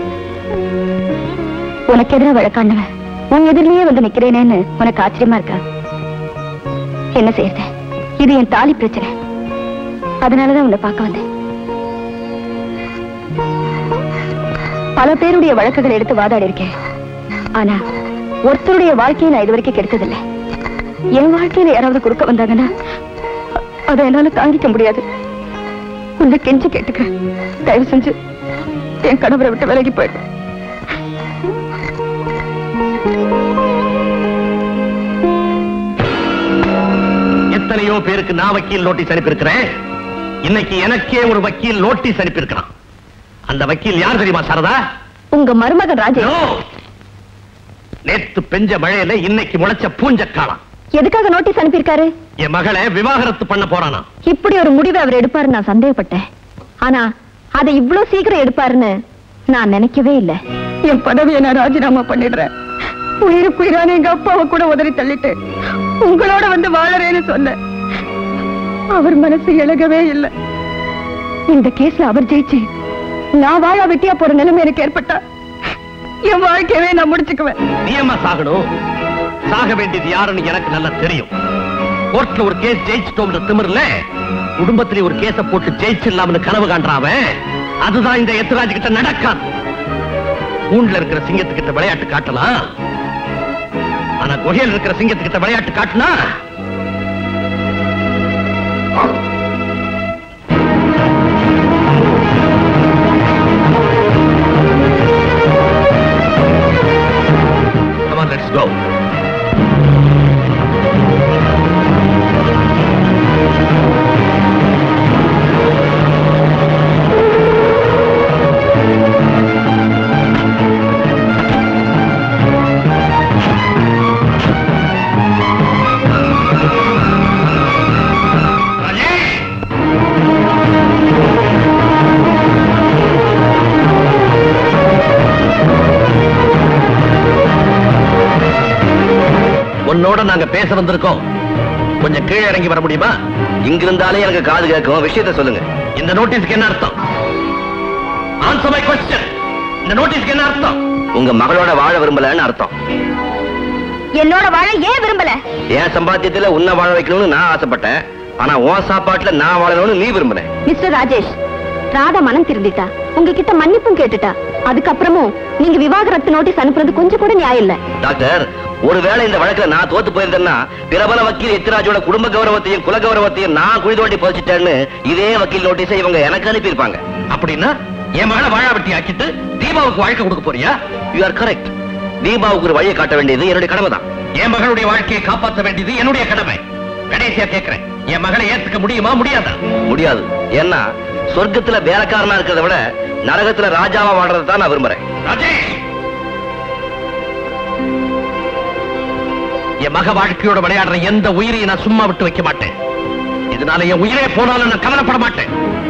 உனக்கு எதிராக வழக்காண்டவன் உன் எதிரிலேயே வந்து நிக்கிறேனேன்னு உனக்கு ஆச்சரியமா இருக்கா? என்ன செய்யறது, இது என் தாலி பிரச்சனை. அதனாலதான் உன்னை பார்க்க வந்தேன். பல பேருடைய வழக்குகளை எடுத்து வாதாடி இருக்கேன். ஆனா ஒருத்தருடைய வாழ்க்கையை நான் இது வரைக்கும் கெடுத்ததில்லை. என் வாழ்க்கையில யாராவது குறுக்க வந்தாங்கன்னா அதை என்னால தாங்கிக்க முடியாது. உன்னை கெஞ்சி கேட்டுக்க, தயவு செஞ்சு என் கணவரை விட்டு விலகி போயிடு. எத்தனையோ பேருக்கு நான் வக்கீல் நோட்டீஸ் அனுப்பியிருக்கிறேன். இன்னைக்கு எனக்கே ஒரு வக்கீல் நோட்டீஸ் அனுப்பியிருக்கிறான். அந்த வக்கீல் யார் தெரியுமா சாரதா? உங்க மருமகன் ராஜேஷ். நேத்து பெஞ்ச மழையில இன்னைக்கு முளைச்ச பூஞ்சக்காலம். எதுக்காக நோட்டீஸ் அனுப்பியிருக்காரு? என் மகளை விவாகரத்து பண்ண போறானா. இப்படி ஒரு முடிவை அவர் எடுப்பாரு நான் சந்தேகப்பட்டேன். ஆனா அதை இவ்வளவு சீக்கிரம் எடுப்பாருன்னு நான் நினைக்கவே இல்லை. என் பதவியை நான் ராஜினாமா பண்ணிடுறேன். உயிருக்கு உயிரான எங்க அப்பாவை கூட உதறி தள்ளிட்டு உங்களோட வந்து வாழறேன்னு சொன்ன அவர் மனசு இழகவே இல்லை. இந்த கேஸ்ல அவர் ஜெயிச்சு நான் வாழ வெட்டியா போற நிலைமை எனக்கு ஏற்பட்டா என் வாழ்க்கையவே நான் முடிச்சுக்குவேன். நியமா சாகணும். சாக வேண்டியது யாருன்னு எனக்கு நல்லா தெரியும். கோர்ட்ல ஒரு கேஸ் ஜெயிச்சிட்டோம்ன்ற திமிர்ல குடும்பத்திலே ஒரு கேஸ போட்டு ஜெயிச்சிடலாம்னு கனவு காண்றாவன். அதுதான் இந்த எத்ராஜ் கிட்ட நடக்காது. கூண்டுல இருக்கிற சிங்கத்துக்கிட்ட விளையாட்டு காட்டலாம், ஆனா குகையில் இருக்கிற சிங்கத்துக்கிட்ட விளையாட்டு காட்டினா Come on, let's go. உன்னோட நாங்க பேச வந்திருக்கோம். கொஞ்சம் கீழே இறங்கி வர முடியுமா? இங்கிருந்தாலே எனக்கு காது கேட்கும். விஷயத்தை சொல்லுங்க. இந்த நோட்டீஸ்க்கு என்ன அர்த்தம்? Answer my question. இந்த நோட்டீஸ்க்கு என்ன அர்த்தம்? உங்க மகளோட வாழ விரும்பலன்னு அர்த்தம். என்னோட வாழ ஏன் விரும்பல? என் சம்பாத்தியத்துல உன்னை வாழ வைக்கணும்னு நான் ஆசைப்பட்டேன். ஆனா உன் சாப்பாட்டுல நான் வாழணும்னு நீ விரும்புறேன். மிஸ்டர் ராஜேஷ், ராதா மனம் திருந்திட்டா, உங்ககிட்ட மன்னிப்பும் கேட்டுட்டா. அதுக்கப்புறமும் நீங்க விவாகரத்து நோட்டீஸ் அனுப்புறது கொஞ்சம் கூட நியாயம் இல்ல. டாக்டர், ஒருவேளை இந்த வழக்குல நான் தோத்து போயிருந்தேன்னா பிரபல வக்கீல் எத்திராஜோட குடும்ப கௌரவத்தையும் குல கௌரவத்தையும் நான் குழி தோண்டி போச்சுட்டேன்னு இதே வக்கீல் நோட்டீஸை இவங்க எனக்கு அனுப்பியிருப்பாங்க. அப்படின்னா என் மகளை வாழ வெட்டி ஆக்கிட்டு தீபாவுக்கு வாழ்க்கை கொடுக்க போறியா? You are correct. தீபாவுக்கு ஒரு வழியை காட்ட வேண்டியது என்னுடைய கடமை தான். என் மகளுடைய வாழ்க்கையை காப்பாற்ற வேண்டியது என்னுடைய கடமை. கடைசியா கேட்கிறேன், என் மகளை ஏத்துக்க முடியுமா முடியாதா? முடியாது. ஏன்னா சொர்க்கத்துல வேலைக்காரனா இருக்கிறத விட நரகத்துல ராஜாவா வாழ்றதை தான் நான் விரும்புறேன். ராஜேஷ், என் மக வாழ்க்கையோட விளையாடுற எந்த உயிரையும் நான் சும்மா விட்டு வைக்க மாட்டேன். இதனால என் உயிரே போனாலும் நான் கவலைப்பட மாட்டேன்.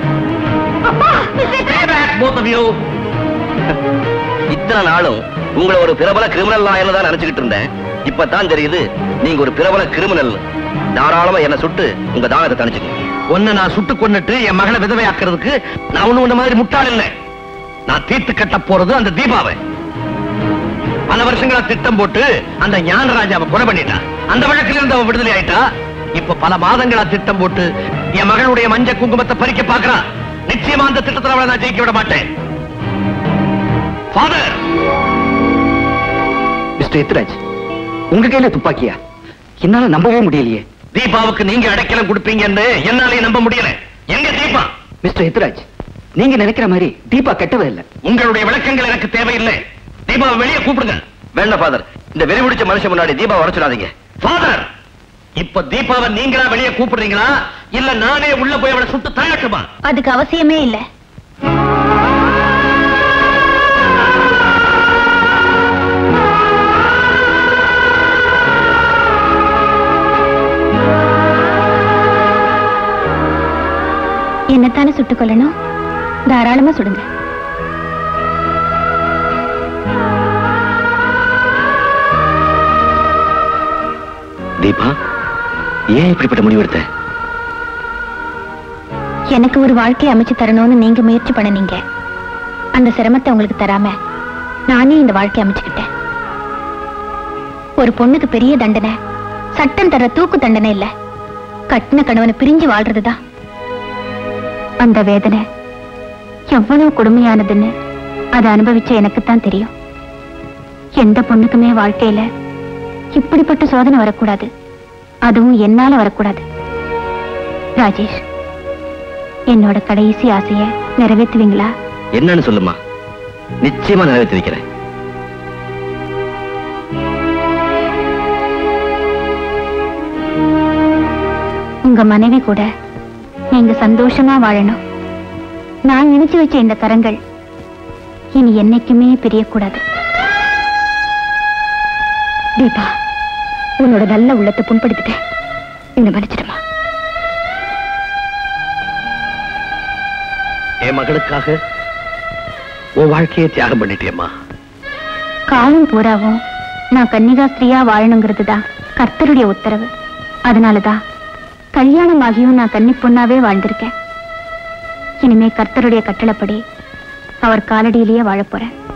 இத்தனை நாளும் உங்களை ஒரு பிரபல கிரிமினல் லாயர்னு தான் நினைச்சுக்கிட்டு இருந்தேன். இப்பதான் தெரியுது நீங்க ஒரு பிரபல கிரிமினல். தாராளமா என்ன சுட்டு உங்க தாகத்தை தணிச்சுக்கணும். ஒன்னு நான் சுட்டு கொன்னுட்டு என் மகளை விதவையாக்குறதுக்கு நான் ஒண்ணு ஒண்ணு மாதிரி முட்டாள் இல்லை. நான் தீர்த்து கட்ட போறது அந்த தீபாவை. பல வருஷங்களா திட்டம் போட்டு அந்த ஞானராஜாவை கொலை பண்ணிட்டா. அந்த வழக்கில் இருந்து அவன் விடுதலை ஆயிட்டா. இப்ப பல மாதங்களா திட்டம் போட்டு என் மகளுடைய மஞ்ச குங்குமத்தை பறிக்க பாக்குறான். நிச்சயமா அந்த திட்டத்தில் அவளை நான் ஜெயிக்க விட மாட்டேன். ஃபாதர், மிஸ்டர் எத்ராஜ், உங்க கையில துப்பாக்கியா? என்னால நம்பவே முடியலையே. தீபாவுக்கு நீங்க அடைக்கலம் கொடுப்பீங்கன்னு என்னாலே நம்ப முடியல. எங்க தீபா? மிஸ்டர் எத்ராஜ், நீங்க நினைக்கிற மாதிரி தீபா கெட்டவ இல்ல. உங்களுடைய விளக்கங்கள் எனக்கு தேவையில்லை. தீபாவை வெளியே கூப்பிடுங்க. வேண்டாம் ஃபாதர், இந்த வெறி பிடிச்ச மனுஷன் முன்னாடி தீபா வர சொல்லாதீங்க. ஃபாதர், இப்ப தீபாவை நீங்களா வெளியே கூப்பிடுறீங்களா இல்ல நானே உள்ள போய் அவளை சுட்டு தள்ளட்டுமா? அதுக்கு அவசியமே இல்ல. என்னத்தானே சுட்டுக் கொள்ளணும்? தாராளமா சுடுங்க. தீபா, ஏன் இப்படிப்பட்ட முடிவெடுத்த? எனக்கு ஒரு வாழ்க்கையை அமைச்சு தரணும்னு நீங்க முயற்சி பண்ணீங்க. அந்த சிரமத்தை உங்களுக்கு தராம நானே இந்த வாழ்க்கை அமைச்சுக்கிட்டேன். ஒரு பொண்ணுக்கு பெரிய தண்டனை சட்டம் தர தூக்கு தண்டனை இல்ல, கட்டின கணவனை பிரிஞ்சு வாழ்றதுதான். அந்த வேதனை எவ்வளவு கொடுமையானதுன்னு அதை அனுபவிச்ச எனக்குத்தான் தெரியும். எந்த பொண்ணுக்குமே வாழ்க்கையில இப்படிப்பட்ட சோதனை வரக்கூடாது, அதுவும் என்னால வரக்கூடாது. ராஜேஷ், என்னோட கடைசி ஆசைய நிறைவேற்றுவீங்களா? என்னன்னு சொல்லுமா, நிச்சயமா நிறைவேற்றி வைக்கிறேன். உங்க மனைவி கூட நீங்க சந்தோஷமா வாழணும். நான் நினைச்சு வச்ச இந்த கரங்கள் இனி என்னைக்குமே பிரியக்கூடாது. தீபா, உன்னோட நல்ல உள்ளத்தை புண்படுத்திட்டேன், என்ன மன்னிச்சிடுமா? என் மகளுக்காக உன் வாழ்க்கையை தியாகம் பண்ணிட்டேம்மா. காலம் பூராவும் நான் கன்னிகாஸ்திரியா வாழணுங்கிறது தான் கர்த்தருடைய உத்தரவு. அதனாலதான் கல்யாணம் ஆகியும் நான் கன்னி பொண்ணாவே வாழ்ந்திருக்கேன். இனிமே கர்த்தருடைய கட்டளைப்படி அவர் காலடியிலேயே வாழப் போறேன்.